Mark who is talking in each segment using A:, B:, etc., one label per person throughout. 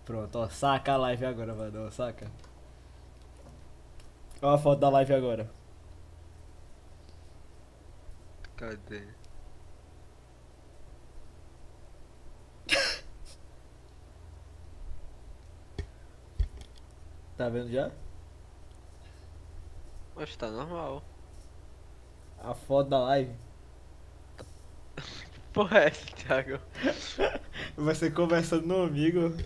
A: Pronto, ó, saca a live agora, mano, ó, saca. Ó a foto da live agora.
B: Cadê?
A: Tá vendo já?
B: Oxe, tá normal.
A: A foto da live.
B: Porra, é essa, Thiago?
A: Você conversando no amigo.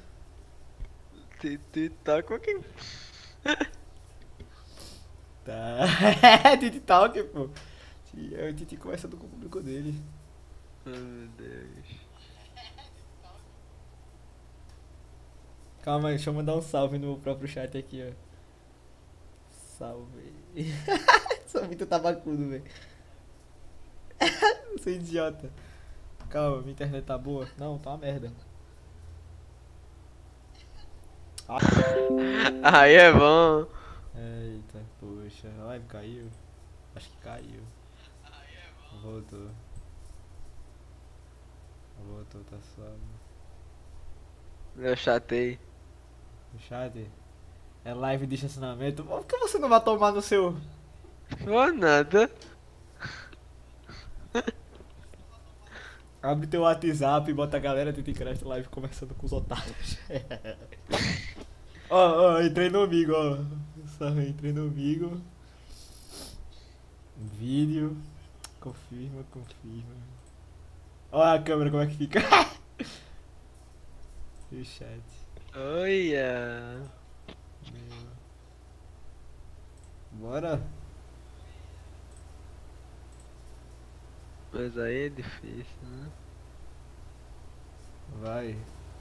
B: Tá com quem?
A: Tá. É, Titi Talk, pô. É o Titi conversando com o público dele.
B: Ai, meu Deus.
A: Calma aí, deixa eu mandar um salve no próprio chat aqui, ó. Salve. Sou muito tabacudo, velho. Sou idiota. Calma, minha internet tá boa? Não, tá uma merda.
B: Aí é bom.
A: Eita, poxa, a live caiu? Acho que caiu. Voltou. Voltou, tá suave.
B: Eu chatei.
A: O chat é live de estacionamento. Por que você não vai tomar no seu.
B: Vou nada.
A: Abre teu WhatsApp e bota a galera de Crash Live conversando com os otários. Ó, entrei no amigo, ó. Só entrei no amigo. Vídeo. Confirma, confirma. Ó a câmera como é que fica. E o chat.
B: Olha.
A: Meu. Bora?
B: Mas aí é difícil, né?
A: Vai.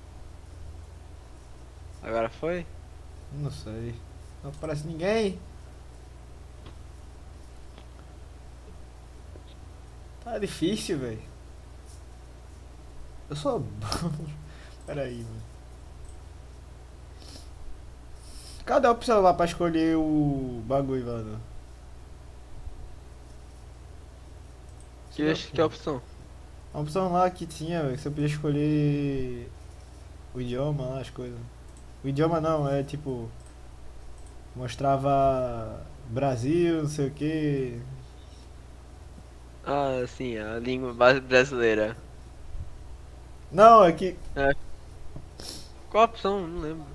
B: Agora foi?
A: Não sei. Não aparece ninguém. Tá difícil, velho. Eu sou bom. Pera aí, mano. Cadê a opção lá pra escolher o bagulho, mano?
B: Que opção?
A: A opção lá que tinha, velho, que você podia escolher o idioma lá, as coisas. O idioma não, é tipo. Mostrava Brasil, não sei o que.
B: Ah, sim, a língua brasileira.
A: Não, é que.
B: É. Qual a opção? Não lembro.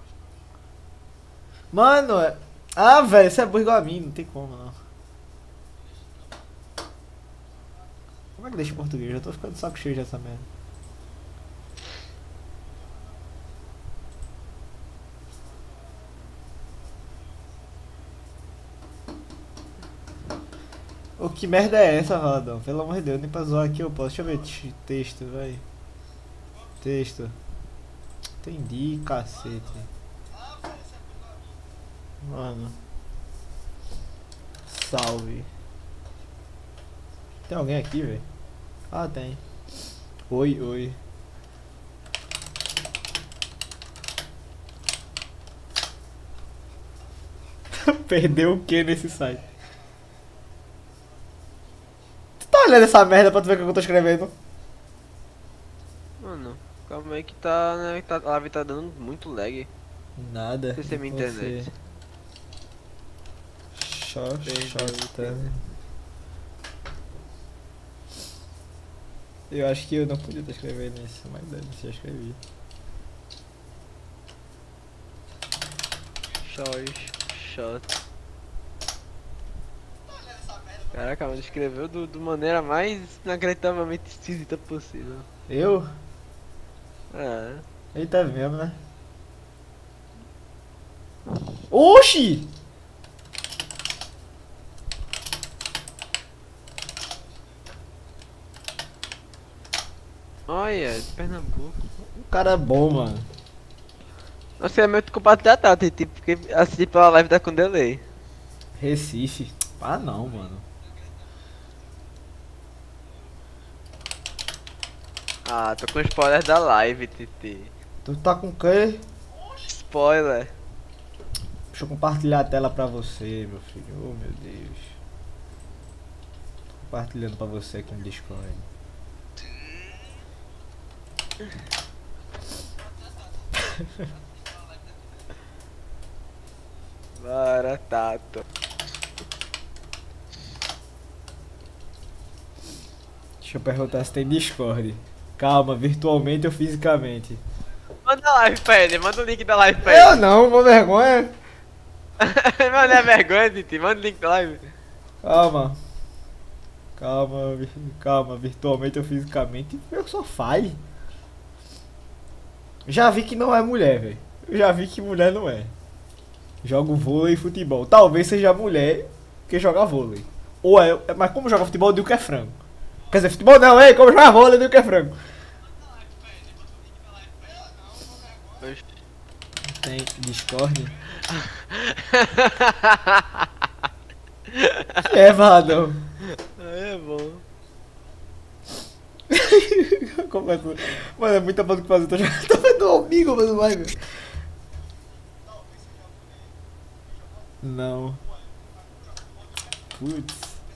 A: Mano, é. Ah, velho, você é burro igual a mim, não tem como não. Como é que deixa em português? Eu tô ficando de saco cheio dessa merda. Ô, que merda é essa, Rodão? Pelo amor de Deus, nem pra zoar aqui eu posso. Deixa eu ver texto, vai. Texto. Entendi, cacete. Mano. Salve. Tem alguém aqui, velho? Ah, tem. Oi, oi. Perdeu o que nesse site? Tu tá olhando essa merda pra tu ver o que eu tô escrevendo?
B: Mano, calma aí que tá, né? A live tá dando muito lag.
A: Nada.
B: Não sei se é
A: E
B: minha
A: você?
B: internet.
A: Xoxota. Eu acho que eu não podia estar escrevendo isso, mas dane, já escrevi.
B: Shot. Caraca, mano, escreveu do maneira mais inacreditavelmente esquisita possível.
A: Eu?
B: É.
A: Eita mesmo, né? Oxi!
B: Olha, de Pernambuco.
A: Um cara bom, mano.
B: Nossa, é meu compatriota, tipo, porque assistir pela live tá com delay.
A: Recife. Ah, não, mano.
B: Ah, tô com spoiler da live, Titi.
A: Tu tá com o quê?
B: Spoiler.
A: Deixa eu compartilhar a tela pra você, meu filho. Oh, meu Deus. Tô compartilhando pra você aqui no Discord.
B: Baratato.
A: Deixa eu perguntar se tem Discord. Calma, virtualmente ou fisicamente?
B: Manda a live pra ele, manda o link da live pra
A: Eu
B: ele.
A: não, uma vergonha.
B: Mano, é vergonha, Titi, manda o link da live.
A: Calma. Calma, virtualmente ou fisicamente. Eu só fale. Já vi que não é mulher, velho. Eu já vi que mulher não é. Jogo vôlei e futebol. Talvez seja mulher que joga vôlei. Ou é. Mas como joga futebol, eu digo que é frango. Quer dizer, futebol não, é como joga vôlei, eu digo que é frango.
B: Oxi.
A: Tem Discord? Que é, Valadão?
B: É bom.
A: Mano, é muita coisa que fazer. Tô vendo um amigo, mas não vai, velho. Não. Putz.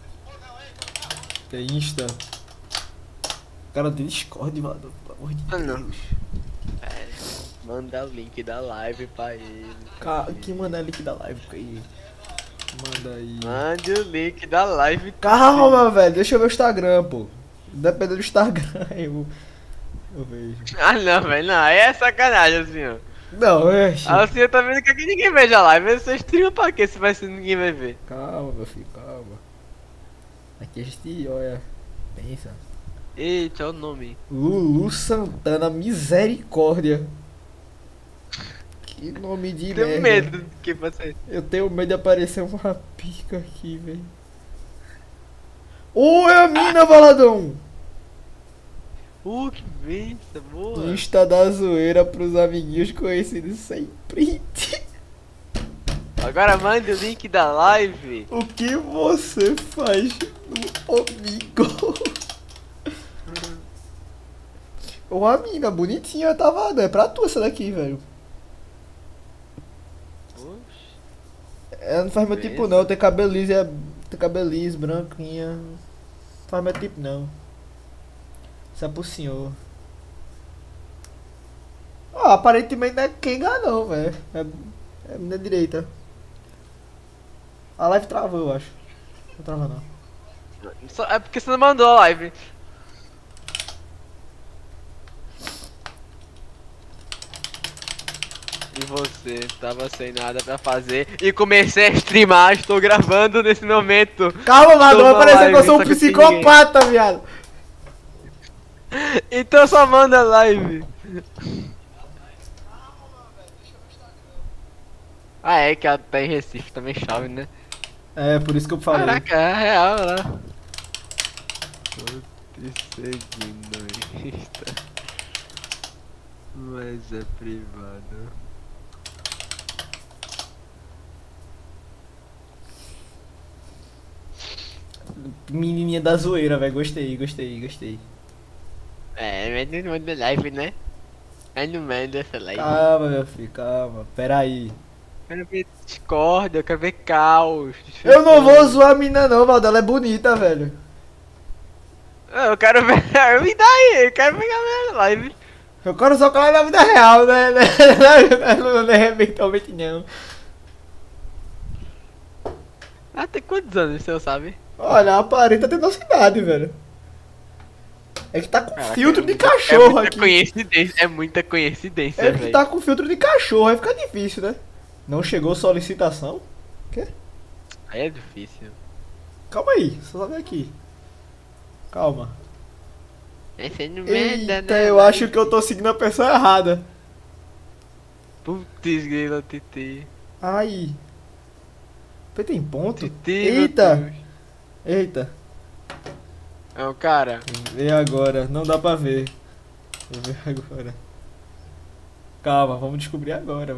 A: Tem Insta. Cara, tem Discord, mano. Pelo amor de
B: Não.
A: Deus.
B: É, manda o link da live pra ele.
A: Que manda link da live aí. Manda aí.
B: Mande o link da live.
A: Calma, velho. Deixa eu ver o Instagram, pô. Dependendo do Instagram, eu vejo.
B: Ah não, velho, não, aí é sacanagem assim, ó.
A: Não,
B: Assim eu também não quero que ninguém veja a live, você streama pra quê se vai ser ninguém vai ver?
A: Calma, meu filho, calma. Aqui a gente olha. Pensa.
B: Eita, olha o nome.
A: Lulu Santana, misericórdia. Que nome de
B: Tenho
A: merda.
B: medo do que vai ser.
A: Eu tenho medo de aparecer uma pica aqui, velho. Ô, é a mina, Valadão!
B: Que besta, boa.
A: Insta da zoeira pros amiguinhos conhecidos sem print.
B: Agora manda o link da live.
A: O que você faz no Omigo? Ô, a mina, bonitinha, tava. É pra tu essa daqui, velho.
B: Oxi.
A: Ela não faz meu tipo não, tem cabelo liso, tem cabelo liso, branquinha. Não faz meu tipo não. Isso é pro senhor. Ah, aparentemente não é Kenga não, velho. É minha direita. A live travou, eu acho. Não trava não.
B: É porque você não mandou a live. E você tava sem nada pra fazer e comecei a streamar, estou gravando nesse momento.
A: Calma, mano, vai
B: Toma
A: parecer que eu
B: live,
A: sou um
B: só que sem
A: psicopata, viado.
B: Então só manda a live. Ah é, que ela tá em Recife, também chove, né?
A: É, por isso que eu falei.
B: Caraca, é real, né? Tô te seguindo, Insta. Mas é privado.
A: Menininha da zoeira, velho. Gostei.
B: É, mas não manda live, né? Aí não manda essa live.
A: Calma, meu filho, calma. Pera aí.
B: Eu quero ver Discord, eu quero ver caos.
A: Eu não vou zoar a mina não, Valdo. Ela é bonita, velho.
B: Eu quero ver. Me dá aí, eu quero pegar a minha live.
A: Eu quero só falar na vida real, né? Não é eventualmente não.
B: Ah, tem quantos anos, você sabe?
A: Olha, aparenta ter nossa idade, velho. É que tá com
B: Caraca,
A: filtro de
B: muita-
A: cachorro
B: muita
A: aqui.
B: Coincidência, é muita coincidência,
A: É que
B: velho.
A: tá com filtro de cachorro, aí fica difícil, né? Não chegou solicitação? Quê?
B: Aí é difícil.
A: Calma aí, só ver aqui. Calma.
B: Esse não
A: Eita,
B: né?
A: eu acho que eu tô seguindo a pessoa errada.
B: Putz, grila, TT.
A: Ai. Tem ponto?
B: TT,
A: Eita.
B: meu Deus.
A: Eita.
B: É o cara.
A: Vê agora, não dá pra ver. Vou ver agora. Calma, vamos descobrir agora.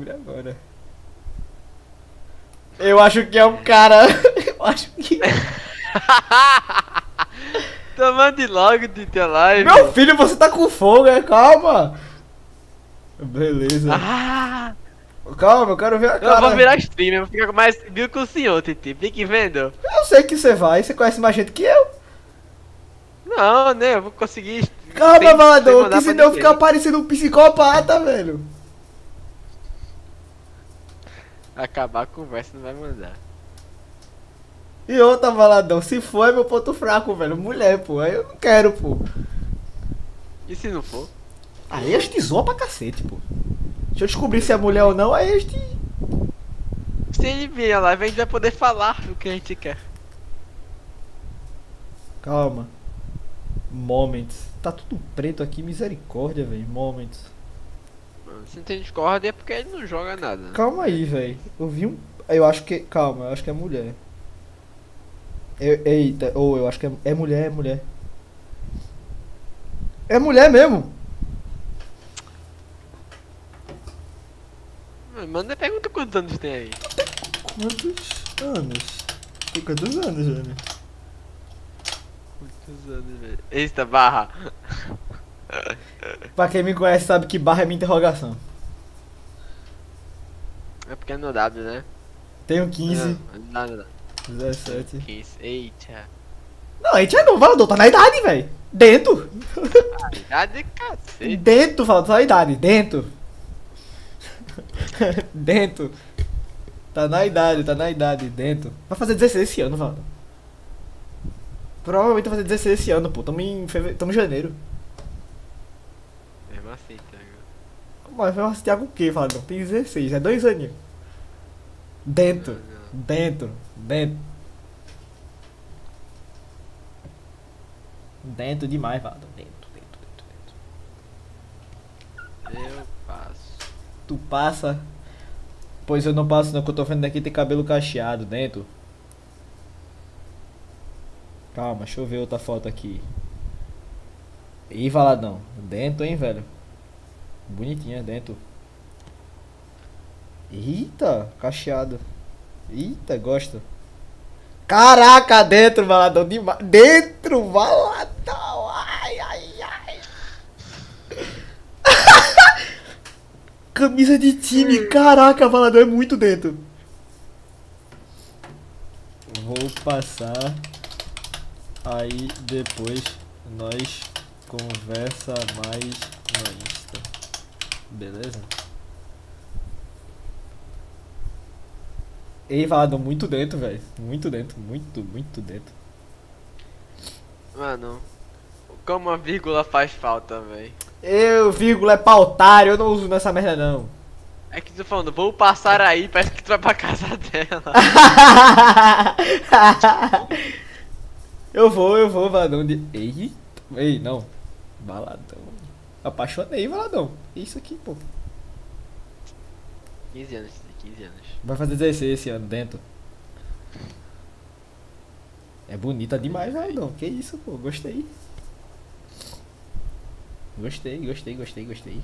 A: Eu acho que é um cara. Eu acho que.
B: Tomando logo de tua live.
A: Meu filho, você tá com fogo, é? Calma. Beleza.
B: Ah!
A: Calma, eu quero ver a
B: Eu
A: cara.
B: vou virar streamer, vou ficar mais viu com o senhor, TT. Fique vendo.
A: Eu sei que você vai, você conhece mais gente que eu.
B: Não, né? Eu vou conseguir.
A: Calma,
B: sem
A: Valador,
B: mandar
A: que
B: pra
A: senão
B: ninguém.
A: fica parecendo um psicopata, velho.
B: Acabar a conversa não vai mandar.
A: E outra, Valadão, se for é meu ponto fraco, velho. Mulher, pô. Aí eu não quero, pô.
B: E se não for?
A: Aí a gente zoa pra cacete, pô. Se eu descobrir se é mulher ou não, aí a gente...
B: Se ele vir a live, a gente vai poder falar o que a gente quer.
A: Calma. Moments. Tá tudo preto aqui, misericórdia, velho. Moments.
B: Mano, se não tem Discord é porque ele não joga nada.
A: Calma aí, velho. Eu vi um... Eu acho que... Calma, eu acho que é mulher. Eita, ou eu acho que é mulher, é mulher. É mulher mesmo.
B: Manda pergunta quantos anos tem aí.
A: Quantos anos? Tem quantos anos, Jânio?
B: Quantos anos, velho? Eita, barra.
A: Pra quem me conhece sabe que barra é minha interrogação.
B: É porque é no W, né?
A: Tenho 15,
B: Nada.
A: 17.
B: 15. Eita.
A: Não, a gente é novo, Valador, tá na idade, velho. Dentro.
B: Idade de cacete.
A: Dentro, Valador, tá na idade, dentro. Dentro. Tá na idade, dentro. Vai fazer 16 esse ano, Valador. Provavelmente vai fazer 16 esse ano, pô. Tamo em fevereiro, tamo em janeiro.
B: Mesmo assim, tá ligado?
A: Mas vai assistir com o quê, Valador? Tem 16, é 2 aninhos. Dentro. Dentro. Dentro demais, Valador. Dentro.
B: Eu passo.
A: Tu passa. Pois eu não passo não, que eu tô vendo daqui tem cabelo cacheado dentro. Calma, deixa eu ver outra foto aqui. Ih, Valadão. Dentro, hein, velho. Bonitinha dentro. Eita, cacheado. Eita, gosto. Caraca, dentro, Valadão. Dentro, Valadão. Ai. Camisa de time. Caraca, Valadão é muito dentro. Vou passar. Aí depois nós conversa mais no Insta. Beleza? Ei, Valadão, muito dentro, velho. Muito dentro. Muito dentro.
B: Mano, como a vírgula faz falta, velho.
A: Vírgula é pra otário, eu não uso nessa merda não.
B: É que tu falando, vou passar aí, parece que tu vai pra casa dela.
A: eu vou, Valadão. Ei, não. Valadão. Apaixonei, Valadão. Isso aqui, pô.
B: 15 anos.
A: Vai fazer 16 esse ano dentro. É bonita demais, Valadão. Que isso, pô. Gostei. Gostei.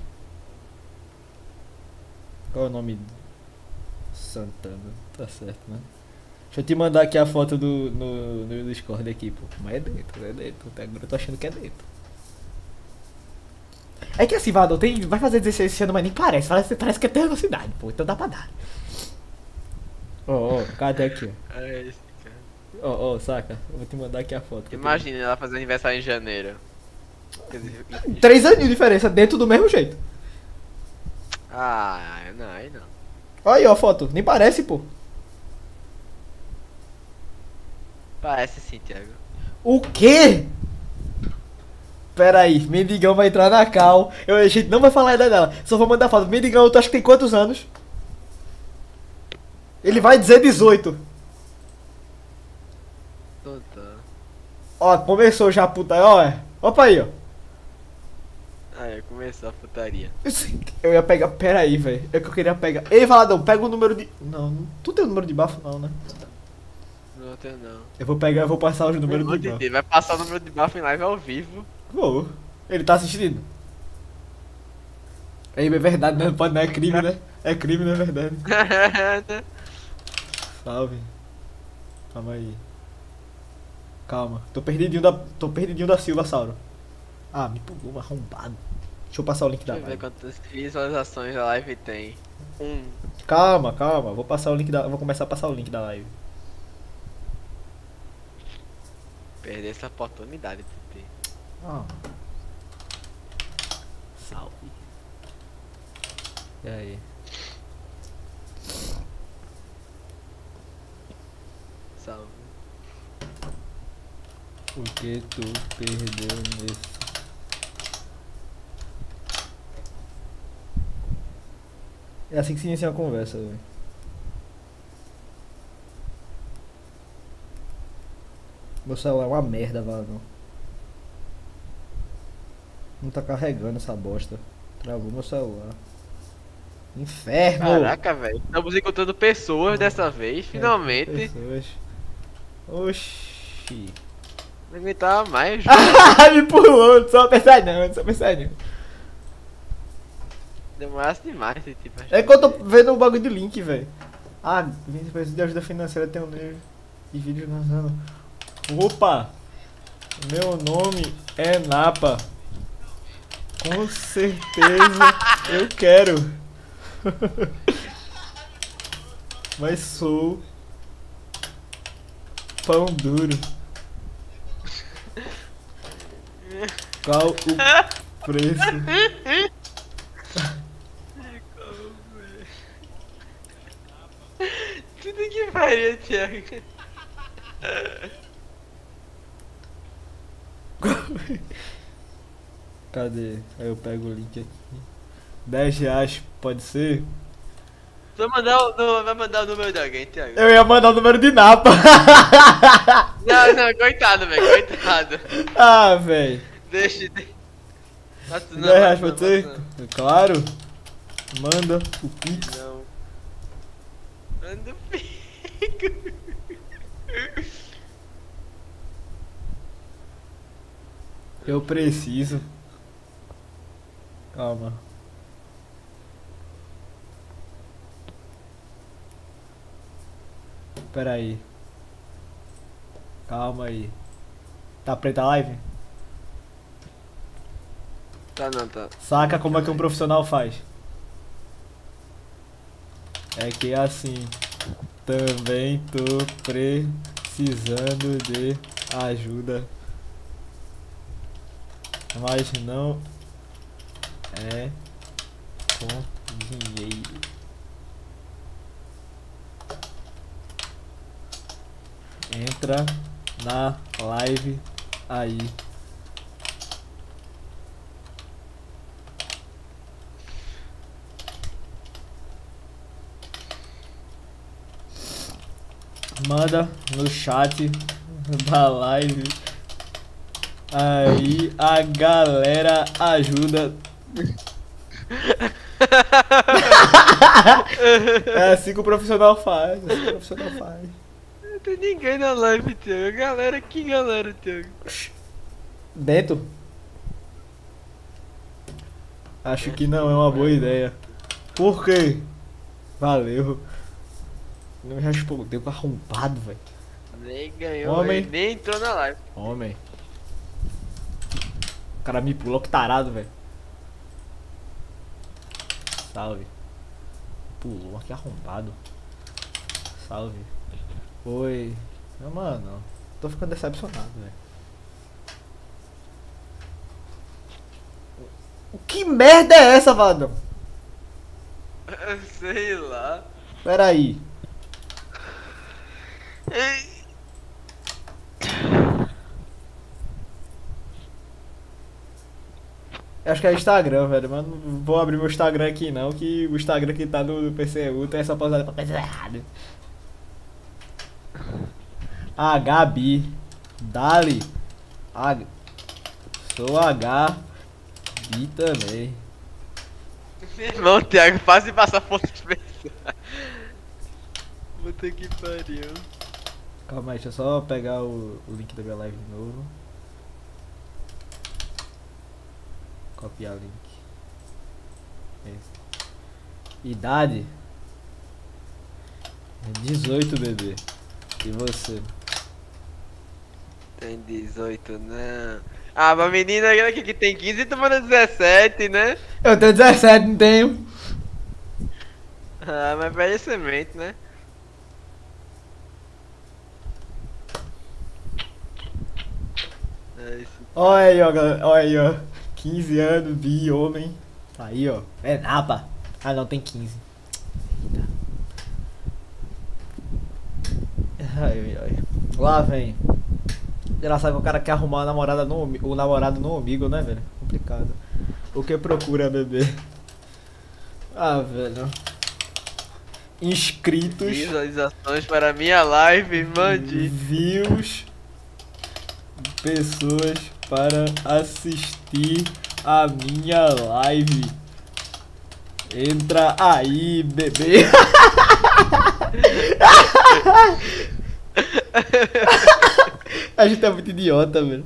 A: Qual é o nome? Santana. Tá certo, né? Deixa eu te mandar aqui a foto no Discord aqui, pô. Mas é dentro. Até agora eu tô achando que é dentro. É que assim, Valadão, vai fazer 16 esse ano, mas nem parece. Parece que é terra da cidade, pô. Então dá pra dar. Ó, cadê aqui?
B: É esse, cara.
A: Ó, saca? Eu vou te mandar aqui a foto.
B: Imagina ela fazer aniversário em janeiro. Quer dizer,
A: 3 anos de diferença, dentro do mesmo jeito.
B: não, aí não.
A: Olha aí, ó, a foto. Nem parece, pô.
B: Parece sim, Thiago.
A: O quê? Pera aí, Mendigão vai entrar na cal. A gente não vai falar a idade dela. Só vou mandar foto. Mendigão, tu acha que tem quantos anos? Ele vai dizer 18.
B: Total.
A: Ó, começou já a puta. Ó, opa aí, ó.
B: Aí, começou a putaria.
A: Eu ia pegar. Pera aí, velho. É que eu queria pegar. Ei, Valadão, pega o número de. Não, tu tem o número de bafo, não, né?
B: Não tenho não.
A: Eu vou passar os números de bafo.
B: Vai passar o número de bafo em live ao vivo.
A: Vou. Ele tá assistindo. É verdade, né? Pode, não é crime, né? É crime, não é verdade. Salve. Calma aí. Calma. Tô perdidinho da Silva, Sauro. Ah, me pulou, arrombado. Deixa eu passar o link da
B: Deixa eu ver
A: live.
B: quantas visualizações a live tem.
A: Calma. Vou passar o link da. Vou começar a passar o link da live.
B: Perder essa oportunidade, TT.
A: Ah. Salve. E aí?
B: salve.
A: O que tu perdeu nesse? É assim que se inicia uma conversa, velho. Meu celular é uma merda, Valadão. Não tá carregando essa bosta. Travou meu celular. Inferno!
B: Caraca, velho. Estamos encontrando pessoas dessa vez, finalmente.
A: Pessoas. Oxi.
B: Não aguentava mais.
A: Me pulou, não só pensar não, não só pensar não.
B: Demorasse demais esse tipo.
A: É que eu tô vendo o bagulho de link, velho. Ah, 20% de ajuda financeira tem um livro de vídeos lançando. Opa! Meu nome é Napa. Com certeza eu quero. Mas sou pão duro. Qual o preço?
B: Tudo que faria, Thiago.
A: Cadê? Aí eu pego o link aqui. 10 reais, pode ser?
B: Vai mandar o número de alguém, Thiago.
A: Eu ia mandar o número de Napa.
B: Não, coitado, velho, coitado.
A: Ah, velho.
B: Deixa.
A: 10 reais pode ser? Claro. Manda o Pix.
B: Não. Manda o Pix.
A: Eu preciso. Calma. Pera aí. Calma aí. Tá preta a live?
B: Tá, não, tá.
A: Saca como é que um profissional faz? É que assim. Também tô precisando de ajuda. Mas não é com dinheiro. Entra na live aí. Manda no chat da live. Aí a galera ajuda. É assim que o profissional faz. É assim que o profissional faz.
B: Não tem ninguém na live, Thiago. Galera, que galera, Thiago?
A: Bento? Acho que não é uma boa ideia. Por quê? Valeu. Não me respondeu, arrombado, velho.
B: Nem ganhou,
A: Homem.
B: nem entrou na live.
A: Homem. O cara me pulou, que tarado, velho. Salve. Pulou, que arrombado. Salve. Oi. Não, mano. Tô ficando decepcionado, velho. Que merda é essa, Vadão?
B: Sei lá.
A: Pera aí. Acho que é Instagram, velho. Mas não vou abrir meu Instagram aqui não, que o Instagram que tá no PCU tem essa pausada pra coisa errada. Ah, Gabi. Dali. Sou H. B também.
B: Irmão, Thiago, faz de passar foto de pessoa. Puta que pariu.
A: Calma aí, deixa eu só pegar o link da minha live de novo. Copiar link. Idade? 18, bebê. E você?
B: Tem 18, não. Ah, mas menina aqui que tem 15 tomando 17, né?
A: Eu tenho 17, não tenho.
B: Ah, mas velha semente, né? É isso.
A: Olha aí, ó, galera. Olha aí, ó. 15 anos, bi, homem. Aí, ó. É Napa. Ah, não, tem 15. Ai, ai. Lá vem. Engraçado que o cara quer arrumar a namorada o namorado no amigo, né, velho? Complicado. O que procura, bebê? Ah, velho. Inscritos.
B: Visualizações para minha live, mande.
A: Views. Pessoas para assistir a minha live. Entra aí, bebê. A gente é muito idiota, velho.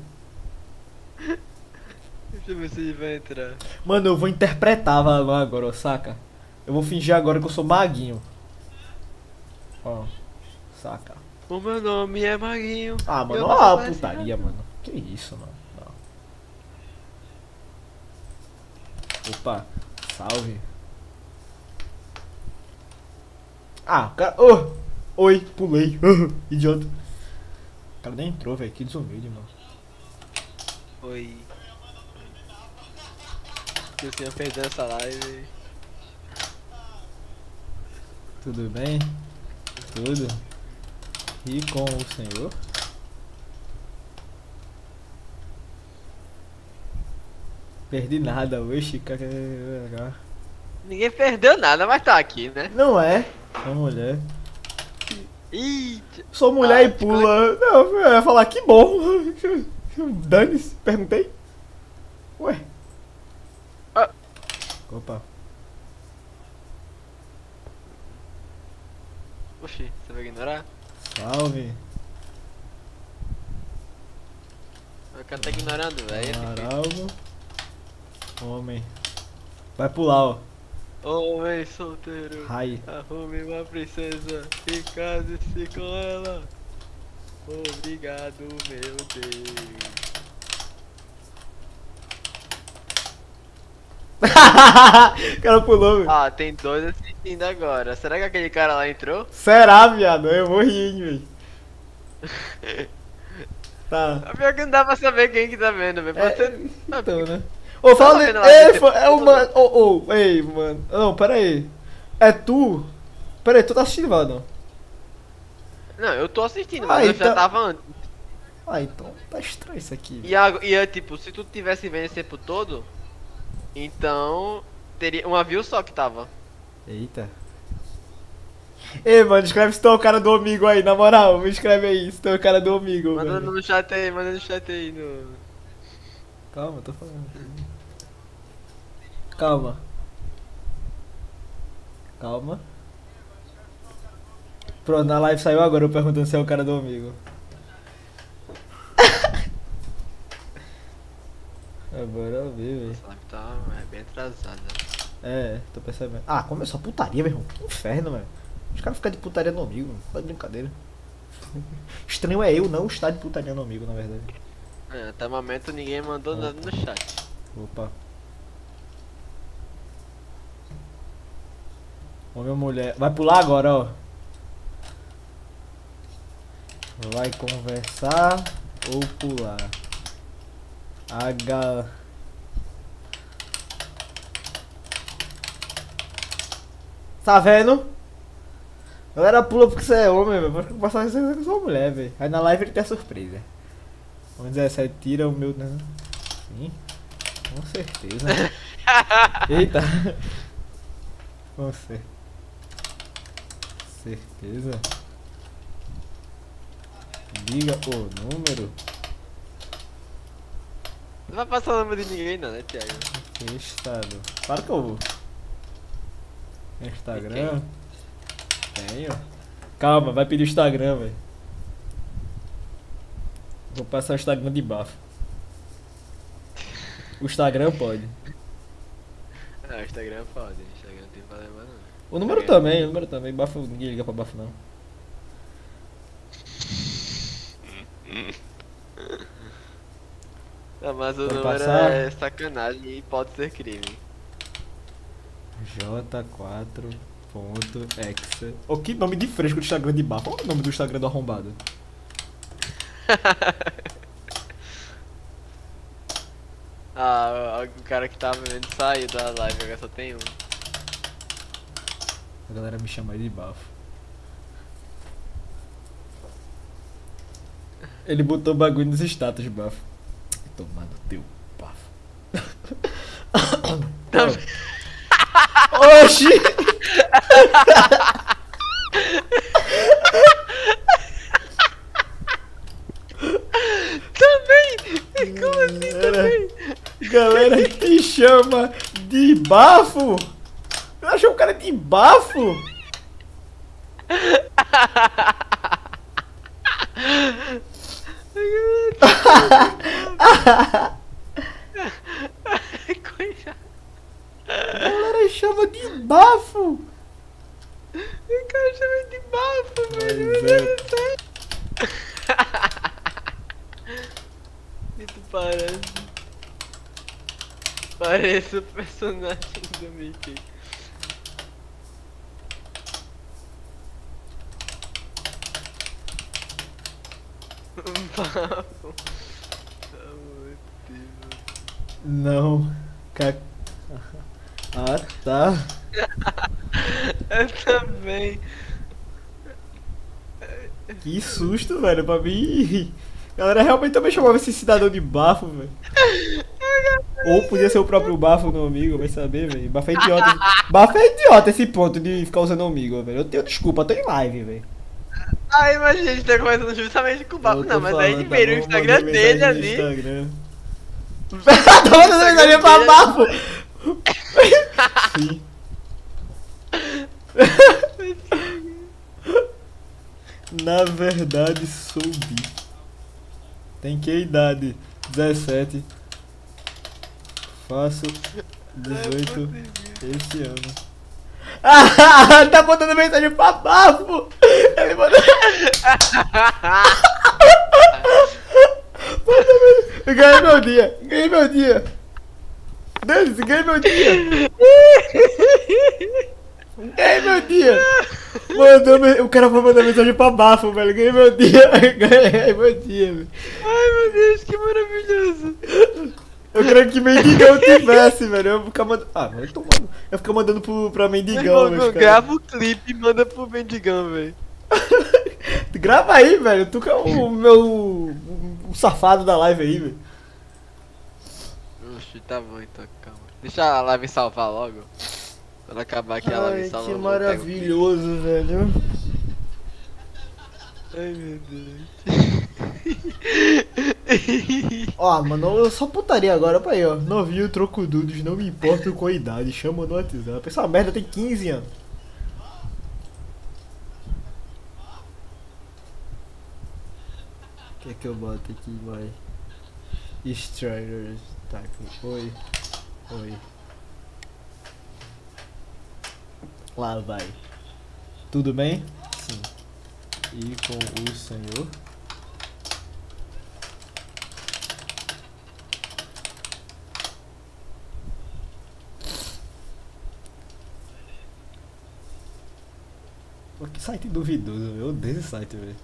B: Deixa eu ver se ele vai entrar.
A: Mano, eu vou interpretar Valão agora, ó, saca? Eu vou fingir agora que eu sou maguinho. Ó, saca?
B: O meu nome é Maguinho.
A: Ah,
B: eu
A: mano,
B: não
A: ó
B: sou
A: a
B: mais
A: putaria,
B: nada.
A: mano. Que isso, mano. Não. Opa, salve. Ah, o cara. Oh, oi, pulei. Idiota. O cara nem entrou, velho. Que desumilde, mano.
B: Oi. Que o senhor perdeu essa live.
A: Tudo bem? Tudo? E com o senhor? Perdi nada, oxe, cara.
B: Ninguém perdeu nada, mas tá aqui, né?
A: Não é? Sou mulher.
B: Ih,
A: Sou mulher e
B: ficou
A: pula. Não, eu ia falar que bom. Dane-se, perguntei. Ué.
B: Ah.
A: Opa.
B: Oxi, você vai ignorar?
A: Salve.
B: O cara tá ignorando, velho.
A: Amaral. Homem. Vai pular, ó.
B: Homem solteiro,
A: Rai.
B: arrume uma princesa e case-se com ela. Obrigado, meu Deus.
A: O cara pulou, velho.
B: Ah, tem dois assistindo agora. Será que aquele cara lá entrou?
A: Será, viado? Eu vou rir, velho. Tá.
B: Pior que não dá pra saber quem que tá vendo, velho. Pode ser.
A: Então, né? Ô, fala.
B: vendo lá
A: Ei,
B: dentro?
A: é o mano. Ô, ei, mano. Não, pera aí. É tu? Pera aí, tu tá assistindo, Valdão?
B: Não, eu tô assistindo,
A: Ah,
B: mas eu
A: então-
B: já tava antes.
A: Ah, então tá estranho isso aqui.
B: E é tipo, se tu tivesse vendo esse tempo todo, então teria uma view só que tava.
A: Eita. Ei, mano, escreve se tu é o cara do amigo aí, na moral. Me escreve aí se tu é o cara do amigo,
B: Manda
A: velho.
B: no chat aí, manda no chat aí. No...
A: Calma, tô falando. Calma. Calma. Pronto, na live saiu agora eu perguntando se é o cara do amigo. Agora eu vi, velho.
B: Essa live tá bem atrasada.
A: É, tô percebendo. Ah, começou a putaria, meu irmão. Que inferno, velho. Os caras ficam de putaria no amigo, mano. Tá de brincadeira. Estranho é eu não estar de putaria no amigo, na verdade.
B: É, até o momento ninguém mandou nada no chat.
A: Opa. Homem ou mulher? Vai pular agora, ó. Vai conversar ou pular? H. Tá vendo? Galera pula porque você é homem, velho. Pode passar isso que eu sou mulher, velho. Aí na live ele tem a surpresa. Vamos 17, tira o meu. Né? Sim, com certeza. Eita. Com certeza. Diga o número.
B: Não vai passar o nome de ninguém não, né, Thiago?
A: Estado. Claro que eu vou. Instagram. Tenho. Calma, vai pedir o Instagram, velho. Vou passar o Instagram de bafo. O Instagram pode.
B: Ah, o Instagram pode, o Instagram não tem problema não.
A: O número também. Bafo, ninguém liga pra bafo não.
B: Não, mas o
A: Pode
B: número
A: passar?
B: é sacanagem e pode ser crime.
A: J4.exe. Oh, que nome de fresco do Instagram de bafo. Olha o nome do Instagram do arrombado.
B: Ah, o cara que tava vendo saiu da live, agora só tem um.
A: A galera me chama aí de bafo. Ele botou bagulho nos status, bafo. Tomar no teu bafo. Oxi!
B: Também! Como assim também?
A: Galera te chama de bafo! Eu achei o cara de bafo!
B: Coisa.
A: A galera chama de bafo!
B: O cara chama de bafo, velho.
A: Mas
B: Meu Deus do céu. E tu parece? Parece o personagem do Mickey. Um bafo.
A: Não. Ah, tá.
B: Eu também.
A: Que susto, velho, pra mim. A galera realmente também chamava esse cidadão de bafo, velho. Ou podia ser o próprio bafo no amigo, vai saber, velho. Bafo é idiota. Bafo é idiota esse ponto de ficar usando amigo, velho. Eu tenho desculpa, eu tô em live, velho.
B: Ah, imagina, a gente tá conversando justamente com o bafo.
A: Eu tô
B: Não, mas aí
A: falando,
B: de ver o
A: bom,
B: Instagram
A: mandei
B: dele
A: mensagem no
B: ali.
A: Instagram. Tá mandando mensagem pra bafo! Sim. Na verdade, sou bi. Tem que idade? 17. Faço 18 esse ano. Ah, tá botando mensagem pra bafo! Ele mandou. Ganhei meu dia! Ganhei meu dia! Dane-se, ganhei meu dia! Ganhei meu dia! O cara foi mandar mensagem pra bafo, velho. Ganhei meu dia! Ganhei meu dia, velho.
B: Ai meu Deus, que maravilhoso!
A: Eu queria que mendigão tivesse, velho. Eu vou ficar mandando. Ah, mas eu tô mandando. Eu ficar mandando pra mendigão, velho.
B: Grava o clipe e manda pro Mendigão, velho.
A: Grava aí, velho. Tu que é o meu. O safado da live aí, velho.
B: Oxi, tá bom então, calma. Deixa a live salvar logo. Quando acabar aqui a live
A: Ai,
B: salva.
A: que
B: eu vou pegar o clipe.
A: maravilhoso, velho.
B: Ai meu Deus.
A: Ó, mano, eu só putaria agora, pra aí, ó. Novinho, troco dudes, não me importo com a idade, chama no WhatsApp. Essa merda tem 15 anos. O que é que eu boto aqui, vai? Striders, type. Oi. Oi. Lá vai. Tudo bem? Sim. E com o senhor? Pô, que site duvidoso, velho. Eu odeio esse site, velho.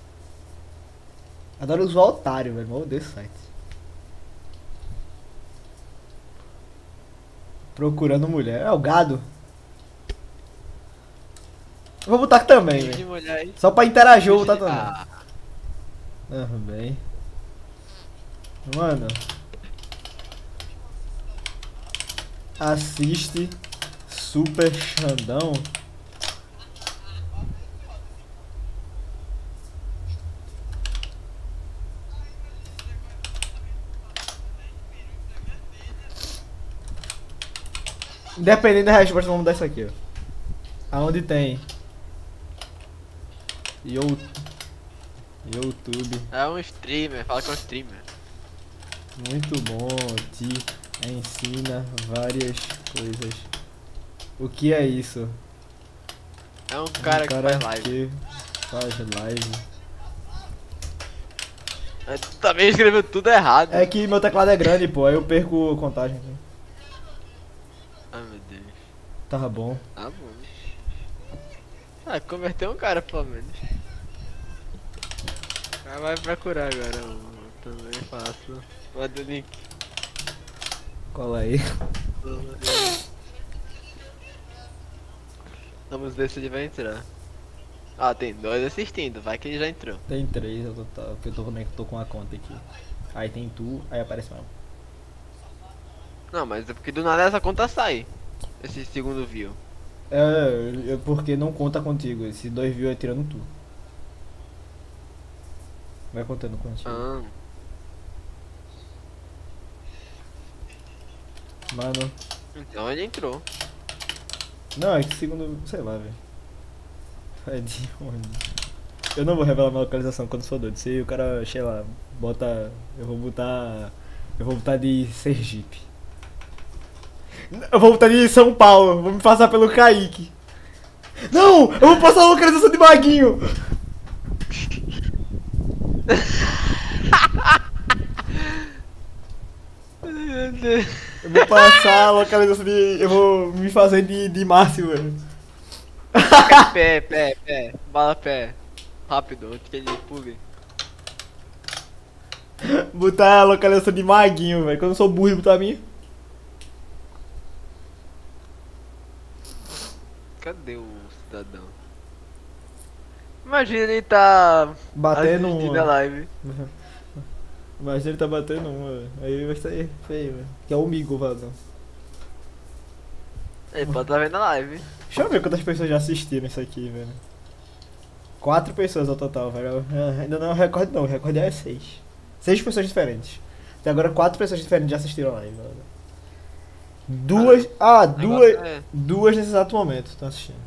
A: Adoro usar otário, velho. Eu odeio esse site. Procurando mulher. É o gado. Eu vou botar aqui também,
B: De
A: velho.
B: mulher aí.
A: Só pra interagir, eu vou botar também.
B: Ah,
A: Bem. Mano. Assiste Super Xandão. Independente da resposta, vamos mudar isso aqui, ó. Aonde tem YouTube.
B: é um streamer, fala com um streamer.
A: Muito bom, te ensina várias coisas. O que é isso?
B: É um cara que faz live.
A: que faz live.
B: Tu também escreveu tudo errado.
A: É que meu teclado é grande, pô, aí eu perco a contagem.
B: Ai meu Deus.
A: Tava bom.
B: Tá bom. Ah, converteu um cara pelo menos. Ah, vai procurar agora, eu também faço. Manda o link.
A: Cola aí.
B: Vamos ver se ele vai entrar. Ah, tem 2 assistindo, vai que ele já entrou.
A: Tem 3, que eu tô com a conta aqui. Aí tem tu, aí aparece mesmo.
B: Não, mas é porque do nada essa conta sai. Esse segundo view.
A: É porque não conta contigo. Esse 2 views é tirando tu. Vai contando contigo.
B: Ah,
A: Mano.
B: então ele entrou.
A: Não, é que segundo. Sei lá, velho. É de onde? Eu não vou revelar minha localização quando sou doido. Se o cara, sei lá, bota. Eu vou botar. Eu vou botar de Sergipe. Eu vou botar de São Paulo. Vou me passar pelo Kaique. Não! Eu vou passar a localização de Maguinho!
B: Meu Deus.
A: Eu vou passar a localização de. Eu vou me fazer de Márcio, velho.
B: Pé. Bala pé. Rápido, antes que ele pule.
A: Botar a localização de Maguinho, velho. Quando eu sou burro, botar a minha.
B: Cadê o cidadão? Imagina ele tá
A: Batendo
B: assistindo
A: uma.
B: a live.
A: Mas ele tá batendo uma, velho. Aí vai sair feio, velho. Que é o Migo, vazão.
B: Ele pode estar vendo a live.
A: Deixa eu ver quantas pessoas já assistiram isso aqui, velho. 4 pessoas ao total, velho. Ainda não é o recorde não, o recorde é 6. 6 pessoas diferentes. Até agora 4 pessoas diferentes já assistiram a live, velho. Duas nesse exato momento estão assistindo.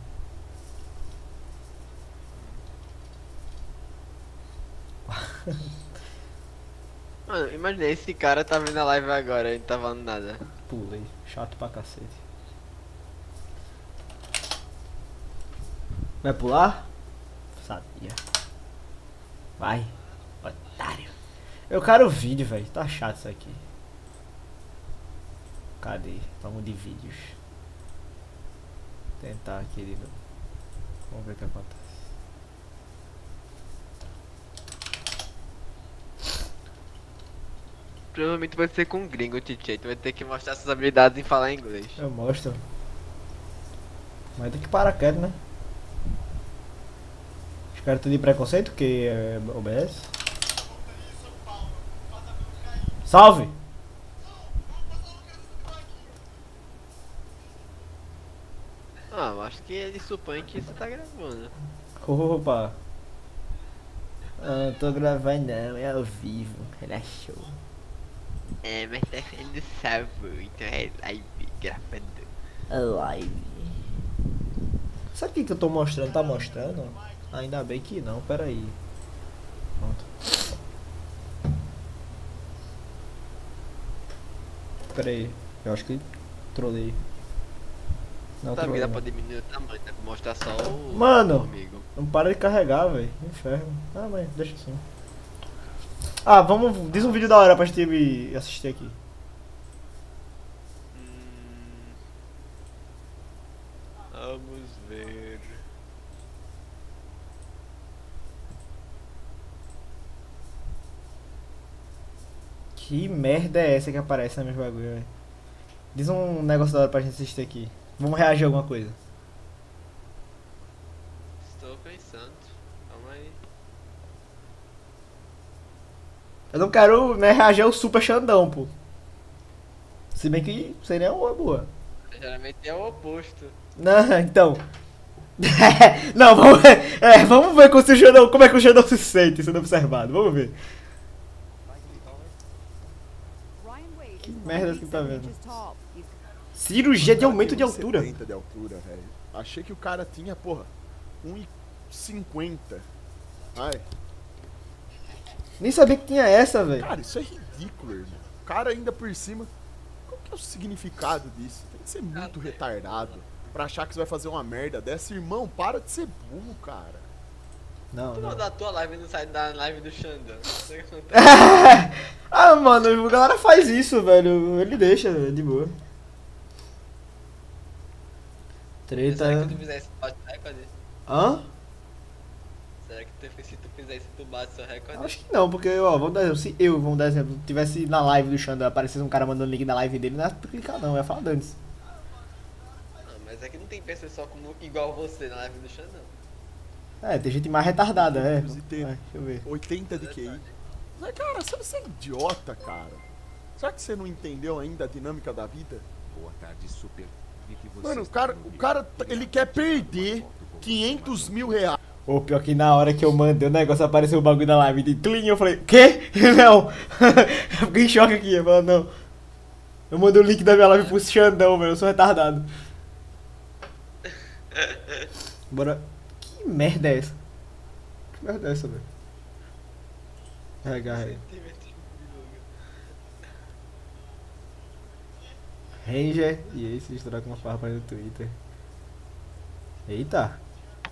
B: Mano, imagina, esse cara tá vendo a live agora, ele não tá falando nada.
A: Pulei, chato pra cacete. Vai pular? Sabia. Vai, otário. Eu quero o vídeo, velho. Tá chato isso aqui. Cadê? Vamos de vídeos. Tentar aqui de novo. Vamos ver o que acontece.
B: Provavelmente vai ser com um gringo, Titi. Tu vai ter que mostrar suas habilidades em falar inglês.
A: Eu mostro. Mas tem que parar quieto, né? Os caras estão de preconceito que é OBS. Salve!
B: Ah, eu acho que ele supõe que você tá gravando.
A: Opa! Não tô gravando não, é ao vivo. Relaxou.
B: É, mas tá sendo salvo, então é live gravando.
A: A live. Sabe o que eu tô mostrando? Tá mostrando? Ainda bem que não, pera aí. Pronto. Pera aí, eu acho que trolei. Não,
B: Tá
A: trolei
B: vendo?
A: não.
B: Pode diminuir o tamanho, tá? Mostrar só o.
A: Mano!
B: o amigo.
A: Não para de carregar, velho. Inferno. Ah, mas deixa assim. Ah, vamos. Diz um vídeo da hora pra gente assistir aqui.
B: Vamos ver.
A: Que merda é essa que aparece no meu bagulho, velho? Diz um negócio da hora pra gente assistir aqui. Vamos reagir a alguma coisa.
B: Estou pensando. Calma aí.
A: Eu não quero, né, reagir ao Super Xandão, pô. Se bem que seria uma boa.
B: Geralmente é o oposto.
A: Não, então. Não, vamos ver. Vamos ver como, como é que o Xandão se sente sendo observado. Vamos ver.
C: Que
A: merda que tá vendo? Cirurgia de aumento de altura.
C: 1,70 de altura, velho. Achei que o cara tinha, porra, 1,50. Ai,
A: Nem sabia que tinha essa, velho.
C: cara, isso é ridículo, irmão. O cara ainda por cima. Qual que é o significado disso? Tem que ser muito retardado pra achar que você vai fazer uma merda dessa. Irmão, para de ser burro, cara.
A: Não,
B: Tu não
A: não.
B: da tua live não sai da live do Xandão. Não sei o que acontece.
A: Ah, mano, a galera faz isso, velho. Ele deixa, velho, de boa. Treta.
B: Será que tu fizer isso, tu bate seu recorde?
A: Hã?
B: Será que se tu fizer isso, tu bate seu recorde?
A: Acho que não, porque, ó, vamos dar exemplo. Se eu, vamos dar exemplo, tivesse na live do Xandão, aparecesse um cara mandando link na live dele, não ia clicar não, eu ia falar antes.
B: Não, mas é que não tem pessoa só como igual você na live do Xandão.
A: É, tem gente mais retardada, é.
C: E ter
A: Vai, deixa eu ver.
C: 80 de QI. Mas, cara, você é idiota, cara. Será que você não entendeu ainda a dinâmica da vida?
D: Boa tarde, Super. Vi que você
C: Mano,
D: está
C: o cara, ele quer perder 500 mil reais.
A: Ô, pior que na hora que eu mandei o negócio, apareceu o bagulho da live de Tlim, eu falei, quê? Não. Eu fiquei em choque aqui, eu falei, não. Eu mandei o link da minha live pro Xandão, velho, eu sou retardado. Bora. Que merda é essa? Que merda é essa, velho? Carregar. Ranger e esse estourar com uma farpa no Twitter. Eita.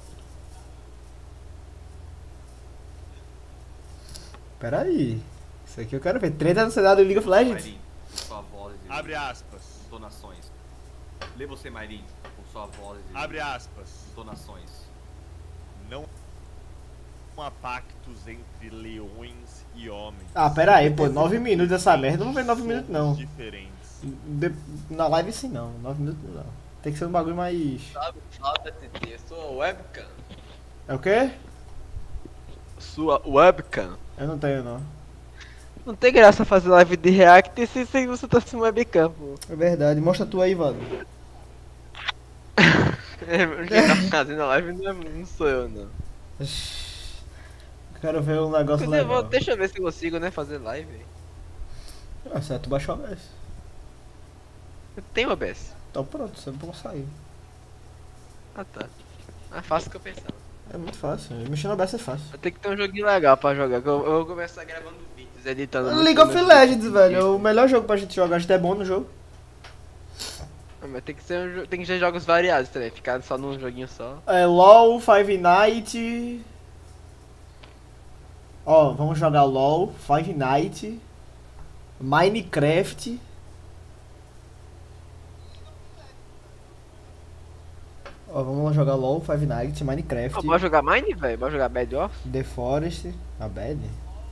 A: Pera aí. Isso aqui eu quero ver. Treta no cenário do League of Legends.
D: Mairin, com sua voz e
E: Abre aspas.
D: donações. Lê você, Mairin, com sua voz e
E: Abre aspas.
D: donações.
E: Não há pactos entre leões e homens.
A: Ah, pera aí, pô. 9 minutos essa merda. Não vou ver 9 minutos,
E: Somos
A: não.
E: diferentes.
A: Na live sim, não. 9 minutos não. Tem que ser um bagulho mais...
B: Sabe, falta TT, sua webcam.
A: É o quê?
B: Sua webcam.
A: Eu não tenho, não.
B: Não tem graça fazer live de React se você tá sem webcam, pô.
A: É verdade. Mostra tu aí, Vado.
B: Quem tá fazendo a live não sou eu, não.
A: Quero ver um negócio legal.
B: Deixa eu ver se eu consigo, né, fazer live.
A: Ah, certo, tu baixou a OBS.
B: Eu tenho OBS.
A: Então pronto, você não sair.
B: Ah, tá. Mais fácil do que eu pensava.
A: É muito fácil. Mexer no OBS é fácil.
B: Eu tenho que ter um joguinho legal pra jogar, que eu vou começar gravando vídeos, editando.
A: League of Legends, velho. É o melhor jogo pra gente jogar. A gente é bom no jogo.
B: Mas tem que ser tem que ser jogos variados também, ficar só num joguinho só.
A: É LOL, Five Night. Ó, vamos jogar LOL, Five Night, Minecraft. Ó, vamos jogar LOL, Five Night, Minecraft,
B: Bora jogar Mine, velho? Bora jogar Bad Off?
A: The Forest, a Bad?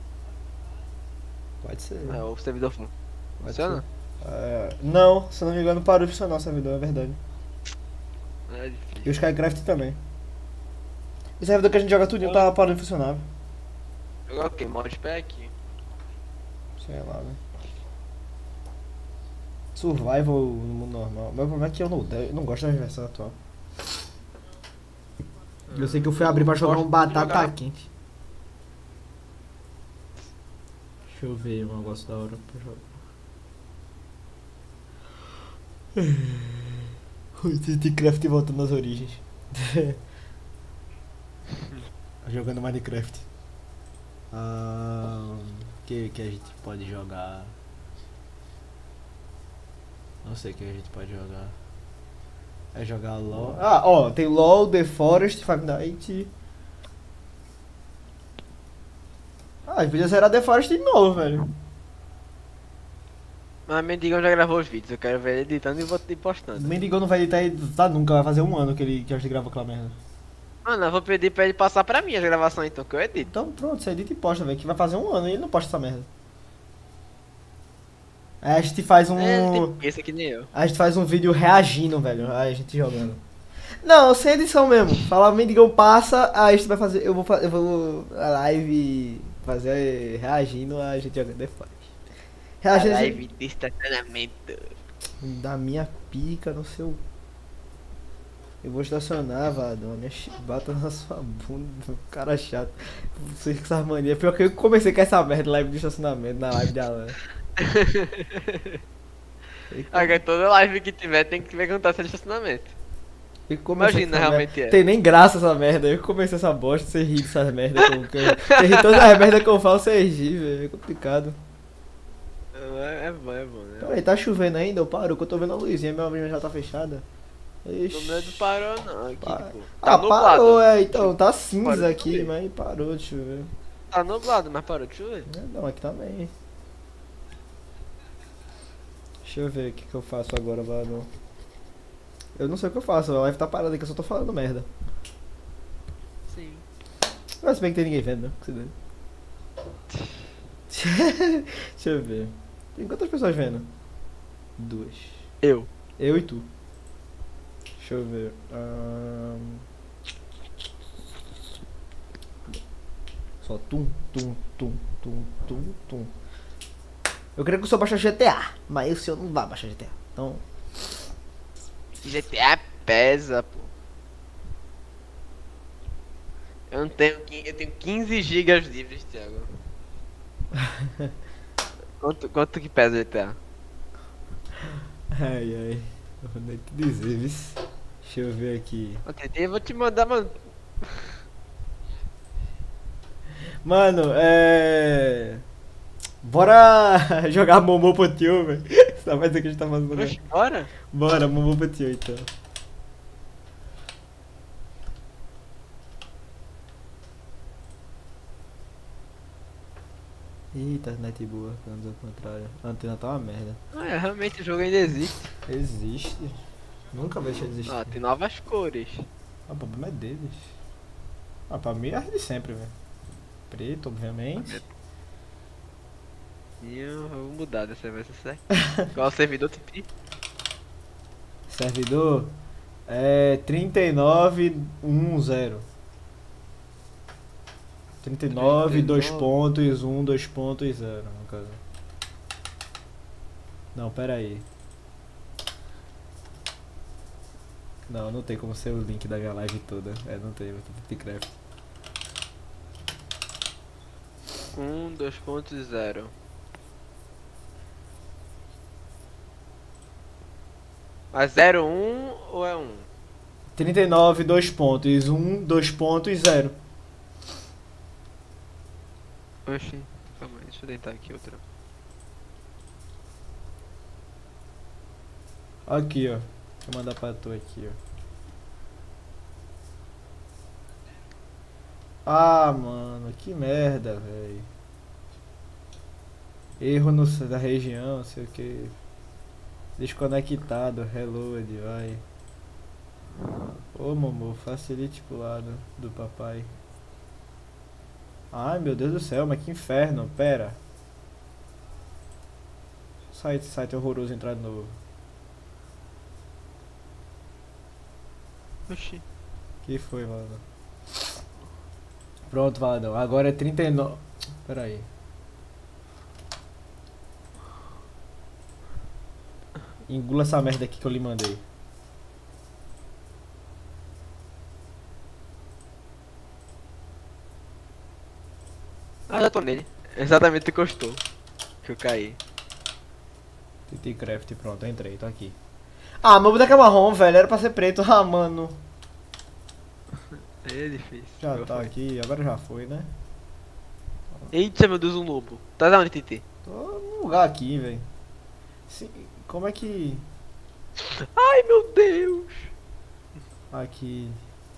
A: Pode ser.
B: É, o servidor
A: Pode
B: funciona?
A: ser. Não, se não me engano parou de funcionar o servidor, é verdade.
B: É difícil.
A: E o Skycraft também. O servidor que a gente joga tudinho tá parando de funcionar.
B: Jogar o quê? Modpack?
A: Sei lá, né? Survival no mundo normal. Meu problema é que eu não gosto da versão atual. Eu sei que eu fui abrir pra jogar
B: Gosto
A: um
B: de
A: batata
B: jogar.
A: quente. Deixa eu ver um negócio da hora pra jogar. O Minecraft voltando às origens. Jogando Minecraft. Que a gente pode jogar? Não sei o que a gente pode jogar. É jogar LOL. Ah, ó, tem LOL, The Forest, Five Nights. Ah, podia zerar The Forest de novo, velho.
B: Mas Mendigão já gravou os vídeos, eu quero ver ele editando e vou te postando.
A: O Mendigão não vai editar nunca, vai fazer um ano que a gente gravou aquela merda.
B: Mano, eu vou pedir pra ele passar pra mim as gravações então, que eu edito.
A: Então pronto, você edita e posta, velho, que vai fazer um ano e ele não posta essa merda. Aí a gente faz um...
B: Esse aqui nem eu.
A: A gente faz um vídeo reagindo, velho, aí a gente jogando. Não, sem edição mesmo. Fala, Mendigão passa, aí a gente vai fazer... Eu vou a live fazer reagindo a gente jogando depois. Reagindo a gente...
B: Live de estacionamento.
A: Da minha pica no seu... Eu vou estacionar, Vadão. Minha chibata na sua bunda. Cara chato. Você com essa mania. Pior que eu comecei com essa merda live de estacionamento na live de Alan.
B: Agora toda live que tiver tem que perguntar se é de estacionamento. Imagina, realmente é.
A: Tem nem graça essa merda. Eu comecei essa bosta, você ri dessas merda. Você ri todas as merdas que eu falo, você ri, velho. É complicado.
B: É bom, né?
A: Peraí, tá chovendo ainda? Eu paro, que eu tô vendo a luzinha. Minha avenida já tá fechada.
B: O meu não parou não, aqui,
A: Pa-
B: pô.
A: Ah,
B: Tá nublado.
A: parou, então. Tá cinza
B: Parou de
A: aqui,
B: chover.
A: mas parou de chover.
B: Tá nublado, mas parou de chover.
A: Não, aqui também. Deixa eu ver o que eu faço agora, Vadão. Eu não sei o que eu faço, a live tá parada aqui, eu só tô falando merda.
B: Sim.
A: Mas se bem que tem ninguém vendo, né? Que se dane. Deixa eu ver. Tem quantas pessoas vendo? 2.
B: Eu.
A: Eu e tu. Deixa eu ver. Só tum, tum, tum, tum, tum, tum. Eu creio que o senhor baixa GTA, mas o senhor não vai baixar GTA. Então,
B: GTA pesa, pô. Eu não tenho, eu tenho 15 gigas livres, Thiago. Quanto que pesa GTA?
A: ai, ai. Eu vou nem te dizer, vice. Deixa eu ver aqui.
B: Eu vou te mandar, mano.
A: Mano, bora jogar Momô pro tio, velho. Só mais o que a gente tá fazendo agora.
B: Oxe, bora?
A: Bora, Momô pro tio então. Eita, net boa, pelo ao contrário. A antena tá uma merda.
B: Ah, é, realmente o jogo ainda existe.
A: Existe. Nunca vai deixar de existir.
B: Ah, tem novas cores.
A: Ah, o problema é deles. Ah, pra mim é de sempre, velho. Preto, obviamente.
B: E eu vou mudar dessa vez, certo? Qual o servidor TP?
A: Servidor é 3910. 39, 2 pontos, 1, 2 pontos, 0, no caso. Não, pera aí. Não, não tem como ser o link da minha live toda. Não tem, vou ter Craft.
B: 2.0. Mas 01 ou é 1?
A: 39, 2 pontos, 1, 2 pontos, 0.
B: Oxi, calma aí, deixa eu deitar aqui outra.
A: Aqui, ó. Deixa eu mandar pra tu aqui, ó. Ah, mano, que merda, velho. Erro da região, sei o que. Desconectado, reload, vai. Ô, Momô, facilite pro lado do papai. Ai, meu Deus do céu, mas que inferno, pera. Site horroroso entrar de novo.
B: Oxi.
A: Que foi, Valadão? Pronto, Valadão, agora é 39. Pera aí. Engula essa merda aqui que eu lhe mandei.
B: Ah, já tô nele. Exatamente encostou. Que eu caí.
A: TT Craft, pronto, eu entrei, tô aqui. Ah, meu boneco é marrom, velho, era pra ser preto. Ah, mano.
B: É difícil.
A: Já
B: Meu
A: tá
B: foi.
A: aqui, agora já foi, né?
B: Eita, meu Deus, um lobo. Tá da onde, TT?
A: Tô num lugar aqui, velho. Como é que...
B: Ai, meu Deus.
A: Aqui...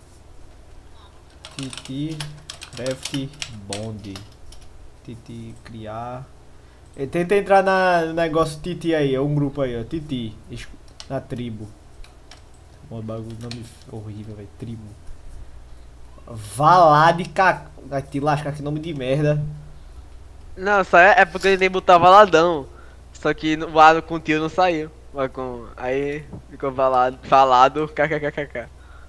A: TT Craft Bond. TT criar... Tenta entrar no negócio TT aí, é um grupo aí, ó. TT. Na tribo. Um bagulho, nome horrível, velho. Tribo. Vá lá de Vai te lascar, que nome de merda.
B: Não, só é porque ele nem botar valadão. Só que o A com tio não saiu. Mas com... Aí ficou falado kkkk.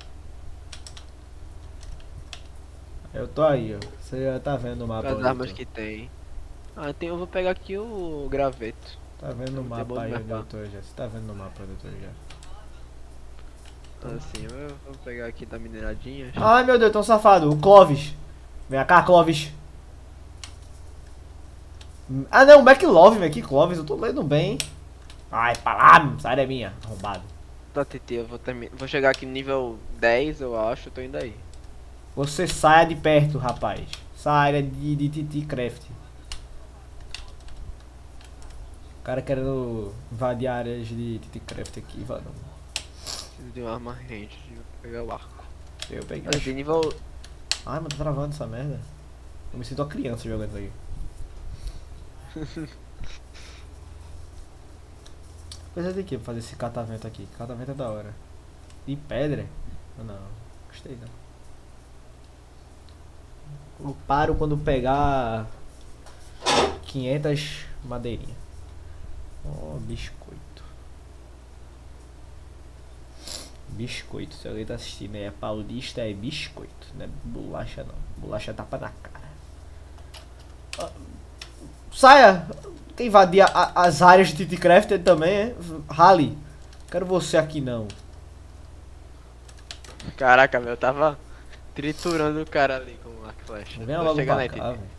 A: Eu tô aí, ó. Você já tá vendo o mapa
B: As
A: aí,
B: armas
A: tô.
B: que tem. Ah, eu vou pegar aqui o graveto.
A: Tá vendo o
B: Muito bom
A: mapa aí
B: de
A: onde
B: marcar.
A: eu tô já. Você tá vendo o mapa onde eu tô já.
B: Assim, eu vou pegar aqui da mineradinha.
A: Ai, meu Deus, tão safado. O Clovis. Vem cá, Clovis. Ah, não, McLove, velho. Que Clovis, eu tô lendo bem. Ai, pra lá, sai da minha, arrombado.
B: Tá, TT, eu vou chegar aqui no nível 10, eu acho, eu tô indo aí.
A: Você saia de perto, rapaz. Saia de TT Craft. O cara querendo invadir áreas de TT Craft aqui, mano.
B: Preciso de uma arma rente, vou pegar o arco.
A: Eu peguei.
B: Olha, tem nível...
A: Ai, mas tá travando essa merda. Eu me sinto uma criança jogando isso aí. Coisa de que fazer esse catavento aqui? Catavento é da hora. De pedra? Não, gostei não. Eu paro quando pegar 500 madeirinha. Ó, biscoito. Biscoito, se alguém tá assistindo aí é paulista, é biscoito, não é bolacha não. Bolacha é tapa na cara. Saia! Quer invadir as áreas de TT Crafted também, é? Rally. Quero você aqui não.
B: Caraca, velho, eu tava triturando o cara ali com o arco e flecha.
A: Venha
B: Vou
A: logo
B: chegar
A: pra
B: na
A: cá,
B: TT.
A: velho.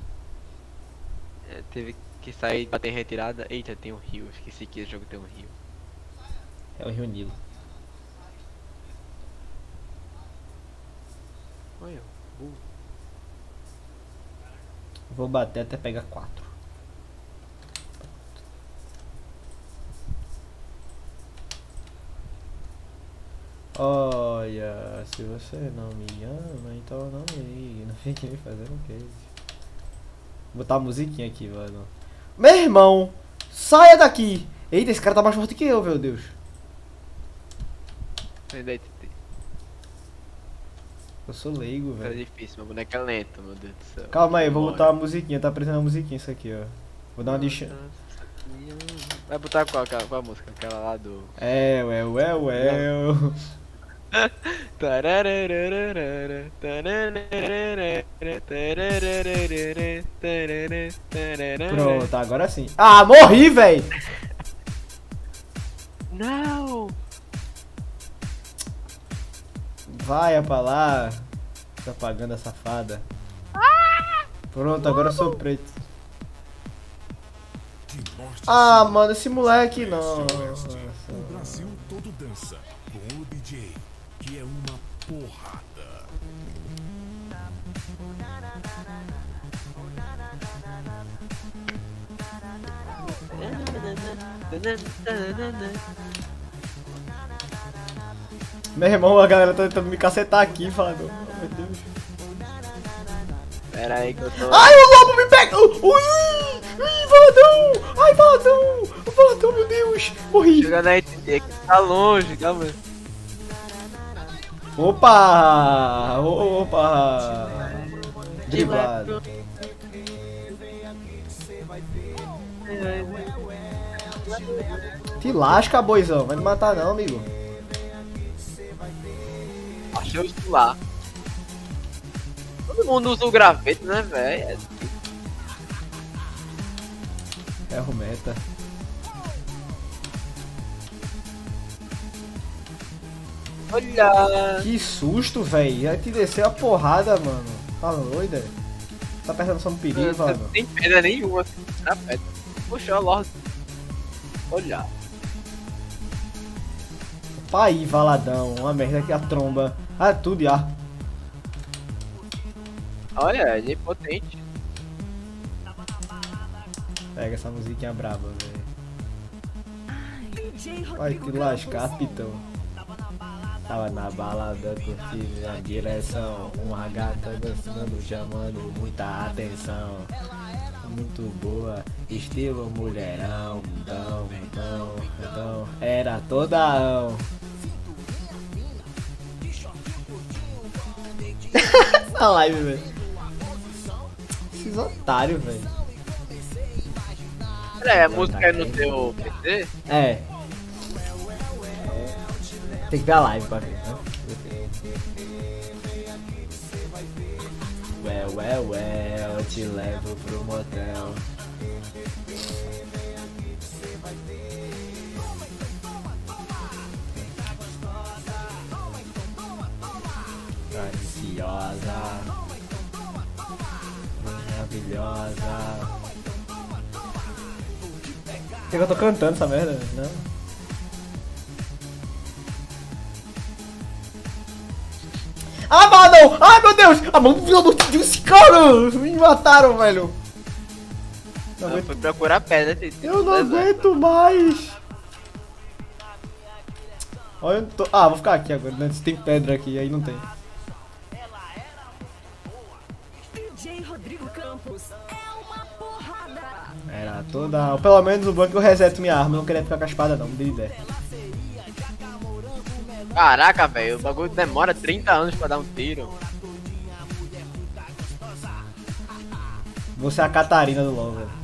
B: Teve que sair, bater em retirada. Eita, tem um rio. Esqueci que esse jogo tem um rio.
A: É o Rio Nilo.
B: Olha,
A: Vou bater até pegar 4. Olha, se você não me ama, então não me ligue. Não fique me fazendo case. Vou botar a musiquinha aqui, mano. Meu irmão, saia daqui! Eita, esse cara tá mais forte que eu, meu Deus. Eu sou leigo,
B: Tá
A: velho.
B: difícil, meu boneco é lento, meu Deus do céu.
A: Calma aí, eu vou botar uma musiquinha. Tá apresentando uma musiquinha isso aqui, ó. Vou dar uma deixa.
B: Vai botar qual a música? Aquela lá do...
A: É. Pronto, agora sim. Ah, morri, velho!
B: Não!
A: Vai pra lá, propaganda safada. Pronto, agora eu sou preto. Ah, mano, esse moleque não.
F: O Brasil todo dança com o DJ, que é uma porrada.
A: Meu irmão, a galera tá tentando me cacetar aqui, falando. Oh, meu Deus.
B: Pera aí que eu tô...
A: Ai, o lobo me pega! Ui, Valadão! Ai, Valadão! Valadão, meu Deus! Morri!
B: Chega na ETD que tá longe, calma.
A: Opa! Opa! Driblado. Te lasca, boizão. Vai me matar não, amigo.
B: Achei isso lá. Todo mundo usa o graveto, né, velho?
A: Erro meta.
B: Olha!
A: Que susto, velho. Vai te descer a porrada, mano. Tá doido, é? Tá prestando atenção no perigo, mano.
B: Não tem pedra nenhuma assim, na pedra. Puxa, Lorde. Olha.
A: Opa aí, Valadão. Uma merda aqui a tromba. Ah, tudo já.
B: Olha, ele é potente.
A: Pega essa musiquinha braba, velho. Vai te lascar, pitão. Tava na balada, curtindo a direção. Uma gata dançando, chamando muita atenção. Muito boa, estilo mulherão. Então, era toda essa live, velho. Esses otários, velho.
B: Peraí, a música é no teu PC?
A: É. Tem que ver a live pra ver, né? Eu te levo pro motel. Ansiosa, maravilhosa. Por que eu tô cantando essa merda? Não. Ah, não! Ai, meu Deus! Ah, mano, pelo amor de Deus, esse cara! Me mataram, velho! Não
B: Eu
A: aguento.
B: fui procurar pedra.
A: Eu não aguento mais! Olha, eu tô... Ah, vou ficar aqui agora, né? Se tem pedra aqui, aí não tem.
G: DJ Rodrigo Campos é uma porrada.
A: Era toda... Pelo menos o bom é que eu reseto minha arma, eu não queria ficar com a espada não, me dei ideia.
B: Caraca, velho, o bagulho demora 30 anos pra dar um tiro.
A: Você é a Catarina do LoL, velho.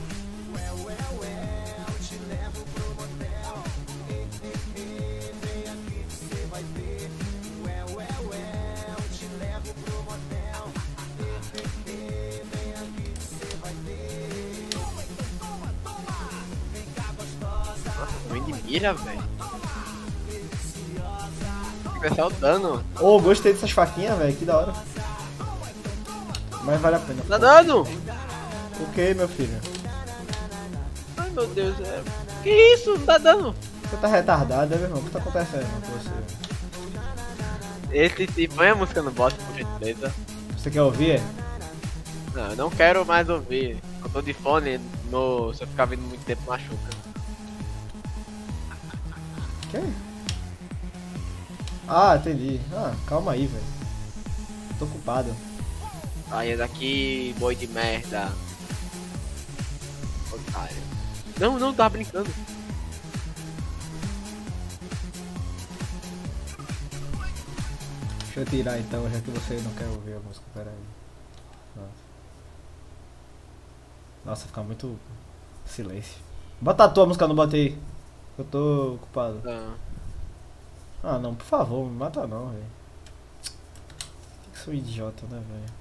B: Ruim de mira, velho. Vai só o dano.
A: Ô, gostei dessas faquinhas, velho, que da hora. Mas vale a pena.
B: Tá dando?
A: O que, meu filho?
B: Ai meu Deus, que isso? Não tá dando.
A: Você tá retardado, né, meu irmão? O que tá acontecendo com você?
B: Esse põe a música no bot, por gentileza.
A: Você quer ouvir?
B: Não, eu não quero mais ouvir. Eu tô de fone, se eu ficar vindo muito tempo machuca.
A: Quem? Ah, entendi. Ah, calma aí, velho. Tô ocupado.
B: Saia daqui, boi de merda. Otário. Não, não, tava brincando.
A: Deixa eu tirar então, já que você não quer ouvir a música. Pera aí. Nossa, fica muito silêncio. Bota a tua música, não bota aí. Eu tô ocupado.
B: Não.
A: Ah, não, por favor, me mata não, velho. Eu sou idiota, né, velho?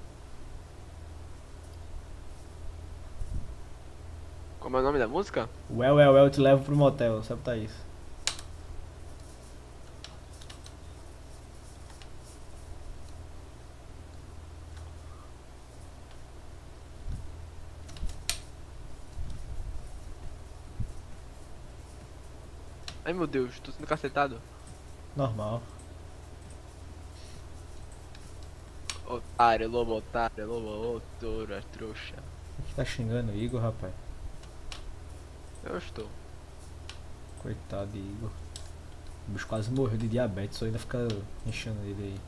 B: Como é o nome da música?
A: Well, eu te levo pro motel, só botar isso.
B: Ai meu Deus, tô sendo cacetado.
A: Normal.
B: Otário, lobo, ô touro, é trouxa.
A: Quem tá xingando o Igor, rapaz?
B: Eu estou.
A: Coitado de Igor. O bicho quase morreu de diabetes, só ainda fica enchendo ele aí.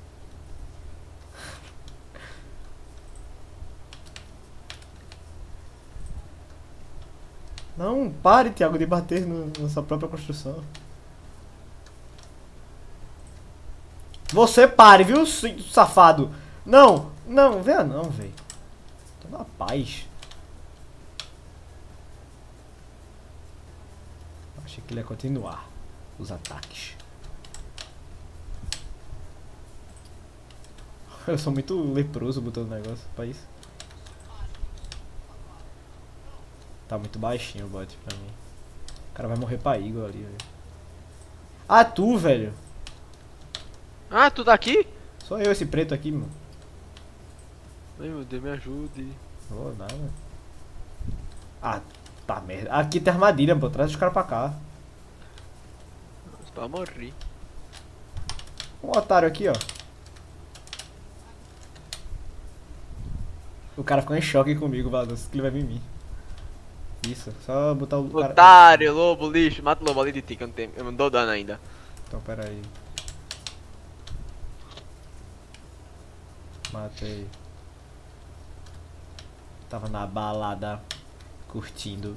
A: Não, pare, Thiago, de bater na sua própria construção. Você pare, viu, safado? Não, não, venha não, velho. Tô na paz. Achei que ele ia continuar os ataques. Eu sou muito leproso botando negócio pra isso. Tá muito baixinho o bot pra mim. O cara vai morrer pra Igor ali, velho. Ah, tu, velho.
B: Ah, tu tá aqui?
A: Sou eu esse preto aqui, mano.
B: Ai meu Deus, me ajude.
A: Oh, nada. Ah, tá merda. Aqui tem armadilha, pô. Traz os caras pra cá.
B: Só morri.
A: Um otário aqui, ó. O cara ficou em choque comigo, Valdoso, que ele vai vir em mim. Isso, só botar o cara...
B: Otário, lobo, lixo, mata o lobo ali de ti que eu não tenho. Eu não dou dano ainda.
A: Então, pera aí. Matei. Tava na balada, curtindo.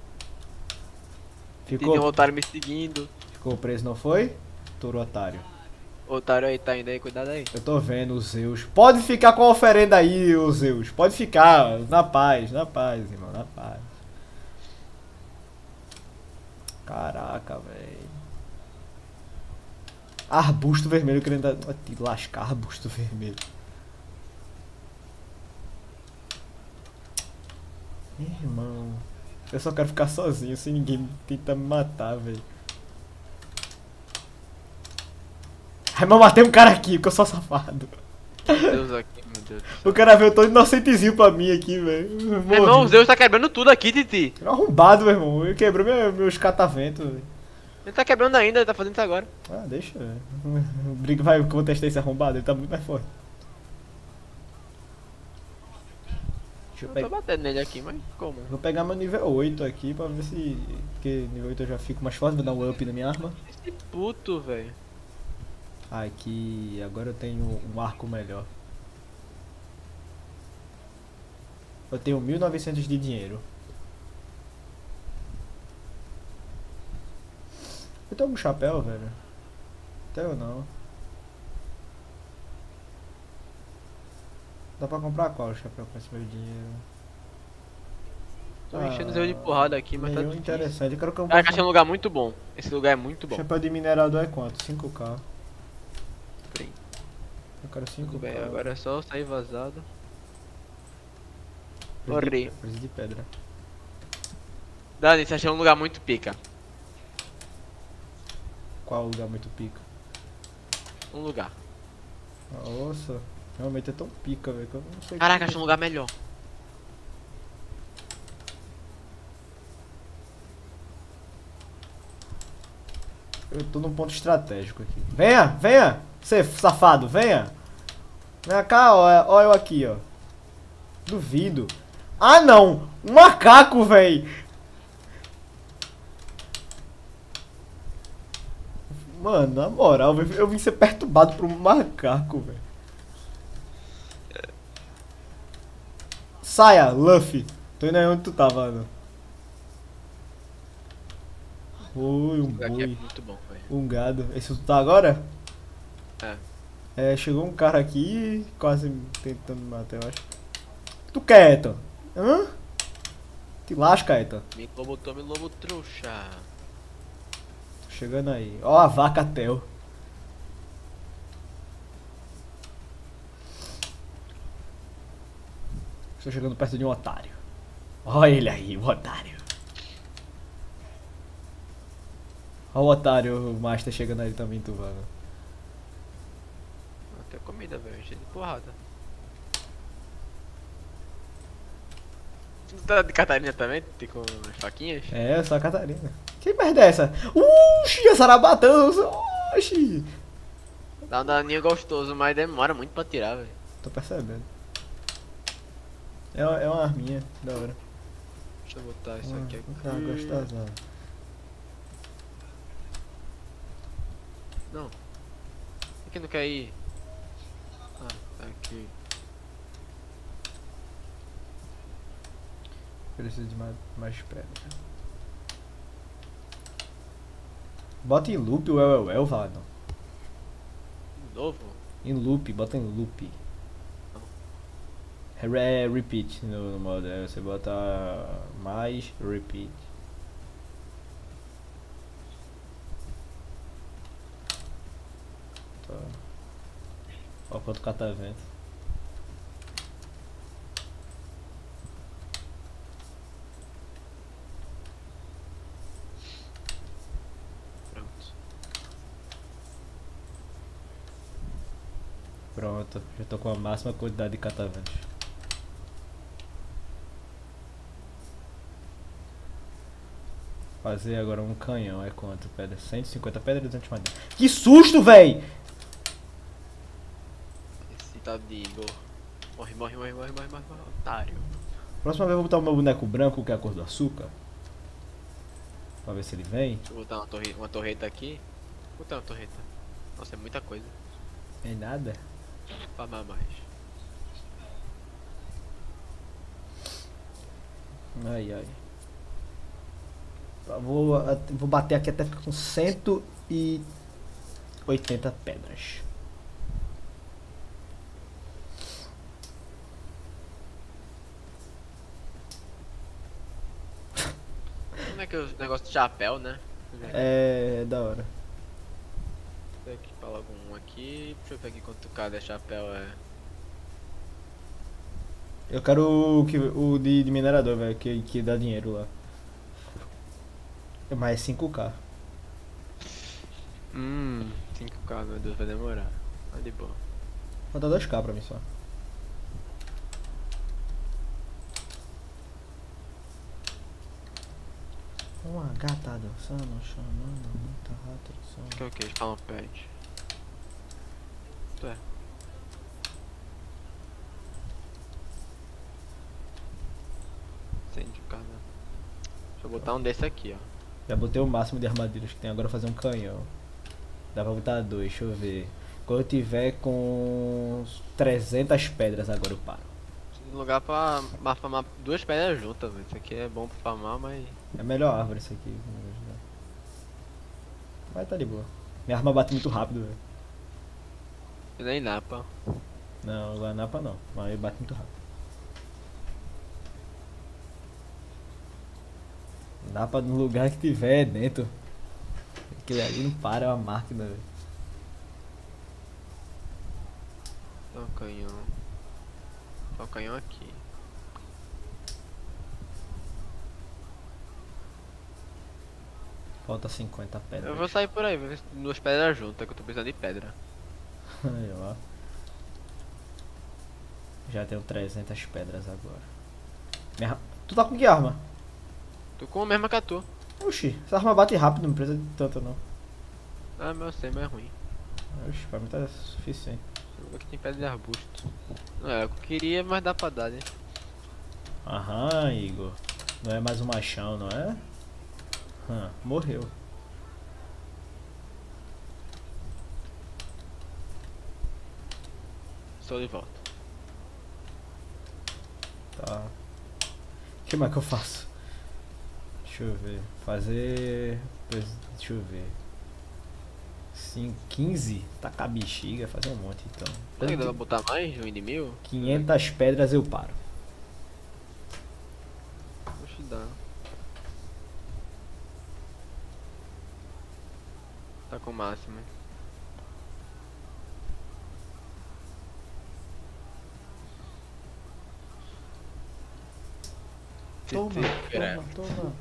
B: Tem um
A: Ficou,
B: otário me seguindo.
A: ficou preso, não foi? Touro otário.
B: Otário aí, tá indo aí, cuidado aí.
A: Eu tô vendo o Zeus. Pode ficar com a oferenda aí, o Zeus. Pode ficar, na paz, irmão, na paz. Caraca, velho. Arbusto vermelho querendo te lascar, arbusto vermelho. Irmão, eu só quero ficar sozinho, sem ninguém tentar me matar, velho. Ai, mas eu matei um cara aqui, porque eu sou safado.
B: Meu Deus aqui, meu Deus.
A: O cara veio todo inocentezinho pra mim aqui, velho.
B: Meu irmão, o Zeus tá quebrando tudo aqui, Titi.
A: Ele é um arrombado, meu irmão. Ele quebrou meus cataventos, velho.
B: Ele tá quebrando ainda, ele tá fazendo isso agora.
A: Ah, deixa, velho. Briga, vai contestar esse arrombado, ele tá muito mais forte. Deixa eu
B: Eu tô
A: pegar.
B: batendo nele aqui, mas como?
A: Vou pegar meu nível 8 aqui pra ver se. Porque nível 8 eu já fico mais forte, vou dar um up na minha arma.
B: Esse puto, velho.
A: Ah, aqui agora eu tenho um arco melhor. Eu tenho 1900 de dinheiro. Eu tenho algum chapéu, velho? Tenho não. Dá pra comprar qual chapéu com esse meu dinheiro?
B: Tô enchendo o Zeus de porrada aqui, mas tá
A: Nenhum
B: difícil.
A: interessante. Eu quero
B: Cara,
A: comprar.
B: que achei um lugar muito bom. Esse lugar é muito bom.
A: Chapéu de minerado é quanto? 5k.
B: Peraí.
A: Eu quero 5k.
B: Bem, agora é só sair vazado.
A: Preciso de-
B: Morri.
A: Preciso de pedra.
B: Dani, você achou um lugar muito pica.
A: Qual lugar muito pica?
B: Um lugar.
A: Nossa, realmente é tão pica, velho, que eu não sei.
B: Caraca, achei um lugar melhor.
A: Eu tô num ponto estratégico aqui. Venha, venha! Você safado, venha! Vem cá, ó, ó eu aqui, ó. Duvido. Ah, não! Um macaco, velho! Mano, na moral, véi, eu vim ser perturbado por um macaco, velho. Saia, Luffy! Tô indo aí onde tu tava, mano. Oi, um
B: Esse lugar aqui é
A: boi.
B: muito bom, velho.
A: Um gado. Esse tu tá agora?
B: É.
A: É, chegou um cara aqui, quase tentando me matar, eu acho. Tu quer, Eton? Hã? Te lasca, Eton.
B: Me lobo trouxa.
A: Tô chegando aí. Ó a vaca Tel. Estou chegando perto de um otário. Olha ele aí, o otário. Olha o otário, o Master chegando aí também, tu, mano.
B: Até comida, velho. Cheio de porrada. Tu tá de Catarina também? Tem com as faquinhas?
A: É, só a Catarina. Que merda é essa? Uxi, a Sarabatança! Oxi!
B: Dá um daninho gostoso, mas demora muito pra tirar, velho.
A: Tô percebendo. É uma arminha, da hora.
B: Deixa eu botar isso aqui.
A: Tá gostosão.
B: Não. Por que não quer ir? Ah, tá aqui.
A: Preciso de mais pedra. Bota em loop o El, Valadão.
B: De novo?
A: Em loop, bota em loop. É repeat no modo, você bota mais repeat. Tá. Ó quanto catavento.
B: Pronto.
A: Pronto, já tô com a máxima quantidade de cataventos. Fazer agora um canhão, é quanto? Pedra? 150 pedras e 200 madeira. Que susto, véi!
B: Esse tal de Igor. Morre, otário.
A: Próxima vez eu vou botar o meu boneco branco, que é a cor do açúcar. Pra ver se ele vem.
B: Deixa eu botar uma torreta aqui. Vou botar uma torreta. Nossa, é muita coisa.
A: É nada.
B: Farmar mais.
A: Ai, ai. Vou bater aqui até ficar com 180 pedras.
B: Como é que é o negócio de chapéu, né?
A: É da hora.
B: Vou equipar logo um aqui. Deixa eu ver aqui quanto cada chapéu é.
A: Eu quero o de minerador, velho, que dá dinheiro lá. É mais 5k.
B: 5k, meu Deus, vai demorar. Tá de boa.
A: Falta 2k pra mim só. Uma gata dançando, chamando, muita rata do som.
B: Que é o que? Spawn pad. Tu é. Incêndio, cara. Deixa eu botar um desse aqui, ó.
A: Já botei o máximo de armadilhas que tem, agora eu vou fazer um canhão. Dá pra botar 2, deixa eu ver. Quando eu tiver com 300 pedras agora eu paro.
B: Preciso de um lugar pra farmar 2 pedras juntas, velho. Isso aqui é bom pra farmar, mas...
A: É a melhor árvore isso aqui. Mas tá de boa. Minha arma bate muito rápido, velho.
B: E nem napa.
A: Não, lá napa não, mas bate muito rápido. Napa no lugar que tiver dentro. Aquele ali não para, é uma máquina, velho.
B: Só um canhão. Só um canhão aqui.
A: Falta 50 pedras.
B: Eu vou sair por aí, vou ver se tem 2 pedras juntas, que eu tô precisando de pedra.
A: Aí, ó. Já tenho 300 pedras agora. Tu tá com que arma?
B: Tô com a mesma que a tua.
A: Oxi, essa arma bate rápido, não precisa de tanto não.
B: Ah, meu, eu sei, mas é ruim.
A: Oxi, pra mim tá suficiente.
B: Deixa eu ver que tem pedra de arbusto. Não é, eu queria, mas dá pra dar, né?
A: Aham, Igor. Não é mais um machão, não é? Morreu.
B: Estou de volta.
A: Tá. O que mais que eu faço? Deixa eu ver. Deixa eu ver. 15? Tacar bexiga, fazer um monte então.
B: Será que dá pra botar mais de 1 de 1000?
A: 500 pedras eu paro.
B: Oxe, dá. Tá com o máximo.
A: Toma,
B: Greve.
A: toma.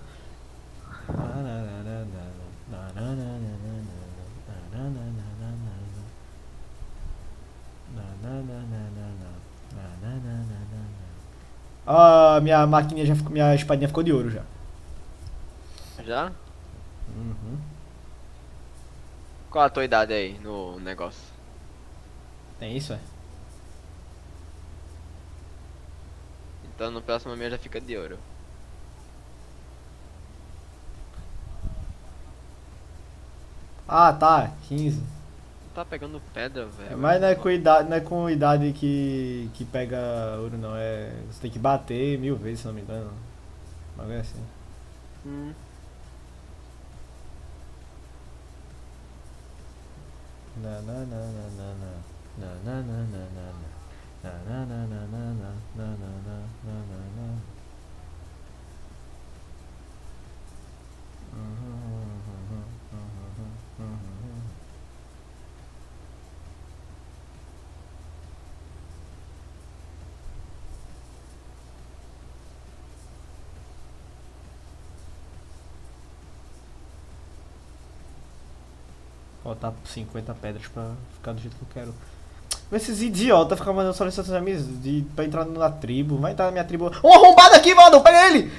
A: Ah, minha maquininha já ficou, minha espadinha ficou de ouro já.
B: Já?
A: Uhum.
B: Qual a tua idade aí no negócio?
A: Tem isso, é?
B: Então no próximo minha já fica de ouro.
A: Ah, tá, 15.
B: Não tá pegando pedra, velho.
A: Mas não é com idade que pega ouro não, você tem que bater 1000 vezes, se não me engano. Mas é assim.
B: Hum.
A: Na na na na na na na na na na na na na na na na na na na. Faltar 50 pedras pra ficar do jeito que eu quero. Esses idiotas ficam mandando solicitações pra entrar na tribo. Vai entrar na minha tribo. Um arrombado aqui, mano! Pega ele!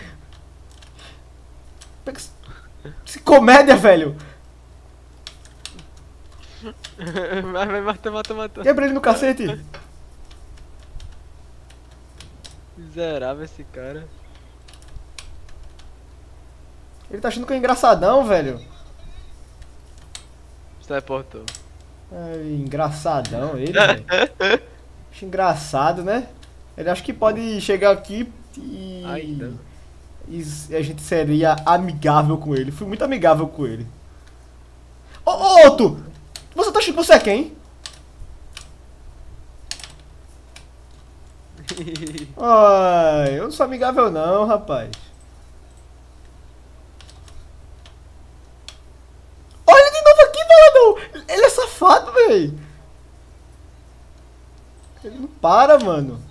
A: Pega esse comédia, velho!
B: Vai, mata.
A: Quebra ele no cacete!
B: Miserável esse cara.
A: Ele tá achando que é engraçadão, velho.
B: Se teleportou.
A: É, engraçadão ele, velho. Acho engraçado, né? Ele acha que pode chegar aqui
B: Ainda.
A: e a gente seria amigável com ele. Fui muito amigável com ele. Ô, Otto! Você tá achando que você é quem? Ai, eu não sou amigável não, rapaz. Olha ele de novo aqui, mano! Ele é safado, velho. Ele não para, mano.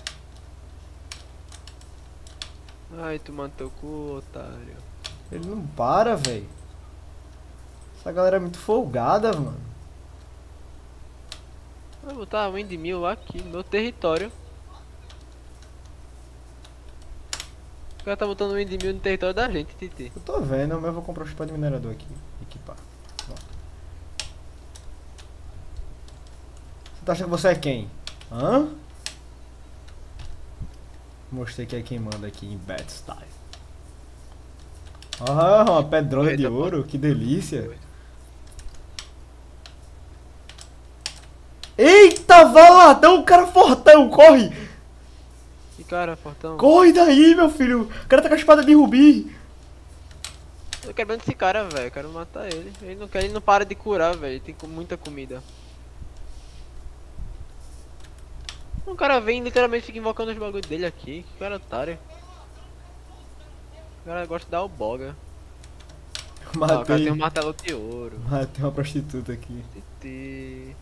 B: Ai, tu matou o cu, otário.
A: Ele não para, velho. Essa galera é muito folgada, mano.
B: Vai botar um de 1000 aqui no meu território. O cara tá botando um de 1000 no território da gente, Titi.
A: Eu tô vendo, mas eu vou comprar um chipado de minerador aqui. Equipar. Pronto. Você tá achando que você é quem? Hã? Mostrei que é quem manda aqui em Bad Style. Ah, uma pedrona de ouro, que delícia. Eita, valadão, o cara fortão, corre!
B: Que cara, Fortão.
A: Corre daí, meu filho! O cara tá com a espada de rubi!
B: Eu tô quebrando esse cara, velho. Quero matar ele. Ele não para de curar, velho. Tem muita comida. O cara vem literalmente fica invocando os bagulhos dele aqui. Que cara otário. O cara gosta de dar o boga. Ah, o cara
A: Matei,
B: tem um martelo de ouro.
A: matei uma prostituta aqui.
B: Titi.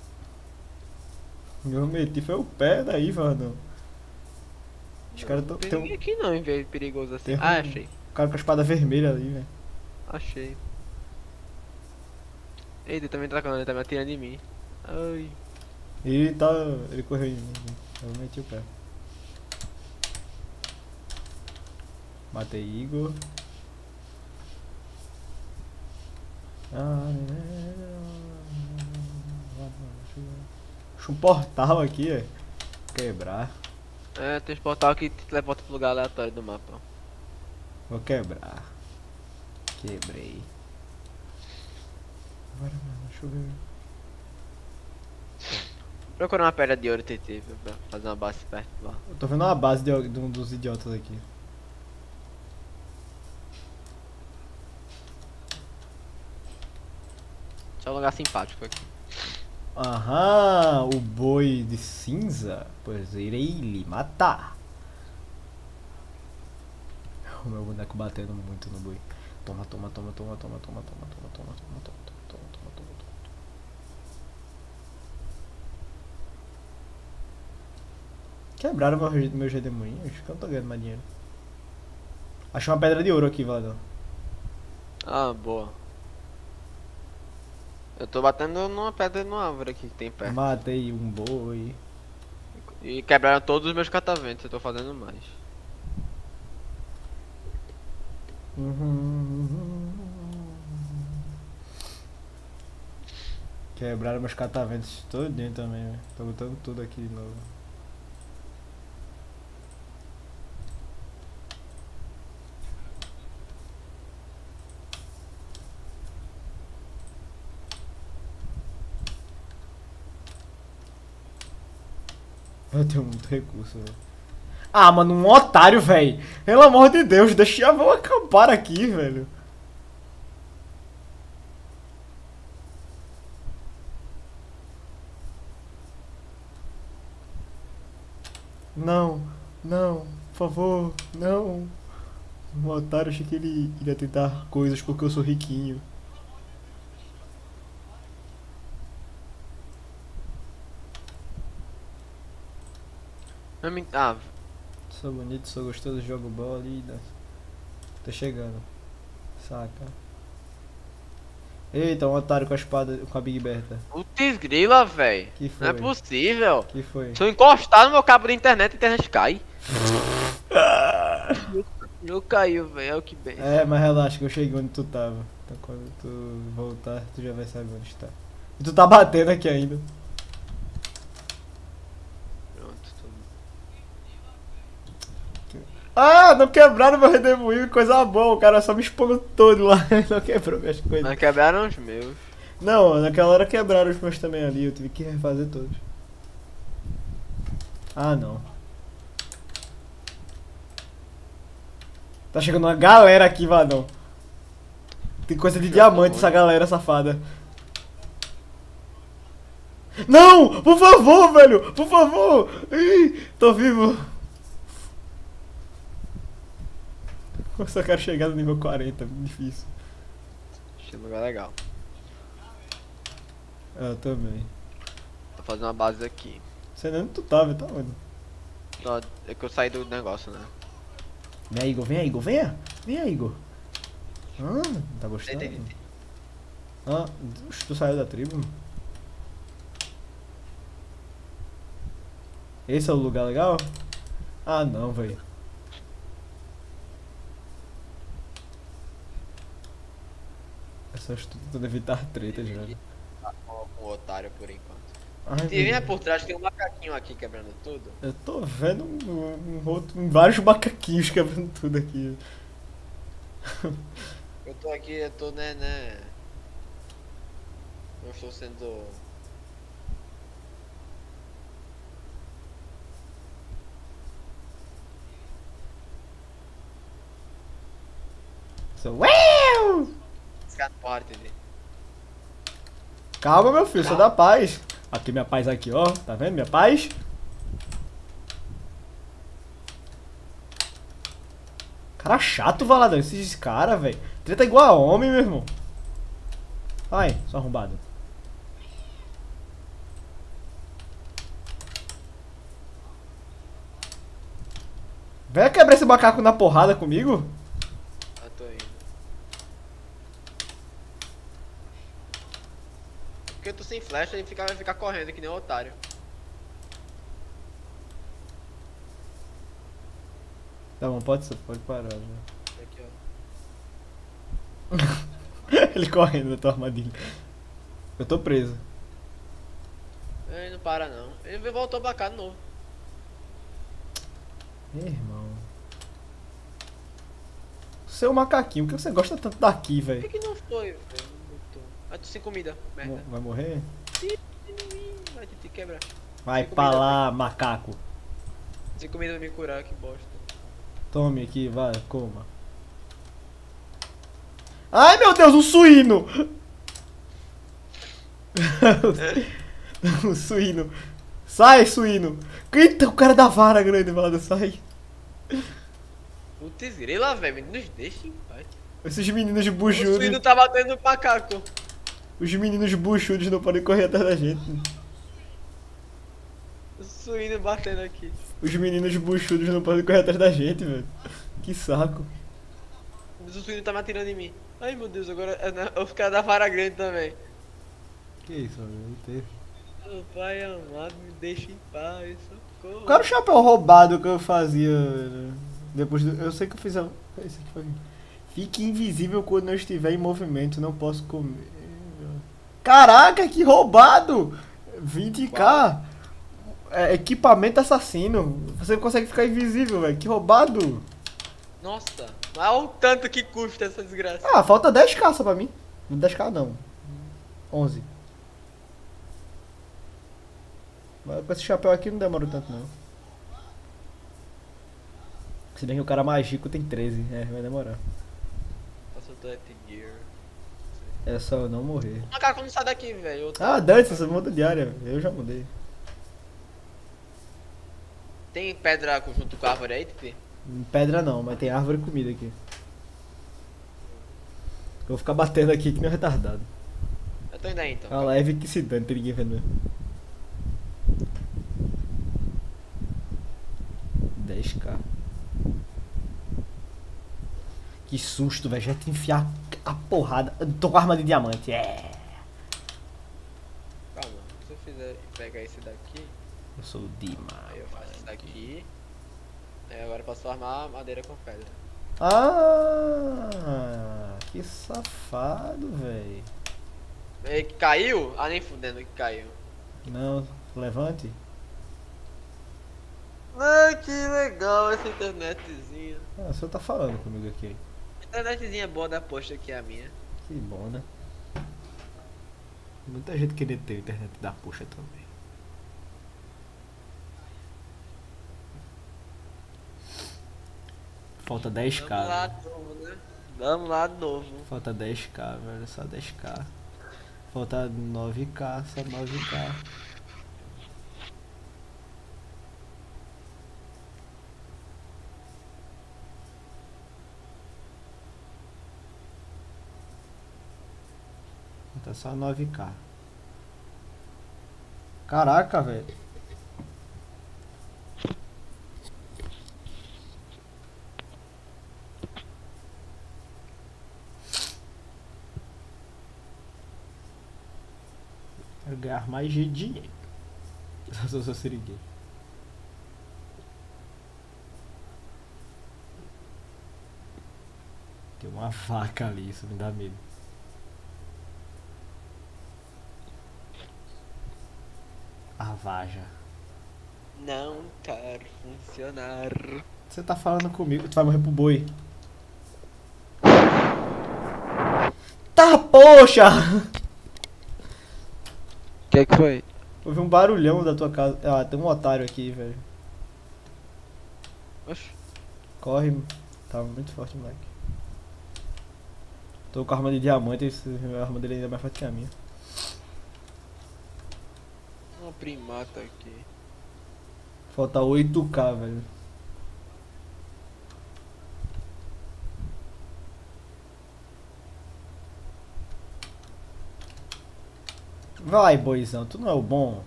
A: Eu meti, foi o pé daí, Vardão. Os caras
B: Não tem
A: tem
B: ninguém
A: um
B: aqui não, em vez de perigoso assim.
A: tem um-
B: Ah, achei.
A: cara com a espada vermelha ali, velho.
B: Achei. Ele também tá me atirando em mim. Ai.
A: Ele tá. Ele correu em mim. Eu meti o pé. Matei Igor. Acho um portal aqui, é. Quebrar.
B: É, tem uns portal que te teleporta pro lugar aleatório do mapa.
A: Vou quebrar. Quebrei. Agora, mano, deixa eu ver.
B: Procura uma pedra de ouro TT pra fazer uma base perto lá.
A: Eu tô vendo uma base de um dos idiotas aqui.
B: Só um lugar simpático aqui.
A: Aham, o boi de cinza. Pois irei lhe matar. O meu boneco batendo muito no boi. Toma, toma, toma, toma, toma, toma, toma, toma, toma, toma, toma, toma, toma, toma, toma, toma. Quebraram meus redemoinhos? Que eu não tô ganhando mais dinheiro. Achei uma pedra de ouro aqui, Vladão.
B: Ah, boa. Eu tô batendo numa pedra numa árvore aqui que tem perto.
A: Matei um boi.
B: E quebraram todos os meus cataventos, eu tô fazendo mais.
A: Quebraram meus cataventos todinho também, velho. Tô botando tudo aqui de novo. Eu tenho muito recurso, velho. Ah, mano, um otário, velho. Pelo amor de Deus, deixa eu acampar aqui, velho. Não, não, por favor, não. Um otário, achei que ele iria tentar coisas porque eu sou riquinho.
B: Ah,
A: Sou bonito, sou gostoso, jogo bola e tô chegando. Saca. Eita, um otário com a espada, com a Big Berta.
B: putz grila, véi.
A: Que foi?
B: Não é possível.
A: Que foi?
B: Se eu encostar no meu cabo da internet, a internet cai. Eu caiu, velho, é o que bem.
A: É, mas relaxa que eu cheguei onde tu tava. Então quando tu voltar, tu já vai saber onde está. E tu tá batendo aqui ainda.
B: Pronto,
A: Ah, não quebraram meu redemoinho, coisa boa. O cara só me expondo todo lá. Não quebrou minhas coisas.
B: Mas quebraram os meus.
A: Não, naquela hora quebraram os meus também ali. Eu tive que refazer todos. Ah, não. Tá chegando uma galera aqui, Vadão. Tem coisa de diamante essa galera safada. Não! Por favor, velho! Por favor! Ih, tô vivo. Eu só quero chegar no nível 40, difícil.
B: Achei um lugar legal.
A: Eu também.
B: Tô fazendo uma base aqui.
A: Você nem tu tava, tá onde?
B: Ó, é que eu saí do negócio, né?
A: Vem aí, Igor, vem aí, Igor, venha! Venha, Igor! Ah, tá gostando? Ah, tu saiu da tribo? Esse é o lugar legal? Ah, não, velho. É só estou tentando evitar tretas, velho.
B: Um otário por enquanto.
A: Ai,
B: Se vier
A: velho.
B: por trás, tem um macaquinho aqui quebrando tudo.
A: Eu tô vendo vários macaquinhos quebrando tudo aqui.
B: Eu tô aqui, eu tô, né. Não estou sendo.
A: Sou... Uau!
B: Esse cara não pode entender.
A: Calma, meu filho, sou da paz. Aqui minha paz aqui, ó. Tá vendo minha paz? Cara chato, Valadão. Esses caras, velho. Treta igual a homem, meu irmão. Ai, só arrombado. Vem quebrar esse macaco na porrada comigo.
B: Eu tô indo. sem flecha, ele vai ficar correndo que nem um otário.
A: Tá bom, pode parar, né?
B: Aqui, ó.
A: Ele correndo da tua armadilha. Eu tô preso.
B: Ele não para não. Ele voltou pra cá de novo.
A: Irmão. Seu macaquinho, por que você gosta tanto daqui,
B: Por
A: velho?
B: que não foi, velho? Não botou. Ah, tô sem comida, merda.
A: Vai morrer?
B: Vai te quebrar.
A: Vai
B: Sem
A: pra
B: comida,
A: lá, macaco.
B: Sem comida vai me curar, que bosta.
A: Tome aqui, vai, coma. Ai, meu Deus, um suíno! Um suíno. Sai, suíno. Eita, o cara da vara grande, mano, sai.
B: Putz, grila, velho, nos deixa em paz.
A: Esses meninos
B: O
A: buchudos.
B: suíno tá batendo no macaco.
A: Os meninos buchudos não podem correr atrás da gente.
B: O suíno batendo aqui.
A: Os meninos buchudos não podem correr atrás da gente, velho. Que saco.
B: Mas o suíno tá me atirando em mim. Ai meu Deus, agora é os caras da vara grande também.
A: Que isso, velho?
B: Meu pai amado, me deixa em paz, socorro.
A: Qual era o chapéu roubado que eu fazia, velho? Depois do... Eu sei que eu fiz a... Esse aqui foi... Fique invisível quando eu estiver em movimento, não posso comer. Caraca, que roubado! 20k! É, equipamento assassino. Você consegue ficar invisível, velho. Que roubado!
B: Nossa, mas olha o tanto que custa essa desgraça.
A: Ah, falta 10k só pra mim. 10k não. 11. Mas com esse chapéu aqui não demora tanto não. Se bem que o cara mais rico tem 13. É, vai demorar.
B: Passou Death Gear.
A: É só eu não morrer.
B: O macaco não sai daqui, velho.
A: Ah, dane-se, você muda de área. Eu já mudei.
B: Tem pedra junto com a árvore aí, Titi?
A: Pedra não, mas tem árvore e comida aqui. Eu vou ficar batendo aqui que nem um retardado.
B: Eu tô indo aí então.
A: A live que se dane, tem ninguém vendo mesmo. 10k. Que susto, velho. Já te enfiar a porrada. Eu tô com arma de diamante. É.
B: Calma, se eu fizer pegar esse daqui,
A: Eu sou o
B: aí
A: Dima.
B: eu faço isso daqui. Aí agora eu posso armar madeira com pedra.
A: Ah, que safado, velho.
B: Ele que caiu? Ah, nem fudendo que caiu.
A: Não, levante.
B: Ah, que legal essa internetzinha.
A: Ah, o senhor tá falando comigo aqui.
B: Internetzinha boa da posta que é a minha.
A: Que bom, né? Muita gente queria ter internet da puxa também. Falta 10k.
B: Vamos lá
A: velho.
B: de novo, né? Vamos lá de novo.
A: Falta 10k, velho. Só 10k. Falta 9k, só 9k. Falta só 9k. Caraca, velho. Quero ganhar mais de dinheiro. Só sou seringueiro. Tem uma vaca ali, isso me dá medo. A vaja.
B: Não quer funcionar.
A: Você tá falando comigo, tu vai morrer pro boi. Tá, poxa!
B: O que foi?
A: Houve um barulhão da tua casa. Ah, tem um otário aqui, velho.
B: Oxi.
A: Corre, tá muito forte, moleque. Tô com a arma de diamante, a arma dele ainda é mais forte que a minha.
B: Uma primata aqui.
A: Falta 8k, velho. Vai, boizão, tu não é o bom.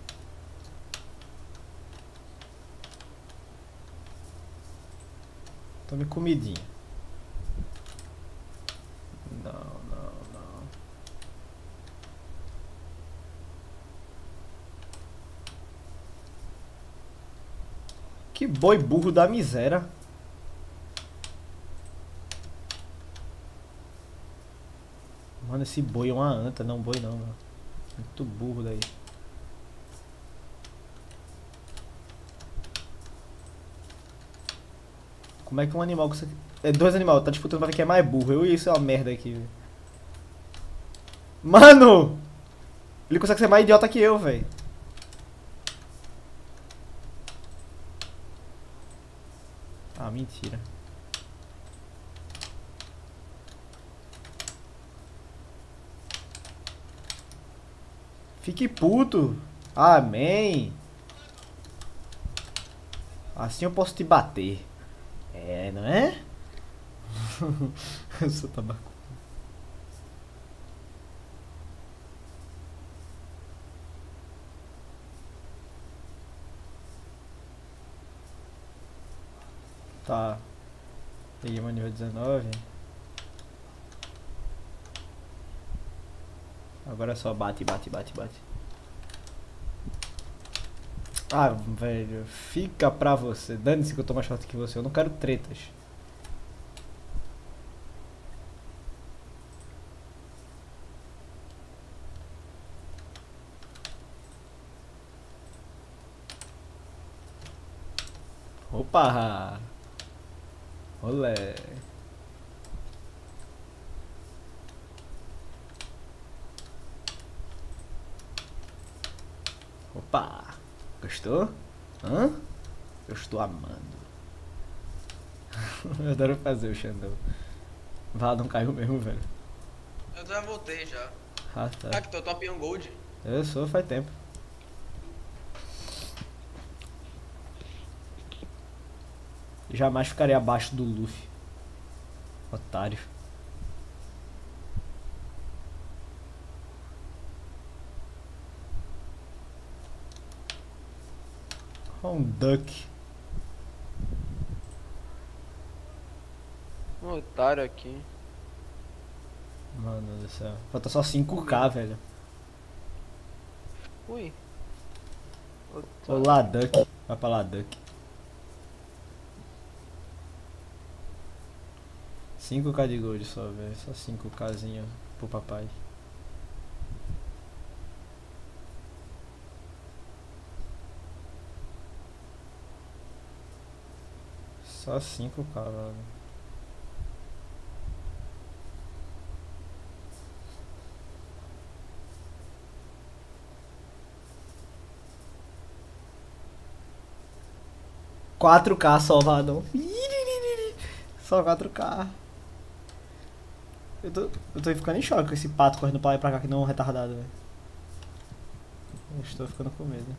A: Tome comidinha. Não, não, não. Que boi burro da miséria. Mano, esse boi é uma anta, não boi não, mano. Muito burro daí. Como é que um animal consegue... É dois animais, tá disputando pra ver quem é mais burro. Eu e isso é uma merda aqui, velho. Mano! Ele consegue ser mais idiota que eu, velho. Ah, mentira. Fique puto. Amém. Assim eu posso te bater. É, não é? Eu sou tabaco. Tá. Peguei meu nível 19. Agora é só bate, bate, bate, bate. Ah, velho. Fica pra você. Dane-se que eu tô mais forte que você. Eu não quero tretas. Opa! Olé! Opa! Gostou? Hã? Eu estou amando. Eu adoro fazer o Xandão. Vá, não caiu mesmo, velho.
B: Eu já voltei já.
A: Ah,
B: Ah,
A: tá.
B: que tô top 1 gold.
A: Eu sou faz tempo. Jamais ficarei abaixo do Luffy. Otário. Um duck.
B: Um otário aqui.
A: Mano do céu. Falta só 5k, velho.
B: Ui.
A: Olá, duck. Vai pra lá, duck. 5k de gold só, velho. Só 5kzinho pro papai. Só 5k, velho. Quatro k só, Vadão. Só 4k. Eu tô ficando em choque com esse pato correndo pra lá e pra cá que não é um retardado, velho. Eu estou ficando com medo.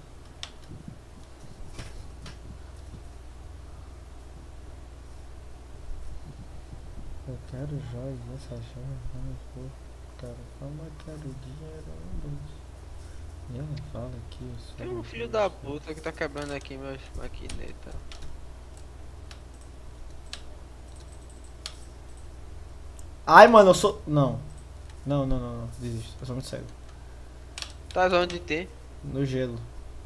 A: Eu quero joias, essa joia, vamos por. Cara, como eu quero dinheiro, e ela fala que eu sou.
B: Tem um filho da puta que tá quebrando aqui meus maquinetas.
A: Ai, mano, eu sou. Não. Não. Desisto. Eu sou muito cego.
B: Tá onde tem?
A: No gelo.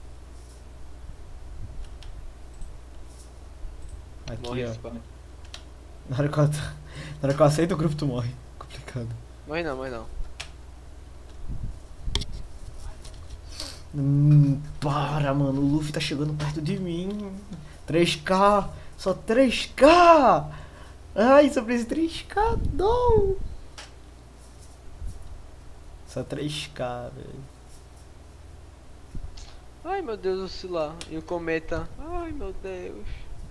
A: Aqui,
B: Morre
A: ó.
B: esse pai.
A: Na hora que eu aceito o grupo, tu morre. Complicado.
B: Morre não.
A: Para, mano. O Luffy tá chegando perto de mim. 3k. Só 3k. Ai, só preciso de 3k. Não. Só 3k, velho.
B: Ai meu Deus, o Sila. E o cometa. Ai meu Deus.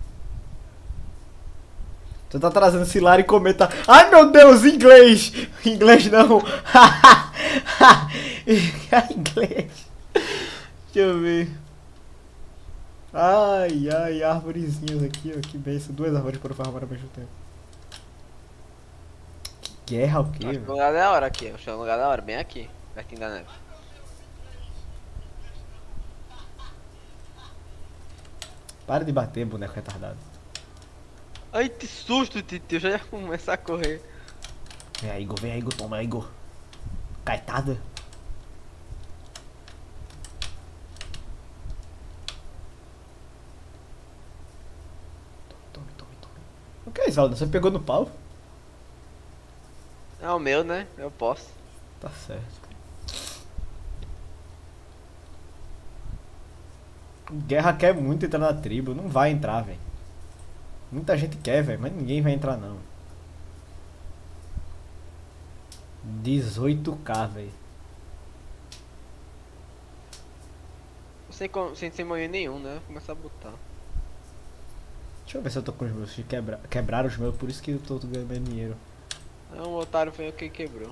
A: Tu tá trazendo Silar e cometa. Ai, meu Deus, inglês. Inglês não. Inglês. Deixa eu ver. Ai, árvorezinhas aqui, ó. Que benção. 2 árvores para farmar ao mesmo tempo. Que guerra o quê,
B: Acho que o
A: velho?
B: lugar da hora aqui. Acho que é um lugar da hora. Bem aqui. Pertinho da neve.
A: Para de bater, boneco retardado.
B: Ai, que susto, Titi. Eu já ia começar a correr.
A: Vem aí, Igor, toma, Igor. Caitada. O que é isso, Aldo? Você pegou no pau?
B: É o meu, né? Eu posso.
A: Tá certo. Guerra quer muito entrar na tribo. Não vai entrar, velho. Muita gente quer, velho. Mas ninguém vai entrar, não. 18k, velho.
B: Sem moer nenhum, né? Vou começar a botar.
A: Deixa eu ver se eu tô com os meus. Quebraram os meus, por isso que eu tô ganhando dinheiro.
B: Não, o otário foi o que quebrou.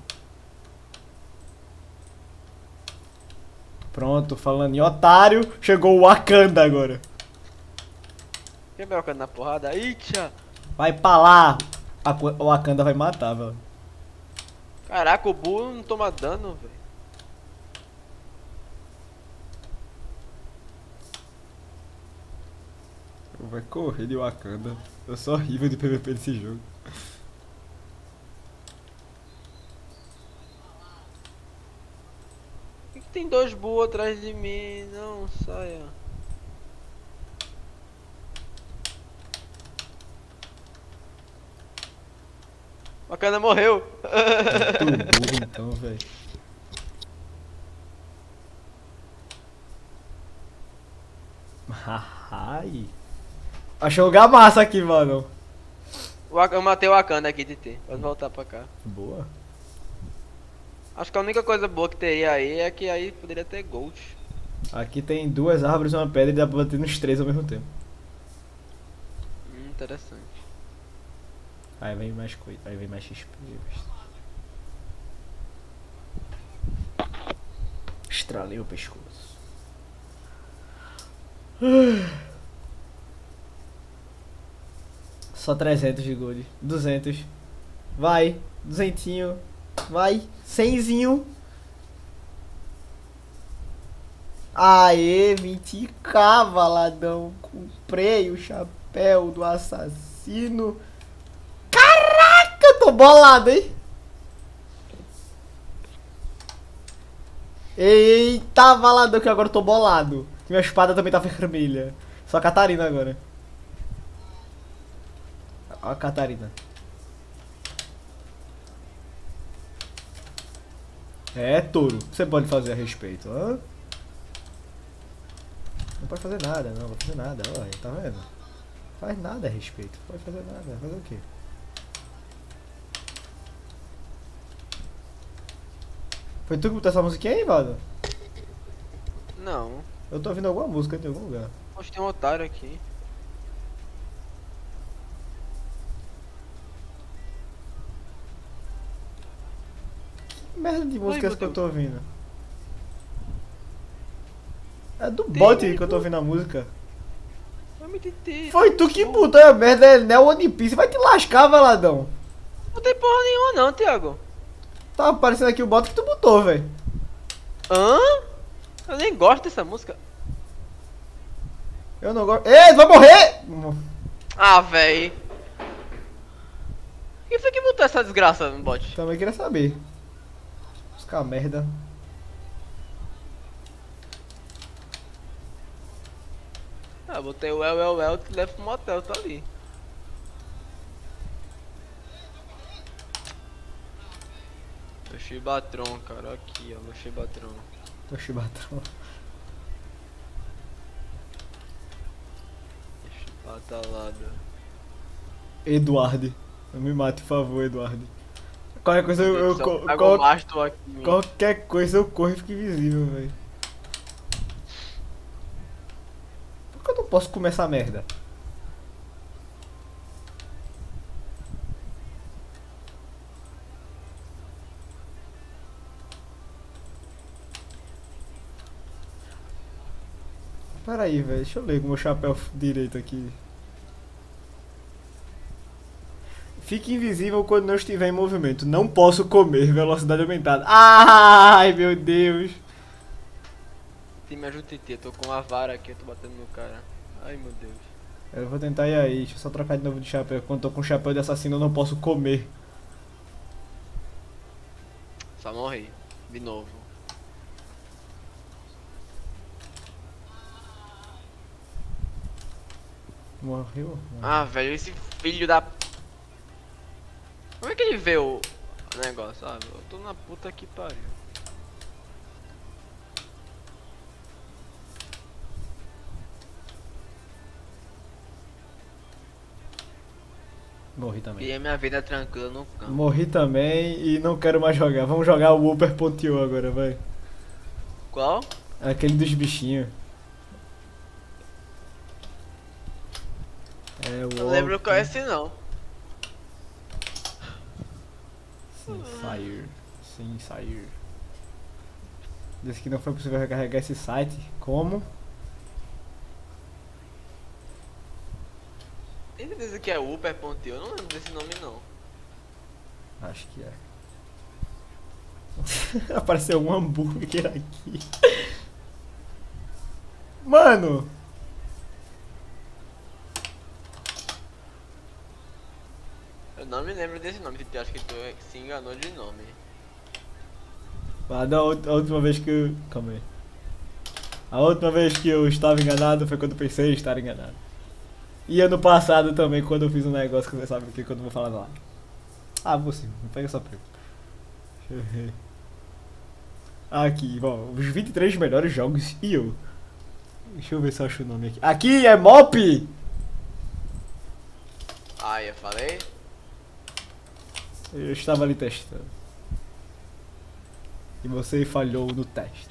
A: Pronto, falando em otário, chegou o Wakanda agora.
B: Quebrou o cara na porrada. Eita!
A: Vai pra lá. O Wakanda vai matar, velho.
B: Caraca, o burro não toma dano, velho.
A: Vai correr de Wakanda. Eu sou horrível de PVP desse jogo.
B: Por que tem dois burros atrás de mim? Não, saia. O Wakanda morreu.
A: Muito burro então, velho. Ai. Achei um lugar massa aqui, mano.
B: Eu matei o Wakanda aqui, TT. Pode voltar pra cá.
A: Boa.
B: Acho que a única coisa boa que teria aí é que aí poderia ter gold.
A: Aqui tem duas árvores e uma pedra e dá pra bater nos três ao mesmo tempo.
B: Interessante.
A: Aí vem mais coisa, aí vem mais XP. Estralei o pescoço. Só 300 de gold. 200. Vai. 200. Vai. 100zinho. Aê, 20k, valadão. Comprei o chapéu do assassino. Caraca, eu tô bolado, hein? Eita, valadão, que agora eu tô bolado. Minha espada também tá vermelha. Só a Catarina agora. Ó a Catarina. É, touro. O que você pode fazer a respeito? Hã? Não pode fazer nada, não. Não pode fazer nada. Olha, tá vendo? Faz nada a respeito. Não pode fazer nada. Fazer o quê? Foi tu que botou essa musiquinha aí, Valdo?
B: Não.
A: Eu tô ouvindo alguma música em algum lugar.
B: Acho que tem um otário aqui.
A: Que merda de música é essa que eu tô ouvindo? É do
B: Tem,
A: bot
B: né,
A: que eu tô ouvindo a música.
B: Vai me TT.
A: Foi tu que botou a merda, é Neo One Piece. Vai te lascar, valadão.
B: Não tem porra nenhuma não, Thiago.
A: Tá aparecendo aqui o bot que tu botou, velho.
B: Hã? Eu nem gosto dessa música.
A: Eu não gosto. Ei, tu vai morrer!
B: Ah, véi. Quem foi que botou essa desgraça no bot?
A: Também queria saber. Buscar merda.
B: Ah, botei o El, te leva pro motel, tá ali. Meu Chibatron, cara, aqui ó, meu Chibatron.
A: Tô chibatão.
B: Chibatalada.
A: Eduardo. Não me mate, por favor, Eduardo. Qualquer coisa
B: Pega o mastro aqui.
A: qualquer coisa eu corro e fico invisível, velho. Por que eu não posso comer essa merda? Pera aí, velho. Deixa eu ler com o meu chapéu direito aqui. Fique invisível quando não estiver em movimento. Não posso comer. Velocidade aumentada. Ai, meu Deus.
B: Tem me ajuda, TT, eu tô com uma vara aqui, eu tô batendo no cara. Ai, meu Deus.
A: Eu vou tentar ir aí. Deixa eu só trocar de novo de chapéu. Quando eu tô com chapéu de assassino, eu não posso comer.
B: Só morri. De novo.
A: Morreu?
B: Ah, velho, esse filho da Como é que ele vê o negócio? Ah, eu tô na puta que pariu.
A: Morri também.
B: E a minha vida tranquila no campo.
A: Morri também e não quero mais jogar. Vamos jogar o Whopper.io agora, vai.
B: Qual?
A: Aquele dos bichinhos. É o
B: Não lembro qual é esse não.
A: Sim, sair. Sim, sair. Disse que não foi possível recarregar esse site. Como?
B: Ele diz que é Uber.io, eu não lembro desse nome não.
A: Acho que é. Apareceu um hambúrguer aqui. Mano!
B: Eu não me lembro desse nome, eu acho que tu se enganou de nome.
A: A última vez que eu... Calma aí. A última vez que eu estava enganado foi quando eu pensei em estar enganado. E ano passado também, quando eu fiz um negócio que você sabe que quando eu vou falar lá. Ah, vou sim, não pega só prego. Deixa eu ver. Aqui, bom, os 23 melhores jogos e eu. Deixa eu ver se eu acho o nome aqui. Aqui é MOP!
B: Ah, eu falei?
A: Eu estava ali testando. E você falhou no teste.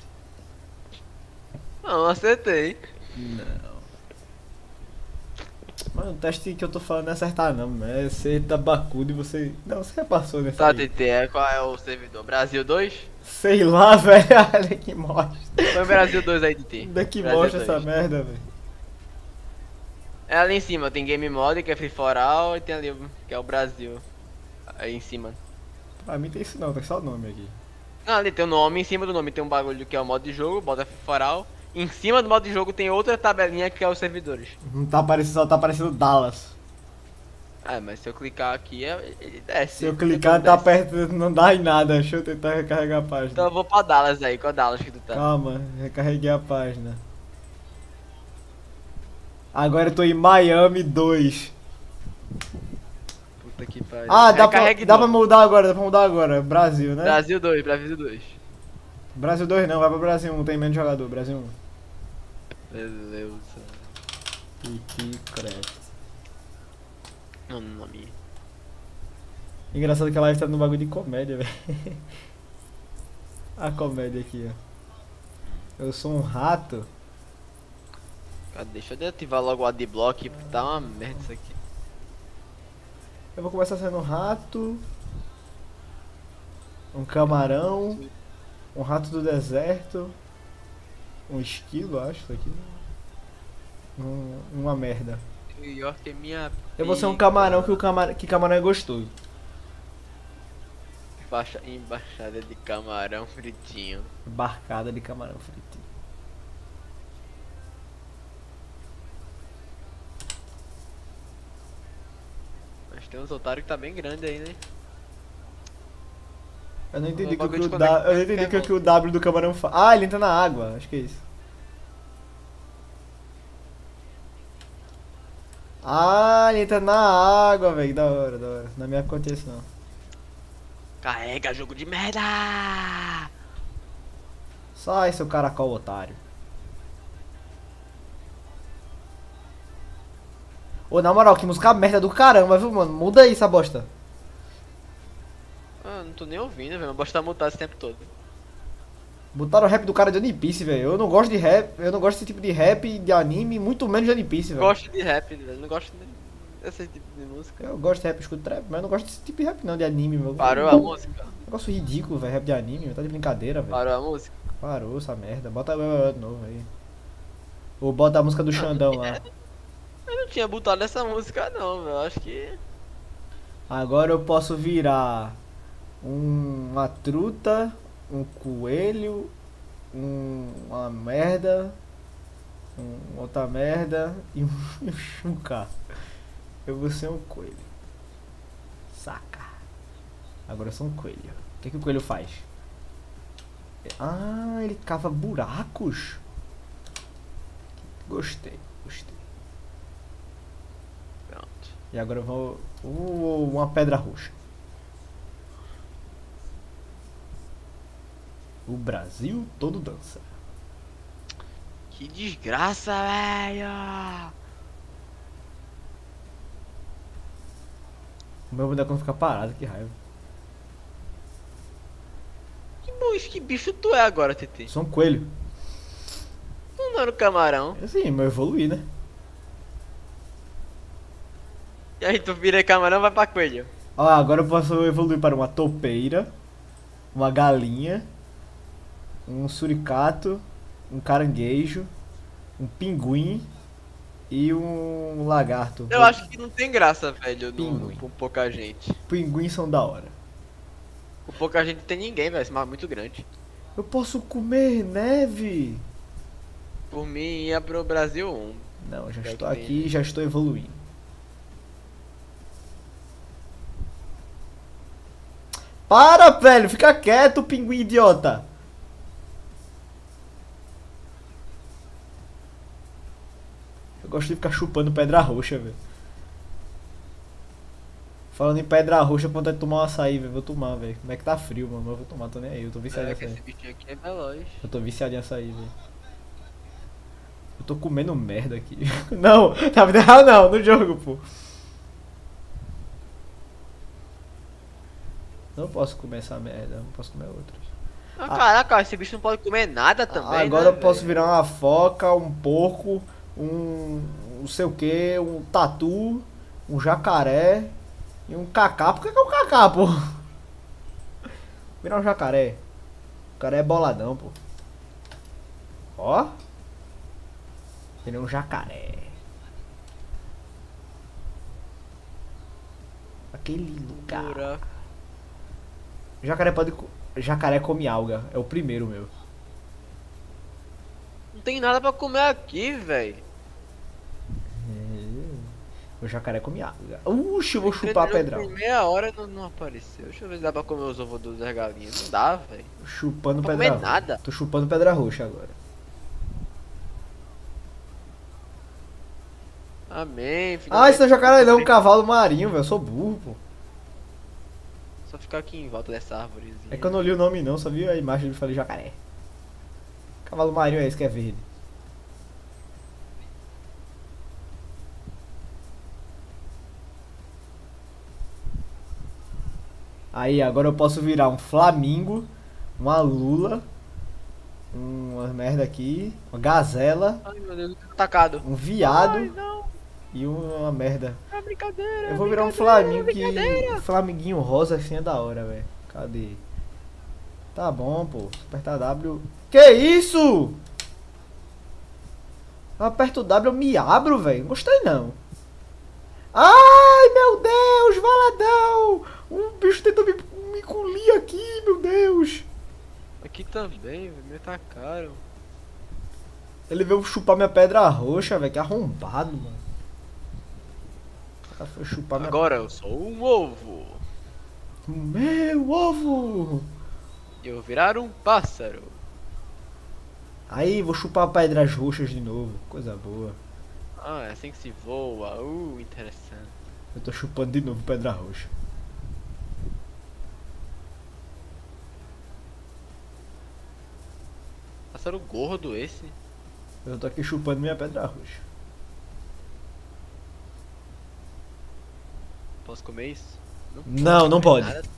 B: Não, acertei.
A: Não. Mas o teste que eu tô falando não é acertar não, é ser tabacudo e você... Não, você repassou nessa
B: Tá,
A: aí.
B: TT, qual é o servidor? Brasil 2?
A: Sei lá, velho, olha que mostra.
B: Põe Brasil 2 aí, TT.
A: Onde é que
B: Brasil
A: mostra
B: 2.
A: essa merda, velho?
B: É ali em cima, tem Game Mode, que é Free for All, e tem ali, que é o Brasil. Aí em cima.
A: Pra mim tem isso não, tem só o nome aqui.
B: Não, ali tem o nome, em cima do nome tem um bagulho que é o modo de jogo, bota Free for All. Em cima do modo de jogo tem outra tabelinha que é os servidores.
A: Não tá aparecendo, só tá aparecendo Dallas.
B: Ah, mas se eu clicar aqui, ele desce.
A: Se eu clicar, tá
B: desce.
A: perto, não dá em nada. Deixa eu tentar recarregar a página.
B: Então eu vou pra Dallas aí, qual Dallas que tu tá?
A: Calma, recarreguei a página. Agora eu tô em Miami 2.
B: Puta que pariu.
A: Ah, dá
B: Recarregue
A: pra
B: novo.
A: mudar agora, Brasil, né?
B: Brasil 2, Brasil 2.
A: Brasil 2 não, vai pra Brasil 1, tem menos jogador, Brasil 1.
B: Beleza.
A: Kiki Craft.
B: Não, nome.
A: Engraçado que a live tá no bagulho de comédia, velho. A comédia aqui, ó. Eu sou um rato.
B: Cara, deixa eu ativar logo o adblock, porque tá uma merda isso aqui.
A: Eu vou começar sendo um rato. Um camarão. Um rato do deserto. Um esquilo, acho, isso aqui. Uma merda.
B: New York é minha.
A: Eu vou ser um camarão que camarão é gostoso.
B: Embaixada de camarão fritinho.
A: Barcada de camarão frito.
B: Mas tem uns otários que tá bem grande aí, né?
A: Eu não entendi
B: O bagulho
A: o
B: de
A: que
B: conectar
A: eu não entendi o que o W do camarão faz. Ah, ele entra na água, acho que é isso. Ah, ele entra na água, velho. Da hora, da hora. Na minha época não tinha isso não.
B: Carrega, jogo de merda!
A: Sai, seu caracol otário. Ô, na moral, que música merda do caramba, viu, mano? Muda aí essa bosta.
B: Ah, não tô nem ouvindo, velho. Mas tá mutado esse tempo todo.
A: Botaram o rap do cara de One Piece, velho. Eu não gosto de rap, eu não gosto desse tipo de rap de anime, muito menos de One Piece, velho.
B: Gosto de rap, velho. Não gosto desse tipo de música.
A: Eu gosto de rap, escuto trap, mas eu não gosto desse tipo de rap não, de anime, meu.
B: Parou a música?
A: Negócio ridículo, velho, rap de anime, tá de brincadeira, velho.
B: Parou a música?
A: Parou essa merda. Bota de novo aí. Ou bota a música do Xandão lá.
B: Eu não tinha botado essa música não, velho. Acho que.
A: Agora eu posso virar uma truta, um coelho, uma merda, outra merda e um chunca. Eu vou ser um coelho. Saca. Agora eu sou um coelho. O que o coelho faz? Ah, ele cava buracos. Gostei, gostei.
B: Pronto.
A: E agora eu vou... uma pedra roxa. O Brasil todo dança.
B: Que desgraça, velho.
A: O meu boneco não fica parado, que raiva.
B: Que bicho tu é agora, TT?
A: Sou um coelho.
B: Tu não era o camarão.
A: Assim, eu evoluí, né?
B: E aí tu vira camarão, vai pra coelho.
A: Ó, agora eu posso evoluir para uma topeira, uma galinha, um suricato, um caranguejo, um pinguim e um lagarto.
B: Eu acho que não tem graça, velho,
A: Pinguim.
B: com pouca gente.
A: Pinguins são da hora.
B: Com pouca gente tem ninguém, velho. Esse mar é muito grande.
A: Eu posso comer neve?
B: Por mim, ia pro Brasil 1.
A: Não, já
B: É o
A: estou
B: que tem,
A: aqui e
B: né?
A: já estou evoluindo. Para, velho! Fica quieto, pinguim idiota! Eu gosto de ficar chupando pedra roxa, velho. Falando em pedra roxa, quando é tomar um açaí, velho. Vou tomar, velho. Como é que tá frio, mano? Eu vou tomar, tô nem aí. Eu tô viciado em
B: É que
A: açaí.
B: esse bichinho aqui é veloz.
A: Eu tô viciado em açaí, velho. Eu tô comendo merda aqui. Não, na vida real não, no jogo, pô. Não posso comer essa merda, não posso comer outras.
B: Ah, caraca, esse bicho não pode comer nada também,
A: Agora
B: né,
A: eu posso
B: velho?
A: virar uma foca, um porco, um não sei o que, um tatu, um jacaré e um cacá. Por que é um cacá, pô? Virar um jacaré. O cara é boladão, pô. Ó. Ele é um jacaré. Aquele lugar.
B: Buraco.
A: Jacaré pode. Jacaré come alga. É o primeiro, meu.
B: Não tem nada pra comer aqui, velho.
A: O jacaré come alga. Uxi, eu vou chupar a pedra.
B: Por meia hora não apareceu. Deixa eu ver se dá pra comer os ovos das galinhas. Não dá, velho.
A: Chupando
B: Não pra
A: pedra
B: comer
A: roxa.
B: nada.
A: Tô chupando pedra roxa agora.
B: Amém.
A: Ah, esse não é jacaré não, um cavalo marinho, velho. Eu sou burro, pô.
B: Só ficar aqui em volta dessa árvorezinha.
A: É que eu não li o nome não, só vi a imagem e falei jacaré. Cavalo marinho é esse que é verde. Aí, agora eu posso virar um flamingo, uma lula, uma merda aqui, uma gazela,
B: Ai, meu Deus, tô atacado.
A: um viado
B: Ai, não.
A: e uma merda.
B: É brincadeira.
A: Eu vou virar um flamingo que... Um flamiguinho rosa assim é da hora, velho. Cadê? Tá bom, pô. Apertar W. Que isso? Eu aperto o W, eu me abro, velho. Não gostei, não. Ai, meu Deus, valadão. Um bicho tentou me engolir aqui, meu Deus.
B: Aqui também, velho. Me atacaram.
A: Ele veio chupar minha pedra roxa, velho. Que arrombado, mano. O cara foi chupar minha...
B: Agora eu sou um ovo.
A: Meu ovo.
B: E eu vou virar um pássaro.
A: Aí, vou chupar pedras roxas de novo. Coisa boa.
B: Ah, é assim que se voa. Interessante.
A: Eu tô chupando de novo pedra roxa.
B: Pássaro gordo esse.
A: Eu tô aqui chupando minha pedra roxa.
B: Posso comer isso?
A: Não, não
B: comer
A: pode.
B: nada.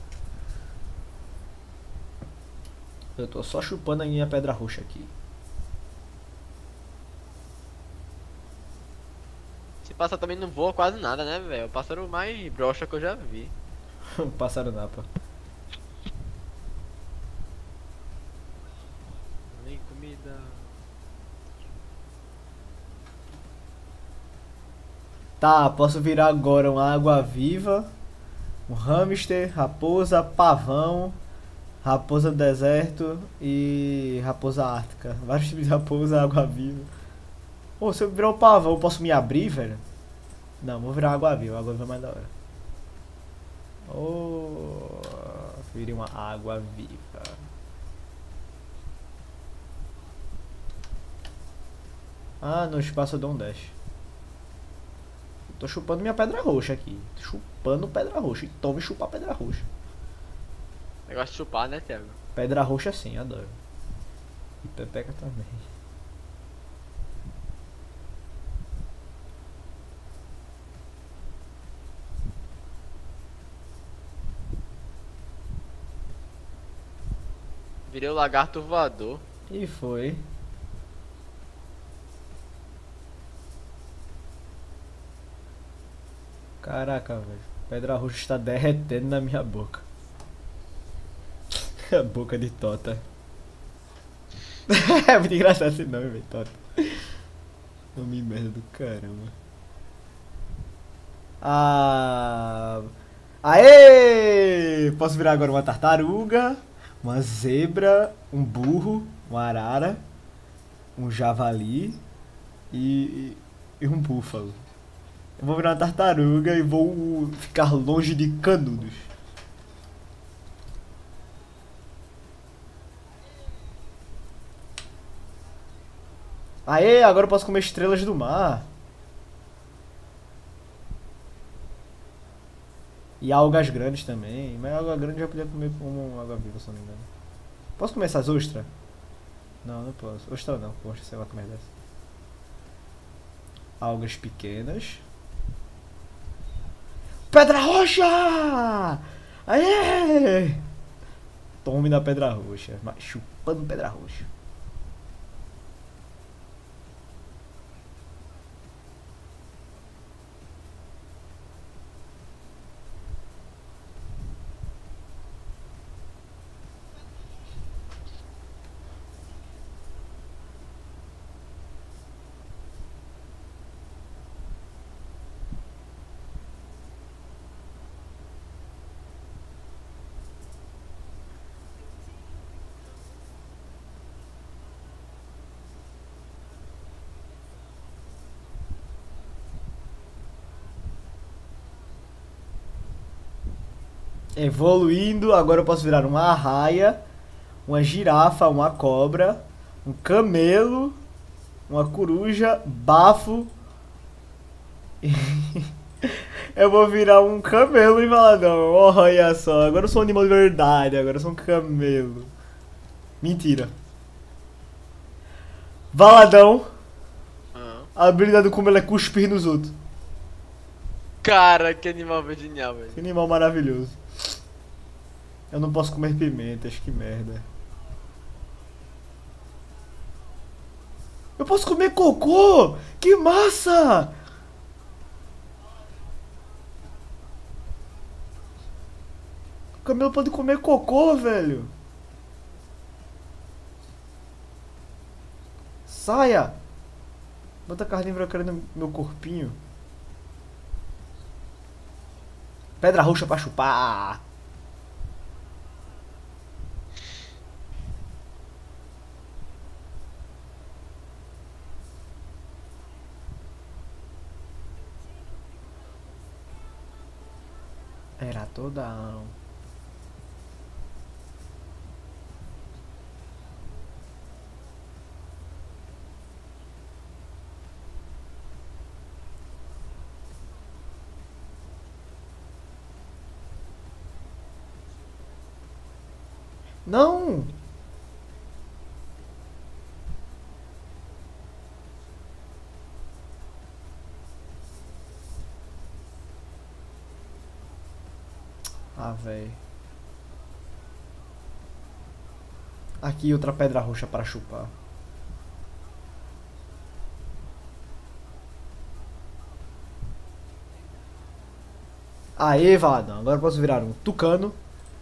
A: Eu tô só chupando a minha pedra roxa aqui.
B: Esse pássaro também não voa quase nada, né, velho? É o pássaro mais broxa que eu já vi.
A: Um pássaro napa.
B: Vem comida.
A: Tá, posso virar agora uma água-viva, um hamster, raposa, pavão, raposa do deserto e raposa ártica. Vários tipos de raposa, água-viva. Pô, se eu virar um pavão, eu posso me abrir, velho? Não, vou virar água-viva, água-viva é mais da hora. Oh, virei uma água-viva. Ah, no espaço eu dou um dash. Tô chupando minha pedra roxa aqui. Tô chupando pedra roxa. E tome chupar pedra roxa.
B: Negócio de chupar, né, Thiago?
A: Pedra roxa sim, adoro. E pepeca também.
B: Virei o lagarto voador.
A: E foi. Caraca, velho. Pedra roxa está derretendo na minha boca. A boca de Tota. É muito engraçado esse nome, velho. Tota. Nome merda do caramba. Ah. Aê! Posso virar agora uma tartaruga, uma zebra, um burro, uma arara, um javali e um búfalo. Eu vou virar uma tartaruga e vou ficar longe de canudos. Aê, agora eu posso comer estrelas do mar. E algas grandes também. Mas alga grande eu já podia comer como água viva, se não me engano. Posso comer essas ostras? Não, não posso. Ostra não, poxa, sei lá como é dessa. Algas pequenas. Pedra roxa! Aê! Tome na pedra roxa. Chupando pedra roxa. Evoluindo, agora eu posso virar uma arraia, uma girafa, uma cobra, um camelo, uma coruja, bafo. Eu vou virar um camelo em Valadão. Olha só, agora eu sou um animal de verdade, agora eu sou um camelo. Mentira. Valadão, a habilidade do camelo é cuspir nos outros.
B: Cara, que animal genial, velho.
A: Que animal maravilhoso. Eu não posso comer pimentas, que merda. Eu posso comer cocô! Que massa! O camelo pode comer cocô, velho. Saia! Bota carnívora querendo meu corpinho. Pedra roxa pra chupar. Era toda. Não! Ah, velho. Aqui outra pedra roxa para chupar. Aê, Valadão. Agora eu posso virar um tucano,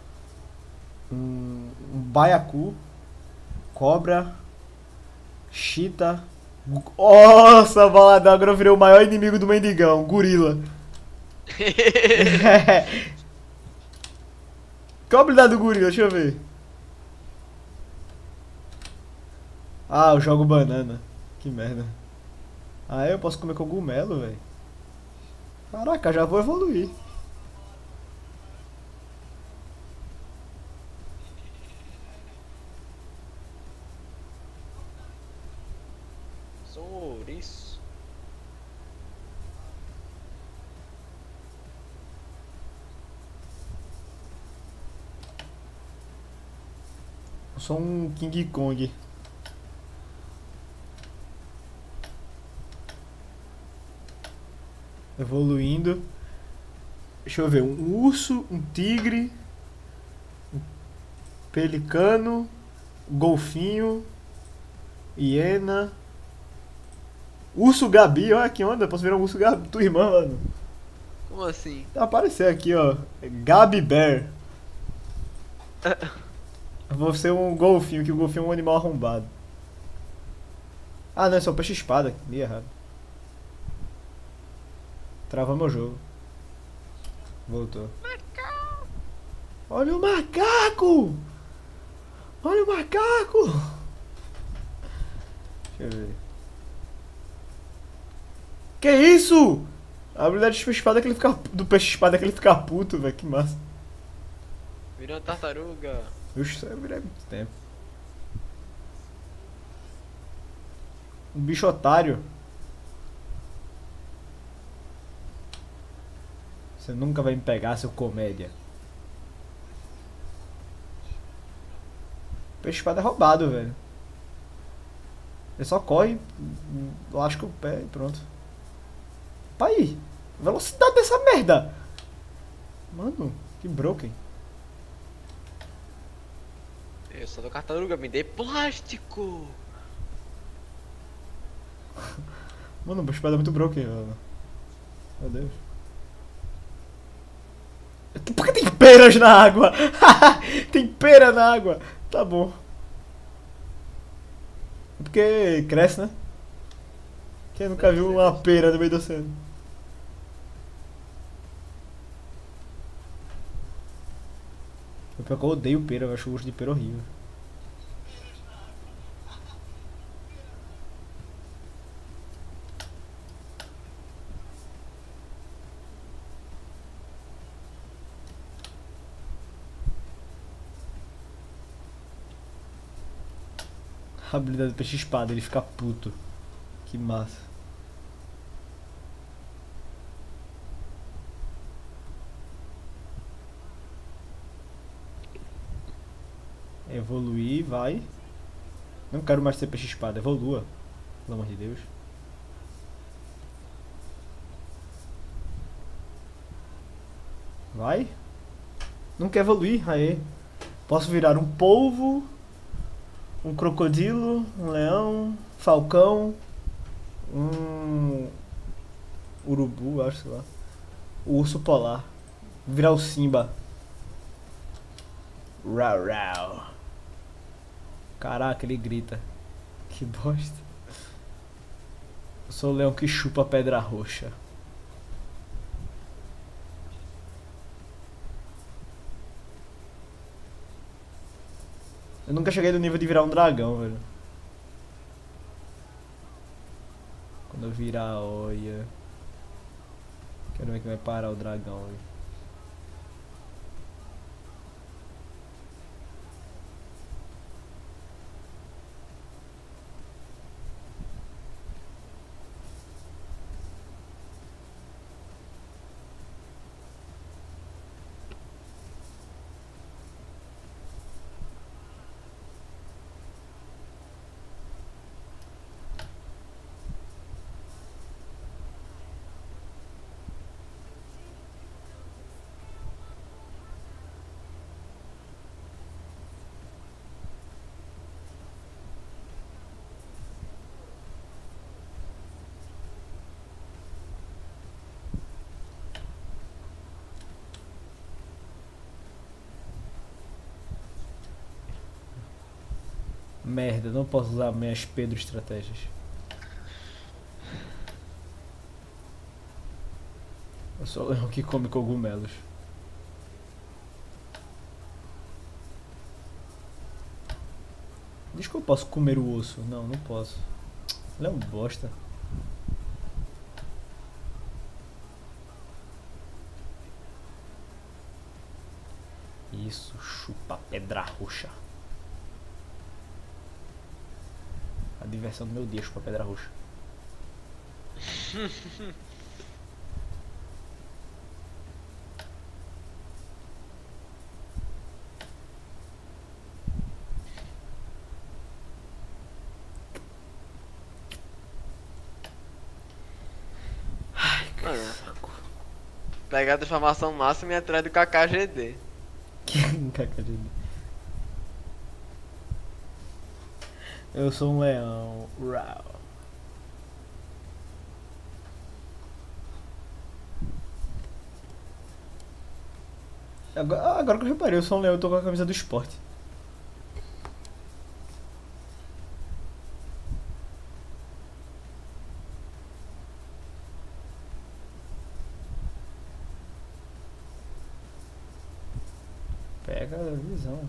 A: um baiacu, cobra, chita. Nossa, Valadão. Agora eu virei o maior inimigo do mendigão, gorila. Qual a habilidade do gorila? Deixa eu ver. Ah, eu jogo banana. Que merda. Ah, eu posso comer cogumelo, velho. Caraca, já vou evoluir.
B: Souriço.
A: sou um King Kong. Evoluindo. Deixa eu ver, um urso, um tigre, um pelicano, um golfinho, hiena, urso Gabi, olha que onda, posso virar um urso Gabi, tua irmã, mano.
B: Como assim?
A: Tá aparecendo aqui, ó, Gabi Bear. Eu vou ser um golfinho, que o golfinho é um animal arrombado. Ah não, esse é o peixe espada, li errado. Travou meu jogo. Voltou. Olha o macaco! Olha o macaco! Deixa eu ver. Que isso? A habilidade do peixe espada é que ele fica. Do peixe espada é que ele fica puto, velho. Que massa.
B: Virou uma tartaruga.
A: Ux, isso aí eu virei há muito tempo. Um bicho otário. Você nunca vai me pegar, seu comédia. Peixe espada é roubado, velho. Ele só corre, lasca o pé e pronto. Pai, velocidade dessa merda. Mano, que broken.
B: Eu sou da tartaruga, me dê plástico.
A: Mano, o peixe espada é muito broken, velho. Meu Deus. Por que tem peras na água? Tem pera na água. Tá bom. É porque cresce, né? Quem nunca viu uma pera no meio do oceano? O pior que eu odeio pera, eu acho o gosto de pera horrível. A habilidade do peixe espada, ele fica puto. Que massa. Evoluir, vai. Não quero mais ser peixe espada, evolua. Pelo amor de Deus. Vai. Não quer evoluir, aê. Posso virar um polvo, um crocodilo, um leão, falcão, um urubu, acho, sei lá. O urso polar. Virar o Simba. Rau, rau. Caraca, ele grita. Que bosta. Eu sou o leão que chupa pedra roxa. Eu nunca cheguei no nível de virar um dragão, velho. Quando eu virar, olha. Quero ver que vai parar o dragão, velho. Merda, não posso usar minhas Pedro estratégias. Eu sou o leão que come cogumelos. Diz que eu posso comer o osso. Não, não posso. Ele é um bosta. Isso, chupa pedra roxa. A diversão do meu dia, chupa pedra roxa.
B: Mano, pegar a transformação máxima e atrás do KKGD.
A: Eu sou um leão. Rau. Agora que eu reparei, eu sou um leão, eu tô com a camisa do esporte. Pega a visão.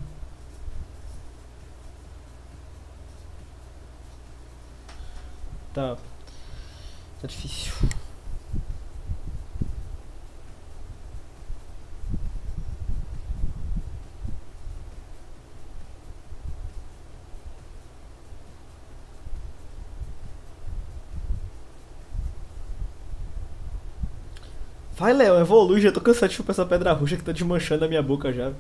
A: Tá. Tá difícil. Vai, Léo, evolui, já tô cansado de chupar essa pedra roxa que tá desmanchando a minha boca já.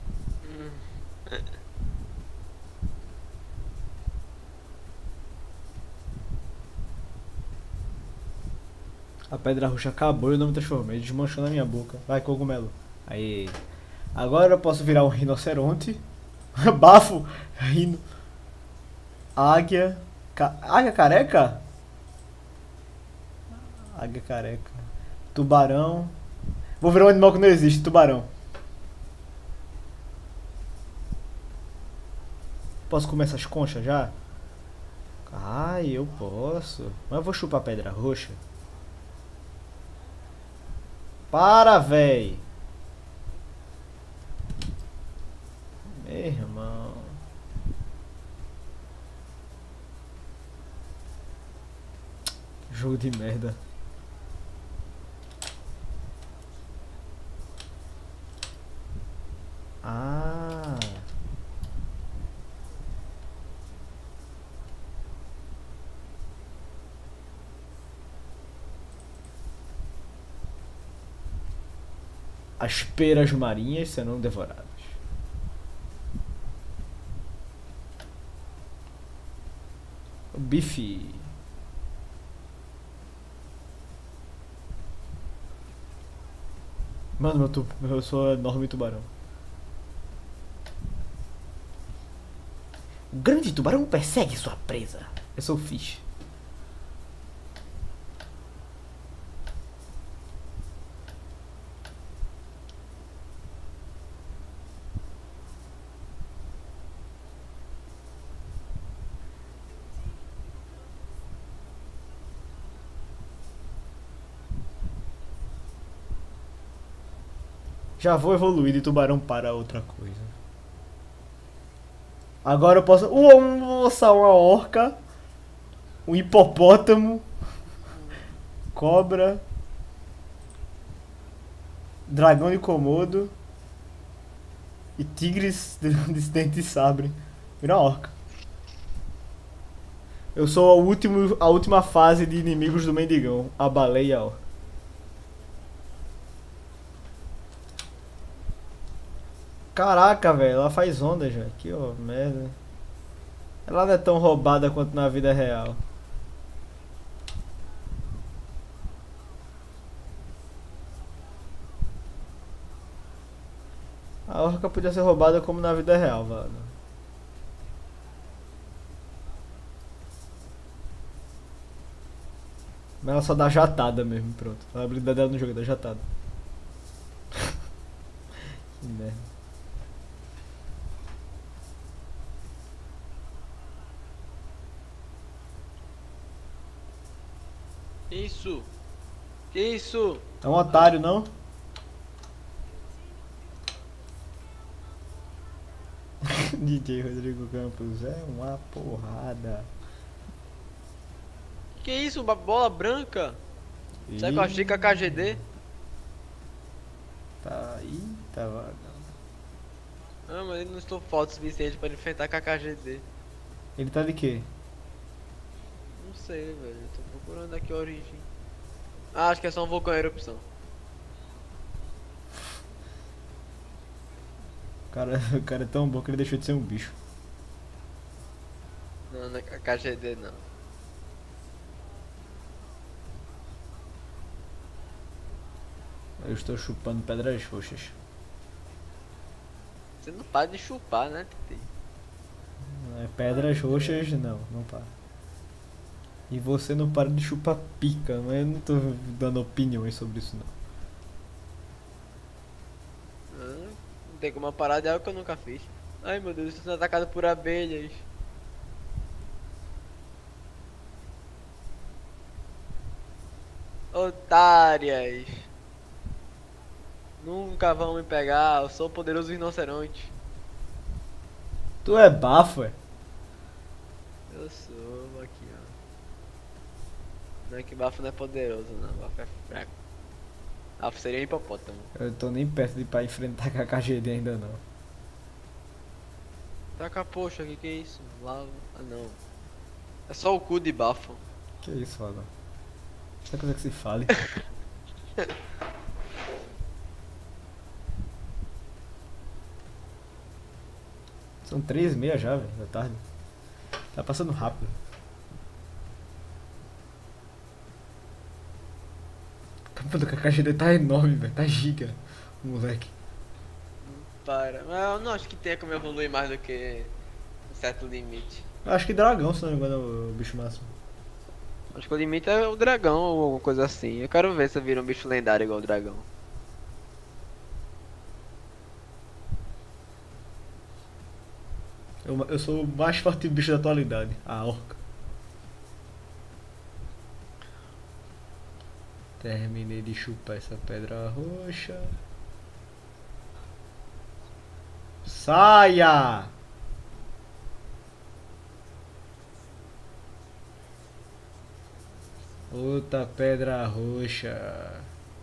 A: A pedra roxa acabou e eu não me transformei, desmanchando a minha boca. Vai, cogumelo. Aí. Agora eu posso virar um rinoceronte. Bafo, rino. Águia. Águia careca? Águia careca. Tubarão. Vou virar um animal que não existe, tubarão. Posso comer essas conchas já? Ai, eu posso. Mas eu vou chupar a pedra roxa. Para, véi. Meu irmão. Jogo de merda. Ah. As peras marinhas serão devoradas. O bife. Mano, eu sou enorme tubarão. O grande tubarão persegue sua presa. Eu sou o Fish. Já vou evoluir de tubarão para outra coisa. Agora eu posso... vou lançar uma orca. Um hipopótamo. Cobra. Dragão de Komodo. E tigres de dente de sabre. Vira uma orca. Eu sou a última fase de inimigos do Mendigão. A baleia orca. Caraca, velho, ela faz onda já. Que ó, merda. Ela não é tão roubada quanto na vida real. A orca podia ser roubada como na vida real, velho. Mas ela só dá jatada mesmo, pronto. A habilidade dela no jogo é dar jatada. Que merda.
B: Isso! Que isso?
A: É um otário, não? DJ Rodrigo Campos é uma porrada.
B: Que isso? Uma bola branca? Será que eu achei KKGD?
A: Tá aí, tá vaga.
B: Ah, mas ele não estou forte o suficiente para enfrentar KKGD.
A: Ele tá de quê?
B: Não sei, velho. Eu tô procurando aqui a origem. Ah, acho que é só um vulcão em erupção.
A: O cara é tão bom que ele deixou de ser um bicho.
B: Não, não é KKGD não.
A: Eu estou chupando pedras roxas.
B: Você não para de chupar, né, Titi?
A: É, pedras roxas não, não para. E você não para de chupar pica, mas eu não tô dando opiniões sobre isso não.
B: Não tem como parar de algo que eu nunca fiz. Ai meu Deus, estou sendo atacado por abelhas. Otárias. Nunca vão me pegar, eu sou o poderoso rinoceronte.
A: Tu é bafo, é?
B: Eu sou aqui, ó. Não é que bafo não é poderoso, não. Bafo é fraco. Bafo seria um hipopótamo.
A: Eu tô nem perto de ir pra enfrentar KKGD ainda não.
B: Taca, poxa, que é isso? Lava. Ah, não. É só o cu de bafo.
A: Que isso, Fala? Essa coisa que se fale. São 3h30 já, velho, da tarde. Tá passando rápido. O campo do KKGD tá enorme, velho. Tá giga, moleque.
B: Para. Mas eu não acho que tenha como evoluir mais do que um certo limite.
A: Acho que dragão, se não me engano, é o bicho máximo.
B: Acho que o limite é o dragão ou alguma coisa assim. Eu quero ver se vira um bicho lendário igual o dragão.
A: Eu sou o mais forte bicho da atualidade, a orca. Terminei de chupar essa pedra roxa. Saia! Outra pedra roxa.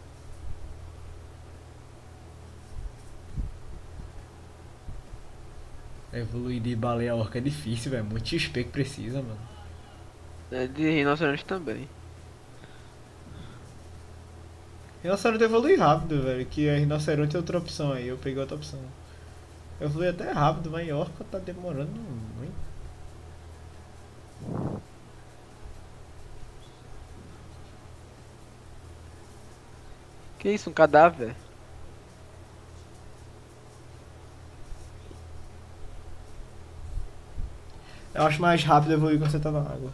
A: Evoluir de baleia a orca é difícil, velho. Muito XP que precisa, mano.
B: É de rinoceronte também.
A: Rinoceronte evolui rápido, velho. Que a rinoceronte é outra opção aí. Eu peguei outra opção. Eu evolui até rápido, mas em orca tá demorando muito.
B: Que isso, um cadáver?
A: Eu acho mais rápido evoluir quando você tá na água.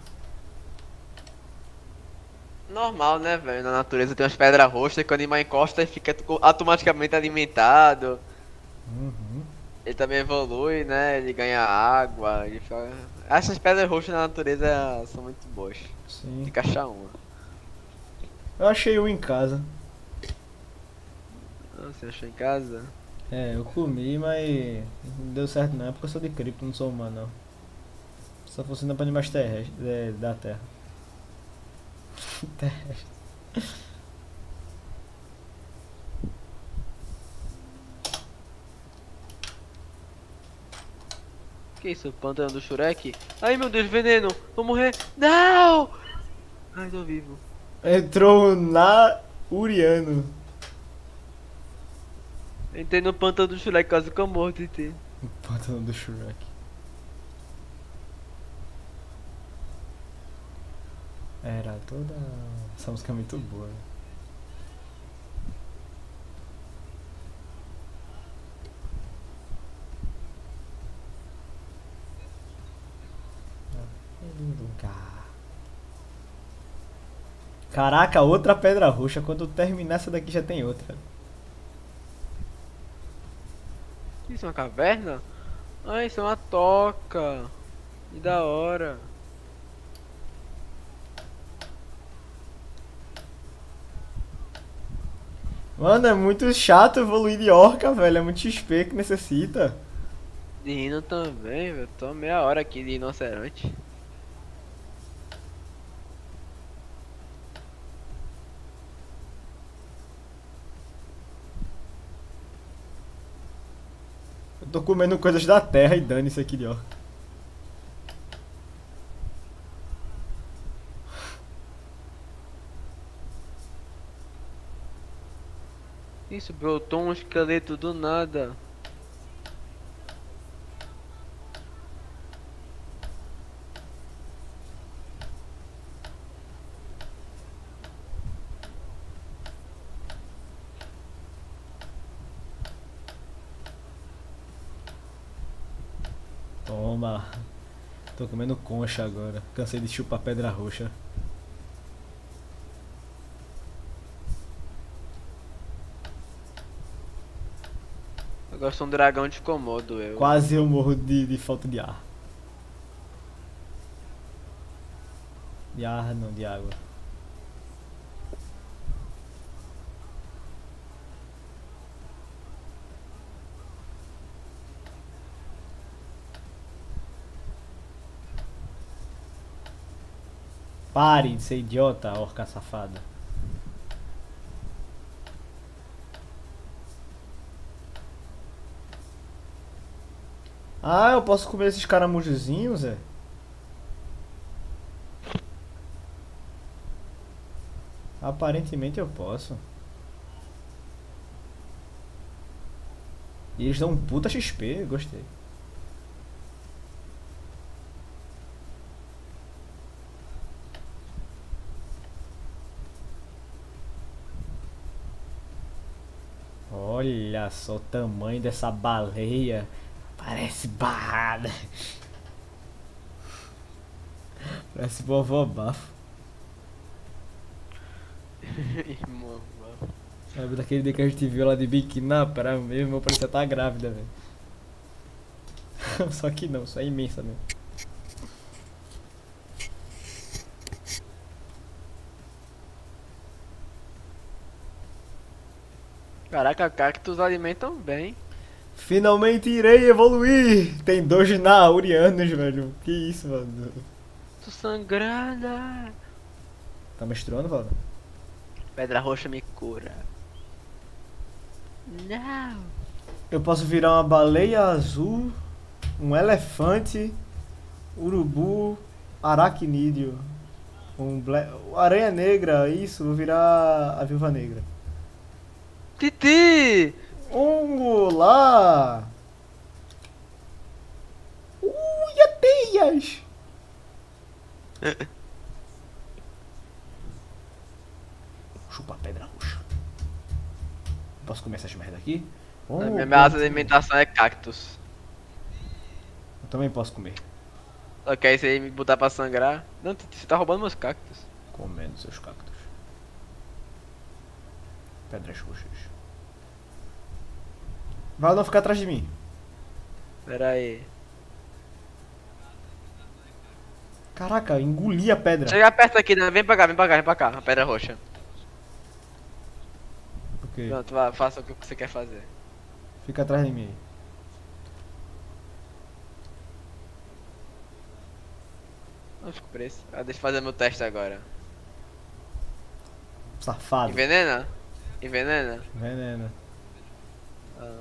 B: Normal, né, velho? Na natureza tem umas pedras roxas que o animal encosta e fica automaticamente alimentado.
A: Uhum.
B: Ele também evolui, né? Ele ganha água. Ele fica... Essas pedras roxas na natureza são muito boas.
A: Sim.
B: Tem que achar uma.
A: Eu achei um em casa.
B: Ah, você achou em casa?
A: É, eu comi, mas não deu certo não. É porque eu sou de cripto, não sou humano não. Só funciona pra animais terrestres, da terra. Terrestre.
B: Que isso, o pântano do Shurek? Ai meu Deus, veneno! Vou morrer! Não! Ai, tô vivo.
A: Entrou na Uriano.
B: Entrei no pântano do Shurek, quase que eu morro, Titi.
A: O pântano do Shrek. Era toda... Essa música é muito boa. Lugar. Caraca, outra pedra roxa. Quando terminar essa daqui já tem outra.
B: Isso é uma caverna? Ah, isso é uma toca. Que da hora.
A: Mano, é muito chato evoluir de orca, velho. É muito XP que necessita.
B: De rino também, velho. Tô meia hora aqui de rinoceronte.
A: Eu tô comendo coisas da terra e dane isso aqui de orca.
B: Isso, brotou um esqueleto do nada.
A: Toma. Tô comendo concha agora. Cansei de chupar pedra roxa.
B: Agora sou um dragão de Komodo, eu.
A: Quase eu morro de falta de ar. De ar, não, de água. Pare de ser idiota, orca safada. Ah, eu posso comer esses caramujozinhos, é? Aparentemente eu posso. E eles dão um puta XP, gostei. Olha só o tamanho dessa baleia. Parece barrada. Parece vovó bafo.
B: Irmão, mano.
A: Sabe daquele dia que a gente viu lá de biquíni na praia mesmo? Eu parecia estar grávida, velho. Só que não, só é imensa mesmo.
B: Caraca, cactos alimentam bem.
A: Finalmente irei evoluir! Tem 2 naurianos, velho. Que isso, mano?
B: Tô sangrada.
A: Tá menstruando, Valdo?
B: Pedra roxa me cura. Não.
A: Eu posso virar uma baleia azul, um elefante, urubu, aracnídeo, aranha negra, isso, vou virar a viúva negra.
B: Titi!
A: Olá! Teias! Chupa a pedra roxa. Posso comer essas merda aqui? Oh,
B: A minha base de alimentação é cactus.
A: eu também posso comer.
B: Só que aí você me botar pra sangrar. Não, Titi, você tá roubando meus cactus.
A: Comendo seus cactos. Pedras roxas. Vai não ficar atrás de mim.
B: Pera aí.
A: Caraca, engoli a pedra.
B: Chega perto aqui, né? Vem pra cá, vem pra cá, vem pra cá. A pedra roxa.
A: Ok,
B: Pronto, vá, faça o que você quer fazer.
A: fica atrás de mim.
B: Não fico preso. Ah, deixa eu fazer meu teste agora.
A: Safado.
B: Envenena? Envenena?
A: Veneno.
B: Ah.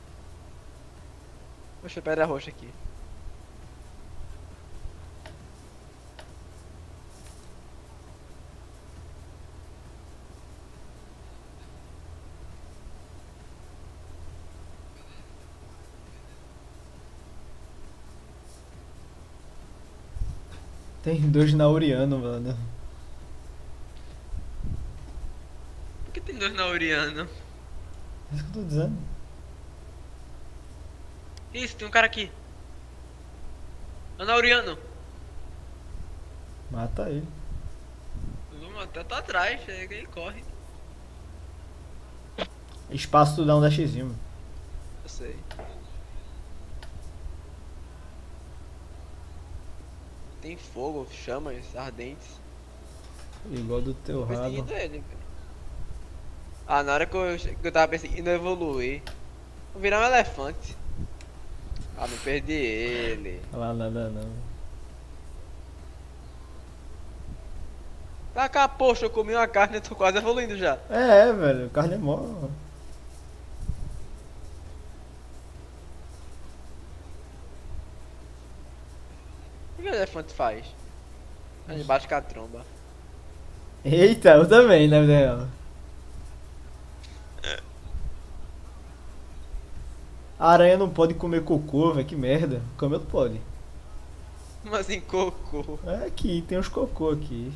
B: Poxa, pedra roxa aqui.
A: Tem 2 naurianos, mano.
B: Por que tem 2 naurianos?
A: É isso que eu tô dizendo.
B: Isso, tem um cara aqui. É um nauriano.
A: Mata ele.
B: Vamos até tá atrás, ele corre.
A: Espaço tu dá um dashzinho.
B: Eu sei. Tem fogo, chamas ardentes.
A: Igual do teu
B: Tô
A: rabo.
B: perseguindo ele, velho. Ah, na hora que eu tava perseguindo evoluir. Vou virar um elefante. Ah, não perdi ele.
A: Lá nada não.
B: Tá cá, poxa, eu comi uma carne e tô quase evoluindo já.
A: É, velho, carne é mó.
B: O que o elefante faz? Ele bate com a tromba.
A: Eita, eu também, na vida real. A aranha não pode comer cocô, velho, que merda. O camelo pode.
B: Mas em cocô.
A: É aqui, tem uns cocô aqui.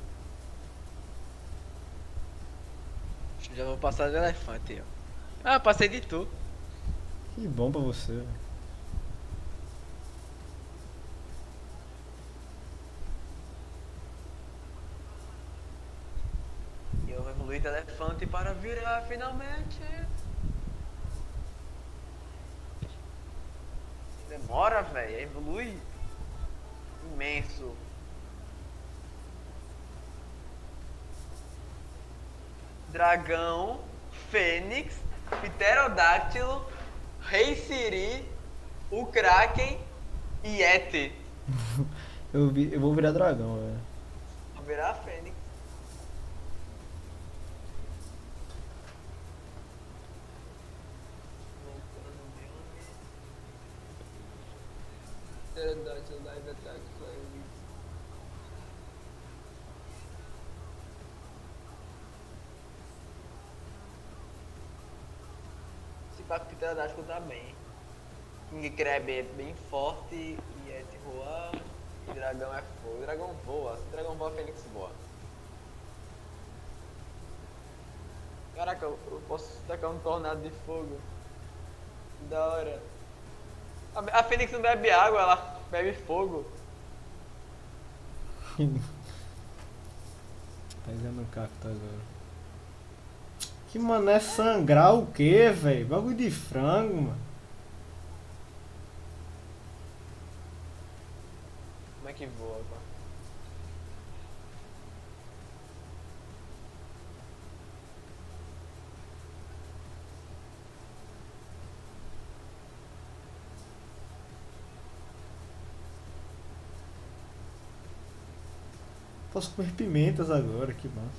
B: Já vou passar de elefante, ó. Ah, passei de tu.
A: Que bom pra você, velho.
B: elefante para virar finalmente. Demora, velho, evolui imenso. Dragão, Fênix, Pterodáctilo, Rei Siri, o Kraken e Yeti.
A: Eu vou virar dragão, velho.
B: Vou virar a Fênix. Pterodáctilo, Live Attack, Fire. Esse papo Pterodáctilo tá bem. King Crab é bem forte e Yeti voa. E dragão é fogo. Dragão voa. Se dragão voa, Fênix voa. Caraca, eu posso tacar um tornado de fogo. Que da hora. A Fênix não bebe água, ela bebe fogo.
A: Tá usando o cacto agora. Que mané sangrar o quê, velho? Bagulho de frango, mano.
B: Como é que voa, pá?
A: Posso comer pimentas agora, que massa.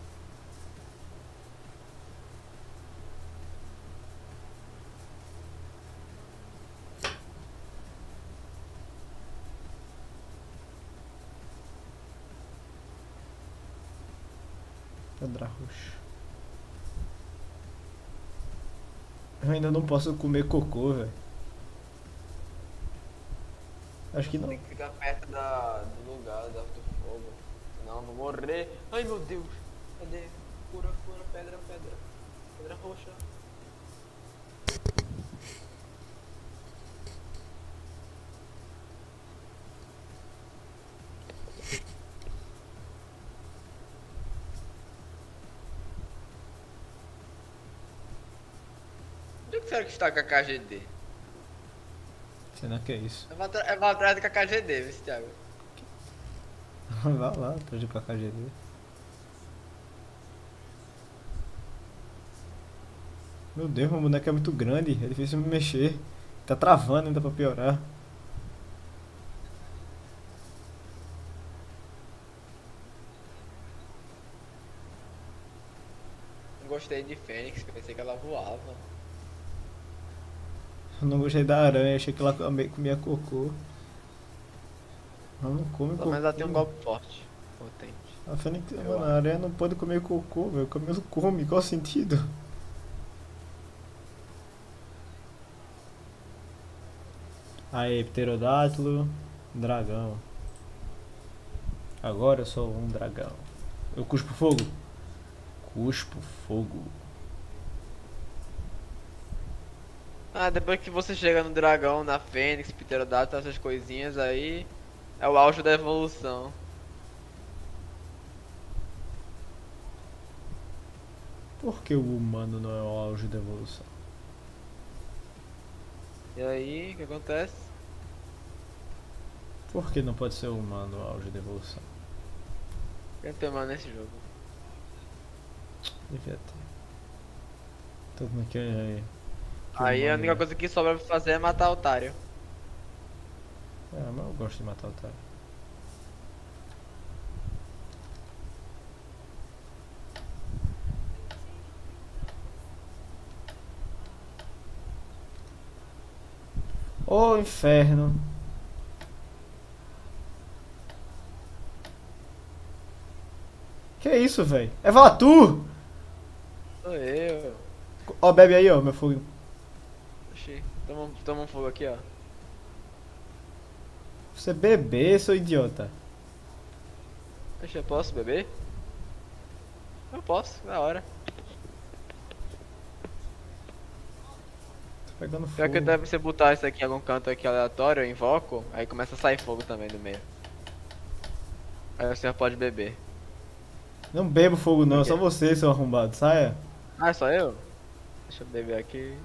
A: Pedra roxa. Eu ainda não posso comer cocô, velho. Acho que não.
B: Tem que ficar perto do lugar do fogo. Senão eu vou morrer. Ai meu Deus. Cadê? Cura, pedra. Pedra roxa. Onde é que será que está a KKGD?
A: Será que é isso?
B: Eu vou atrás do KKGD, viu, Thiago?
A: Vai lá, atrás do KKGD. Meu Deus, meu boneco é muito grande, é difícil me mexer. Tá travando ainda pra piorar.
B: Não gostei de Fênix, pensei que ela voava.
A: Eu não gostei da aranha, achei que ela comia cocô. Ela não come
B: Pelo
A: cocô.
B: menos ela tem um golpe forte, potente.
A: A Fênix, mano, a aranha não pode comer cocô, velho. O camelo come, qual o sentido? Aí, pterodátilo, dragão. Agora eu sou um dragão. Eu cuspo fogo? Cuspo fogo.
B: Ah, depois que você chega no dragão, na Fênix, Pterodátilo, essas coisinhas aí, é o auge da evolução.
A: Por que o humano não é o auge da evolução?
B: E aí, o que acontece?
A: Por que não pode ser o humano o auge da evolução?
B: Quem tem mais nesse jogo?
A: Devia ter. Todo mundo que aí.
B: Aí a única coisa que sobra pra fazer é matar o otário.
A: É, mas eu gosto de matar o otário. Ô inferno. Que isso, velho? É Vatu!
B: Sou eu.
A: Ó, bebe aí, ó, meu fogo.
B: Oxi, toma um fogo aqui, ó.
A: Você bebê, seu idiota.
B: Oxi, eu posso beber? Eu posso, na hora.
A: Tô pegando
B: Pior que
A: fogo.
B: deve você botar isso aqui em algum canto aqui aleatório, eu invoco, aí começa a sair fogo também do meio. Aí você já pode beber.
A: Não bebo fogo não, só você, seu arrombado. Saia.
B: Ah, é só eu? Deixa eu beber aqui.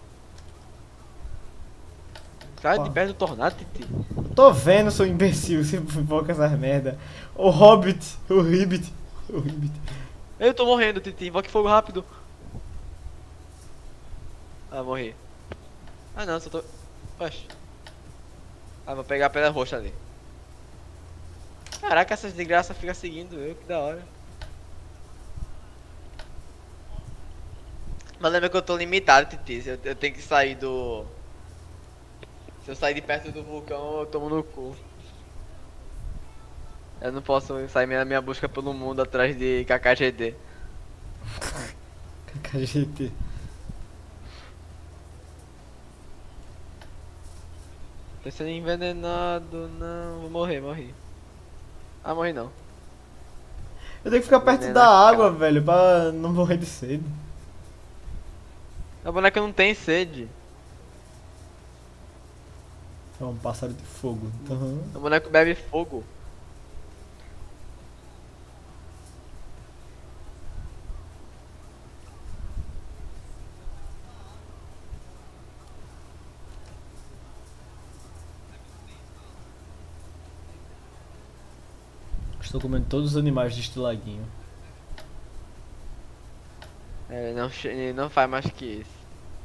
B: Sai de perto do tornado, Titi.
A: Tô vendo, seu imbecil, você fofoca essas merda. O Hobbit, o Ribbit, o Ribbit.
B: Eu tô morrendo, Titi. Invoque fogo rápido. Ah, morri. Ah, não, só tô... Oxe. Ah, vou pegar a pedra roxa ali. Caraca, essas desgraças ficam seguindo eu, que da hora. Mas lembra que eu tô limitado, Titi. Eu tenho que sair do... Se eu sair de perto do vulcão, eu tomo no cu. Eu não posso sair minha busca pelo mundo atrás de KKGD.
A: KKGT.
B: Tô sendo envenenado, não. Vou morrer, morri. Ah, morri não.
A: Eu tenho que ficar perto
B: Veneno
A: da
B: na
A: água,
B: cara.
A: velho, pra não morrer de sede.
B: A boneca não tem sede.
A: É um pássaro de fogo. Então,
B: O boneco bebe fogo.
A: estou comendo todos os animais deste laguinho.
B: É, ele não faz mais que isso.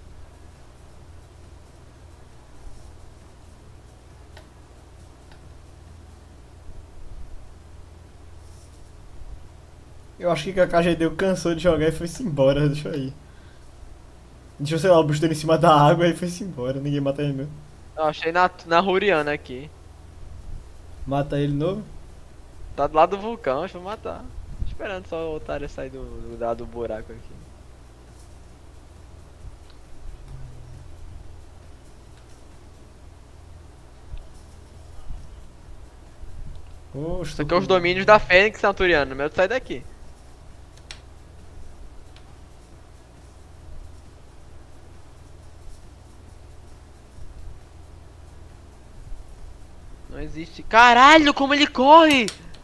A: Eu acho que KKGD cansou de jogar e foi-se embora, deixa aí. Deixa, sei lá, o bicho dele em cima da água e foi-se embora, ninguém mata ele mesmo.
B: Eu achei na Ruriana aqui.
A: Mata ele de novo?
B: Tá do lado do vulcão, deixa eu matar. Esperando só o otário sair do buraco aqui.
A: Poxa,
B: Isso aqui é os domínios da Fênix Anturiano, meu, sai daqui. Não existe. Caralho, como ele corre!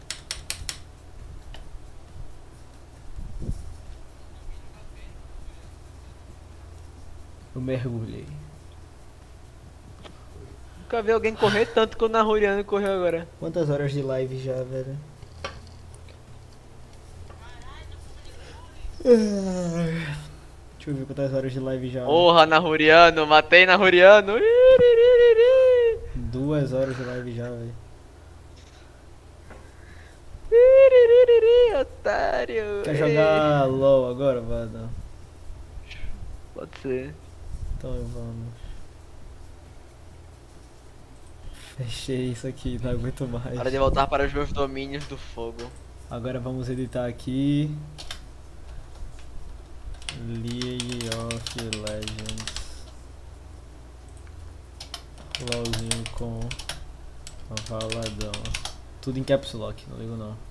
A: Eu mergulhei.
B: Nunca vi alguém correr tanto quanto na Ruriana correu agora.
A: Quantas horas de live já, velho? Deixa eu ver quantas horas de live já.
B: Porra, na Ruriano, matei na Ruriano.
A: 2 horas de live já, velho.
B: Otário.
A: Quer jogar LOL agora, Vada?
B: Pode ser.
A: Então vamos. Fechei isso aqui, não aguento mais.
B: Hora de voltar para os meus domínios do fogo.
A: Agora vamos editar aqui. League of Legends. LOLzinho com Valadão. Tudo em caps lock, não ligo não.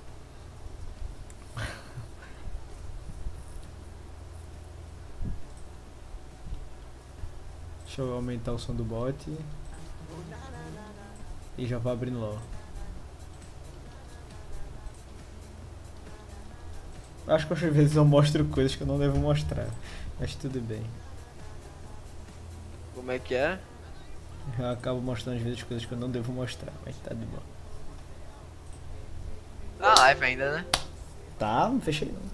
A: Deixa eu aumentar o som do bot. E já vou abrindo LOL. Acho que às vezes eu mostro coisas que eu não devo mostrar, mas tudo bem.
B: Como é que é?
A: Eu acabo mostrando às vezes coisas que eu não devo mostrar, mas tá de boa.
B: Tá live ainda, né?
A: Tá, não fechei não.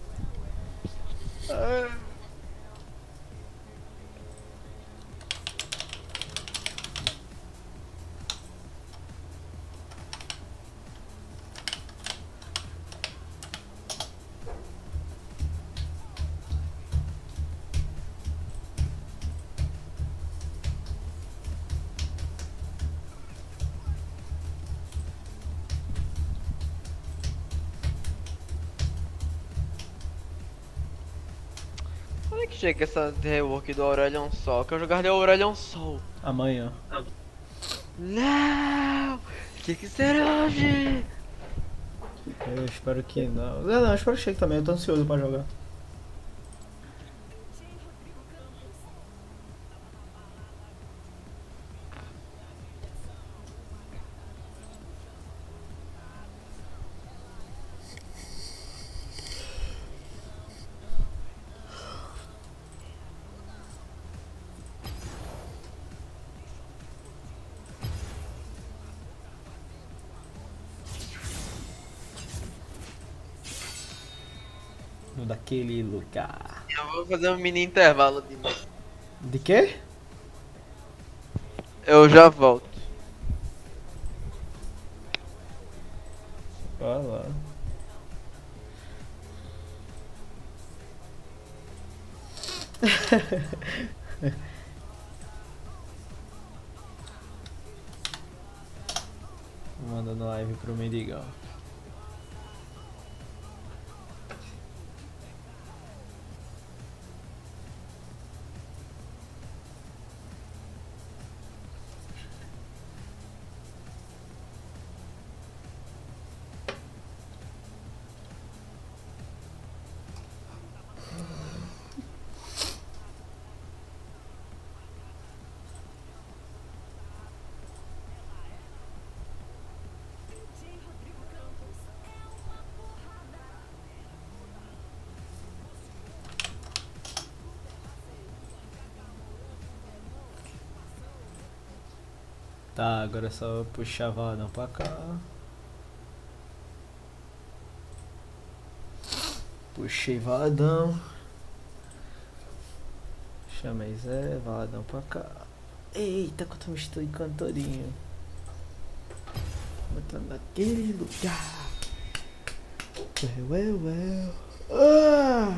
B: Como é que chega essa rework do Aurelion Sol? Que eu jogar de Aurelion Sol.
A: Amanhã.
B: Não! Que será hoje?
A: Eu espero que não. Não, eu espero que chegue também, eu tô ansioso pra jogar. daquele lugar.
B: Eu vou fazer um mini intervalo de novo.
A: De quê?
B: Eu já volto.
A: Vai lá. Mandando live pro Mendigão.
G: DJ Rodrigo Campos é uma porrada.
A: Tá, agora é só puxar Valadão pra cá. Puxei Valadão. Chamei Zé, Valadão pra cá. Eita, quanto eu estou em cantorinho. Botando naquele lugar. Well. Ah!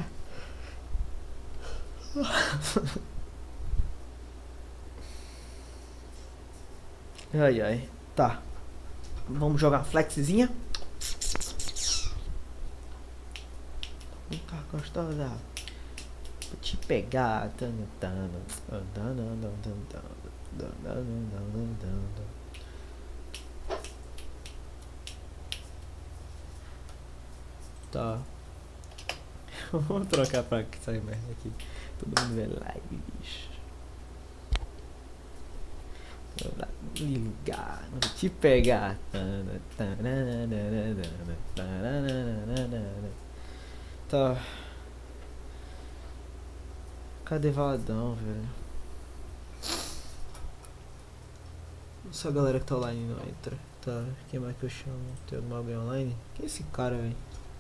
A: Ai. Tá. Vamos jogar uma flexzinha? Tá gostosa. Vou te pegar. Tá. Vou trocar pra que sai merda aqui. Todo mundo vê live, bicho. Que lugar, vou te pegar. Tá. Cadê Valadão, velho? Essa galera que tá online não entra. Tá, quem mais que eu chamo? Tem alguém online? Quem é esse cara, velho?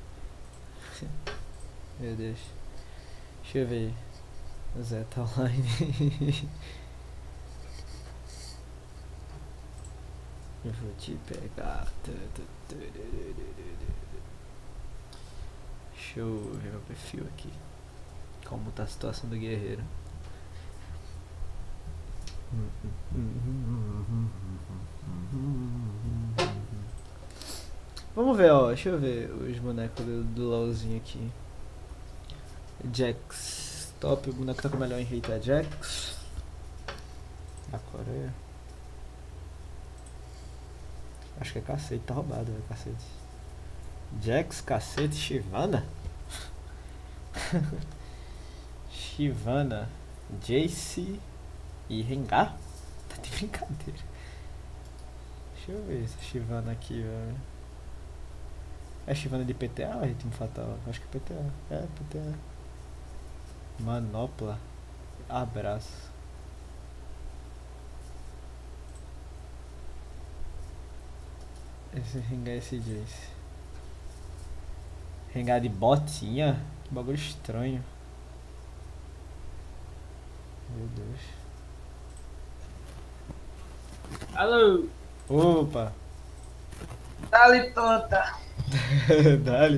A: Meu Deus. Deixa eu ver. O Zé tá online. Eu vou te pegar. Deixa eu ver meu perfil aqui. Como tá a situação do guerreiro. Vamos ver, ó. Deixa eu ver os bonecos do LOLzinho aqui. Jax. Top. O boneco tá com o melhor enredo é Jax. Da Coreia. Acho que é cacete, tá roubado, velho, cacete. Jax, cacete, Shyvana? Shyvana, Jace e Rengar? Tá de brincadeira. Deixa eu ver essa Shyvana aqui, velho. É Shyvana de PTA ou é ritmo fatal? Acho que é PTA. É, PTA. Manopla. Abraço. Esse Rengar, esse Jace. Rengar de botinha? Que bagulho estranho. Meu Deus.
H: Alô,
A: Opa!
H: Dali Tota.
A: Dali.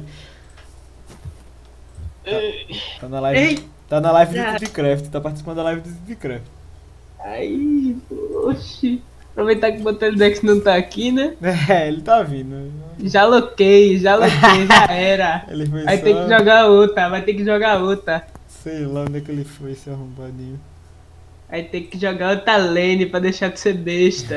H: Ei,
A: Tá na live.
H: Ei.
A: Tá na live do Tidcraft. Tá participando da live do Tidcraft.
H: Aí, oxi. Aproveitar que o Boteldex não tá aqui, né?
A: É, ele tá vindo.
H: Já loquei, já era.
A: Ele foi
H: Vai
A: só...
H: ter que jogar outra, vai ter que jogar outra.
A: Sei lá onde é que ele foi, esse arrombadinho.
H: Vai ter que jogar outra lane pra deixar de ser besta.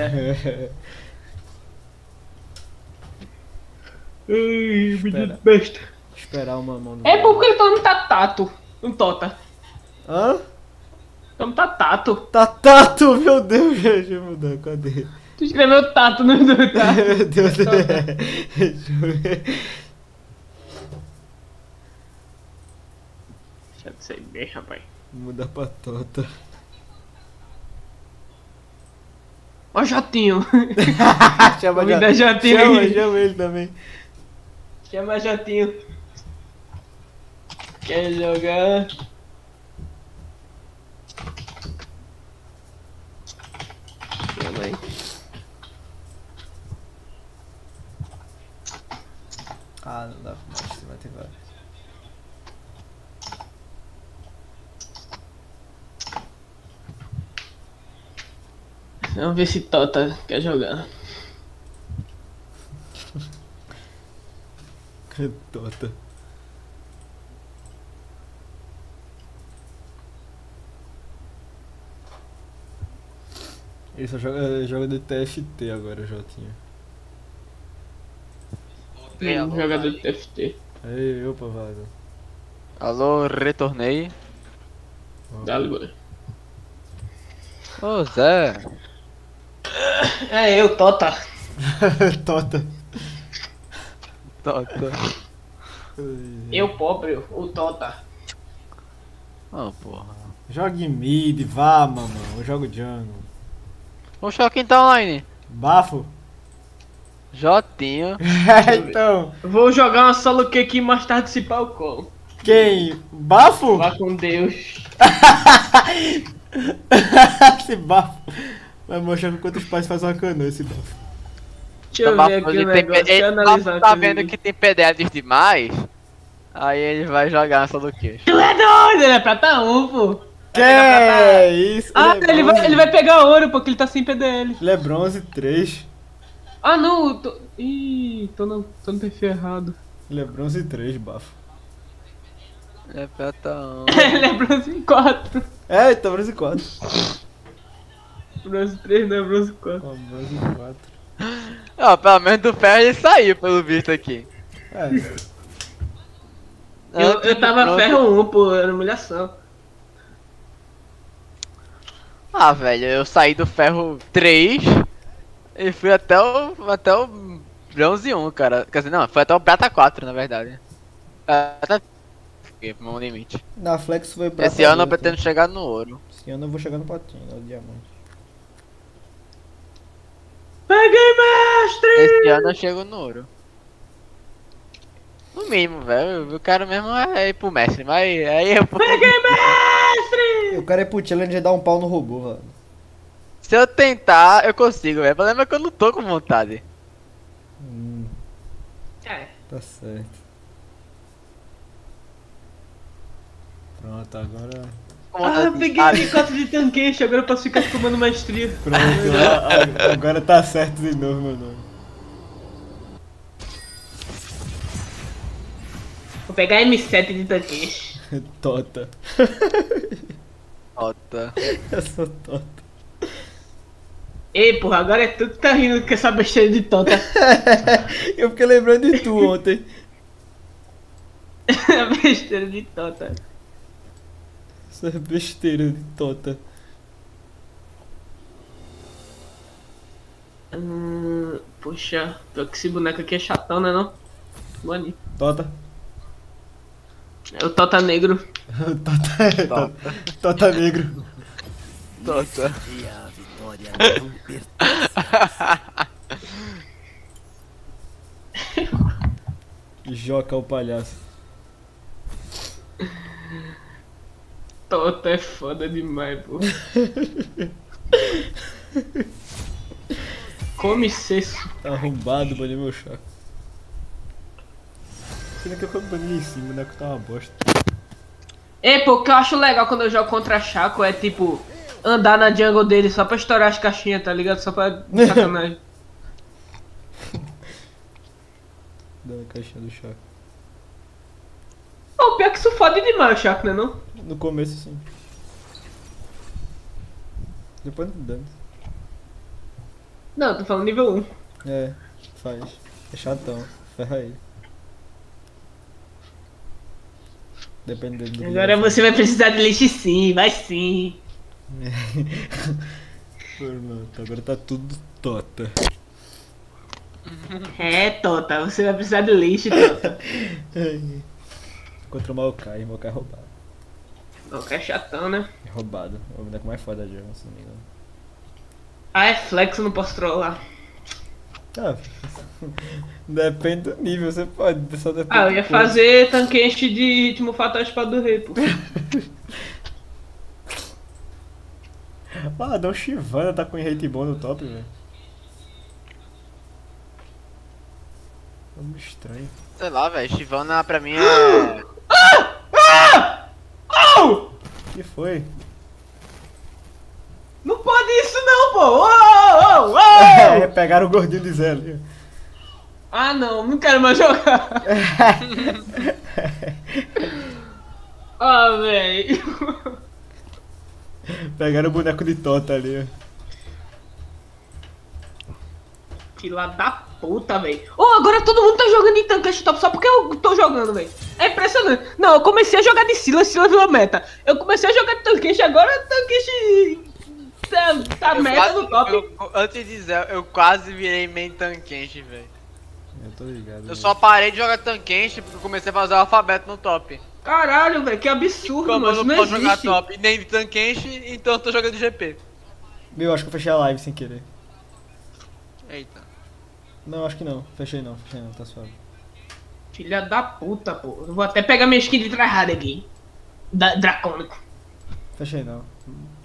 H: Ai, menino besta.
A: Esperar uma mão do...
H: É porque ele não tá tato. Não tota.
A: Hã?
H: Não tá tato.
A: Tá tato, meu Deus, deixa eu mudar, cadê?
H: Tu escreveu tato no tá?
A: Meu Deus, deixa eu ver.
H: Deixa de ser bem, rapaz.
A: Muda pra tota.
H: Ó, Jotinho.
A: Chama,
H: Vou me dar Jotinho
A: chama,
H: aí.
A: chama ele também.
H: Chama Jotinho. Quer jogar? Chama aí.
A: Ah, não dá mais, você vai ter vários.
H: Vamos ver se Tota quer jogar.
A: Que tota. Ele só joga de TFT agora, Jotinha.
H: Jogador de TFT.
A: Aí, opa, vaza.
B: Alô, retornei.
H: Dá-lhe, bora.
B: Ô, Zé.
H: É eu, Tota.
A: Tota.
B: Tota.
H: Eu, pobre, o Tota.
B: Ô, porra.
A: Jogue mid, vá, mamão. Eu jogo jungle.
B: O Choquinho tá online.
A: Bafo?
B: Jotinho.
A: Então.
H: Vou jogar uma solo Q aqui mais tarde se pau colo.
A: Quem? Bafo?
H: Vá com Deus.
A: Esse bafo. Vai mostrar quantos pais faz uma canoa esse bafo.
H: Deixa eu ver aqui o negócio, deixa eu analisar
B: Tá
H: aqui.
B: vendo que tem PDLs demais? Aí ele vai jogar nessa do queixo.
H: Tu é doido, ele é prata 1, pô.
A: Que é isso?
H: Ah, ele vai pegar ouro, porque ele tá sem PDL.
A: Ele é bronze 3.
H: Ah, não, eu tô... Ih, tô no perfil errado.
A: Ele é bronze 3, bafo.
B: É petão.
H: Ele é bronze 4.
A: É, tá bronze 4.
H: Bronze 3 não é bronze 4.
A: Ó, bronze 4.
B: Ó, pelo menos do ferro ele saiu, pelo visto aqui.
A: É.
H: Eu tava ferro 1, pô, era humilhação.
B: Ah, velho, eu saí do ferro 3 e fui até o bronze 1, cara. Quer dizer, não, foi até o prata 4, na verdade. Até fiquei pro meu limite.
A: Na flex foi pra.
B: Esse ano eu pretendo chegar no ouro.
A: Esse ano eu vou chegar no potinho, no diamante.
H: Peguei, mestre!
B: Esse ano eu chego no ouro. No mínimo, velho. O cara mesmo é ir pro mestre, mas aí eu.
H: Peguei, mestre!
A: Eu quero é pro challenge e dar um pau no robô, velho.
B: Se eu tentar, eu consigo, velho. O problema é que eu não tô com vontade.
H: É.
A: Tá certo. Pronto, agora.
H: Ah, eu peguei M4 de tanqueixa, agora eu posso ficar tomando maestria.
A: Pronto, agora tá certo de novo, meu nome.
H: Vou pegar M7 de tanqueixa.
A: Tota.
B: Ota.
A: Eu sou Tota.
H: Ei, porra, agora é tu que tá rindo com essa besteira de Tota.
A: Eu fiquei lembrando de tu ontem.
H: Besteira de Tota.
A: Essa besteira de Tota.
H: Poxa, pior que esse boneco aqui é chatão, né não? Bonito.
A: Tota.
H: É o Tota negro.
A: Tota negro.
B: Tota.
I: E a vitória não pertence.
A: Joca o palhaço.
H: Tota é foda demais, pô. Come cesso.
A: Tá arrombado, bani meu chaco. Pena que eu bani em cima, né? Que tá uma bosta.
H: Ei, pô, o que eu acho legal quando eu jogo contra Chaco é tipo andar na jungle dele só pra estourar as caixinhas, tá ligado? Só pra sacanagem.
A: Dando a caixinha do chaco.
H: Pô, pior que isso fode demais o Chaco, né não?
A: No começo sim. Depois não dando.
H: Não, eu tô falando nível 1.
A: É, faz. É chatão. Ferra aí. Dependendo do.
H: Agora você vai precisar de lixo sim, vai sim.
A: Pronto, agora tá tudo Tota.
H: É, Tota, você vai precisar de lixo, Tota.
A: Contra o Maokai é roubado.
H: O cara é chatão, né?
A: É roubado. É o boneco mais foda da Jama, se não me engano.
H: Ah, é flex, eu não posso trollar.
A: Ah, depende do nível, você pode. Só depende
H: Ah, eu
A: do
H: ia
A: posto.
H: fazer tanquenche de ritmo fatal espada do rei, pô.
A: Ah, Dom Chivana tá com rate bom no top, velho. Nome estranho.
B: Sei lá, velho. Shyvana pra mim é.
H: Au!
A: Que foi?
H: Não pode isso não, pô! Uou, uou,
A: É,
H: uou!
A: pegaram o gordinho de Zé ali.
H: Ah não, não quero mais jogar. Ah, velho.
A: Pegaram o boneco de Tota ali, ó.
H: Fila da puta, velho. Ô, agora todo mundo tá jogando em tanque top só porque eu tô jogando, velho. É impressionante. Não, eu comecei a jogar de Silas virou meta. Eu comecei a jogar de tanquenche, agora tanquenche tá
B: Eu
H: meta
B: quase-
H: no top.
B: Antes de Zé, eu quase virei main Tankenshi, velho.
A: Eu tô ligado.
B: Eu só parei de jogar Tankenshi porque eu comecei a fazer o alfabeto no top.
H: Caralho, velho, que absurdo,
B: Como
H: mano.
B: eu
H: Isso
B: não
H: não
B: posso jogar
H: existe.
B: top nem de Tankenshi, então eu tô jogando de GP.
A: Meu, acho que eu fechei a live sem querer.
B: Eita.
A: Não, acho que não. Fechei não, tá suave.
H: Filha da puta, pô. Eu vou até pegar minha skin de tryhard aqui. Dracônico.
A: Fechei não.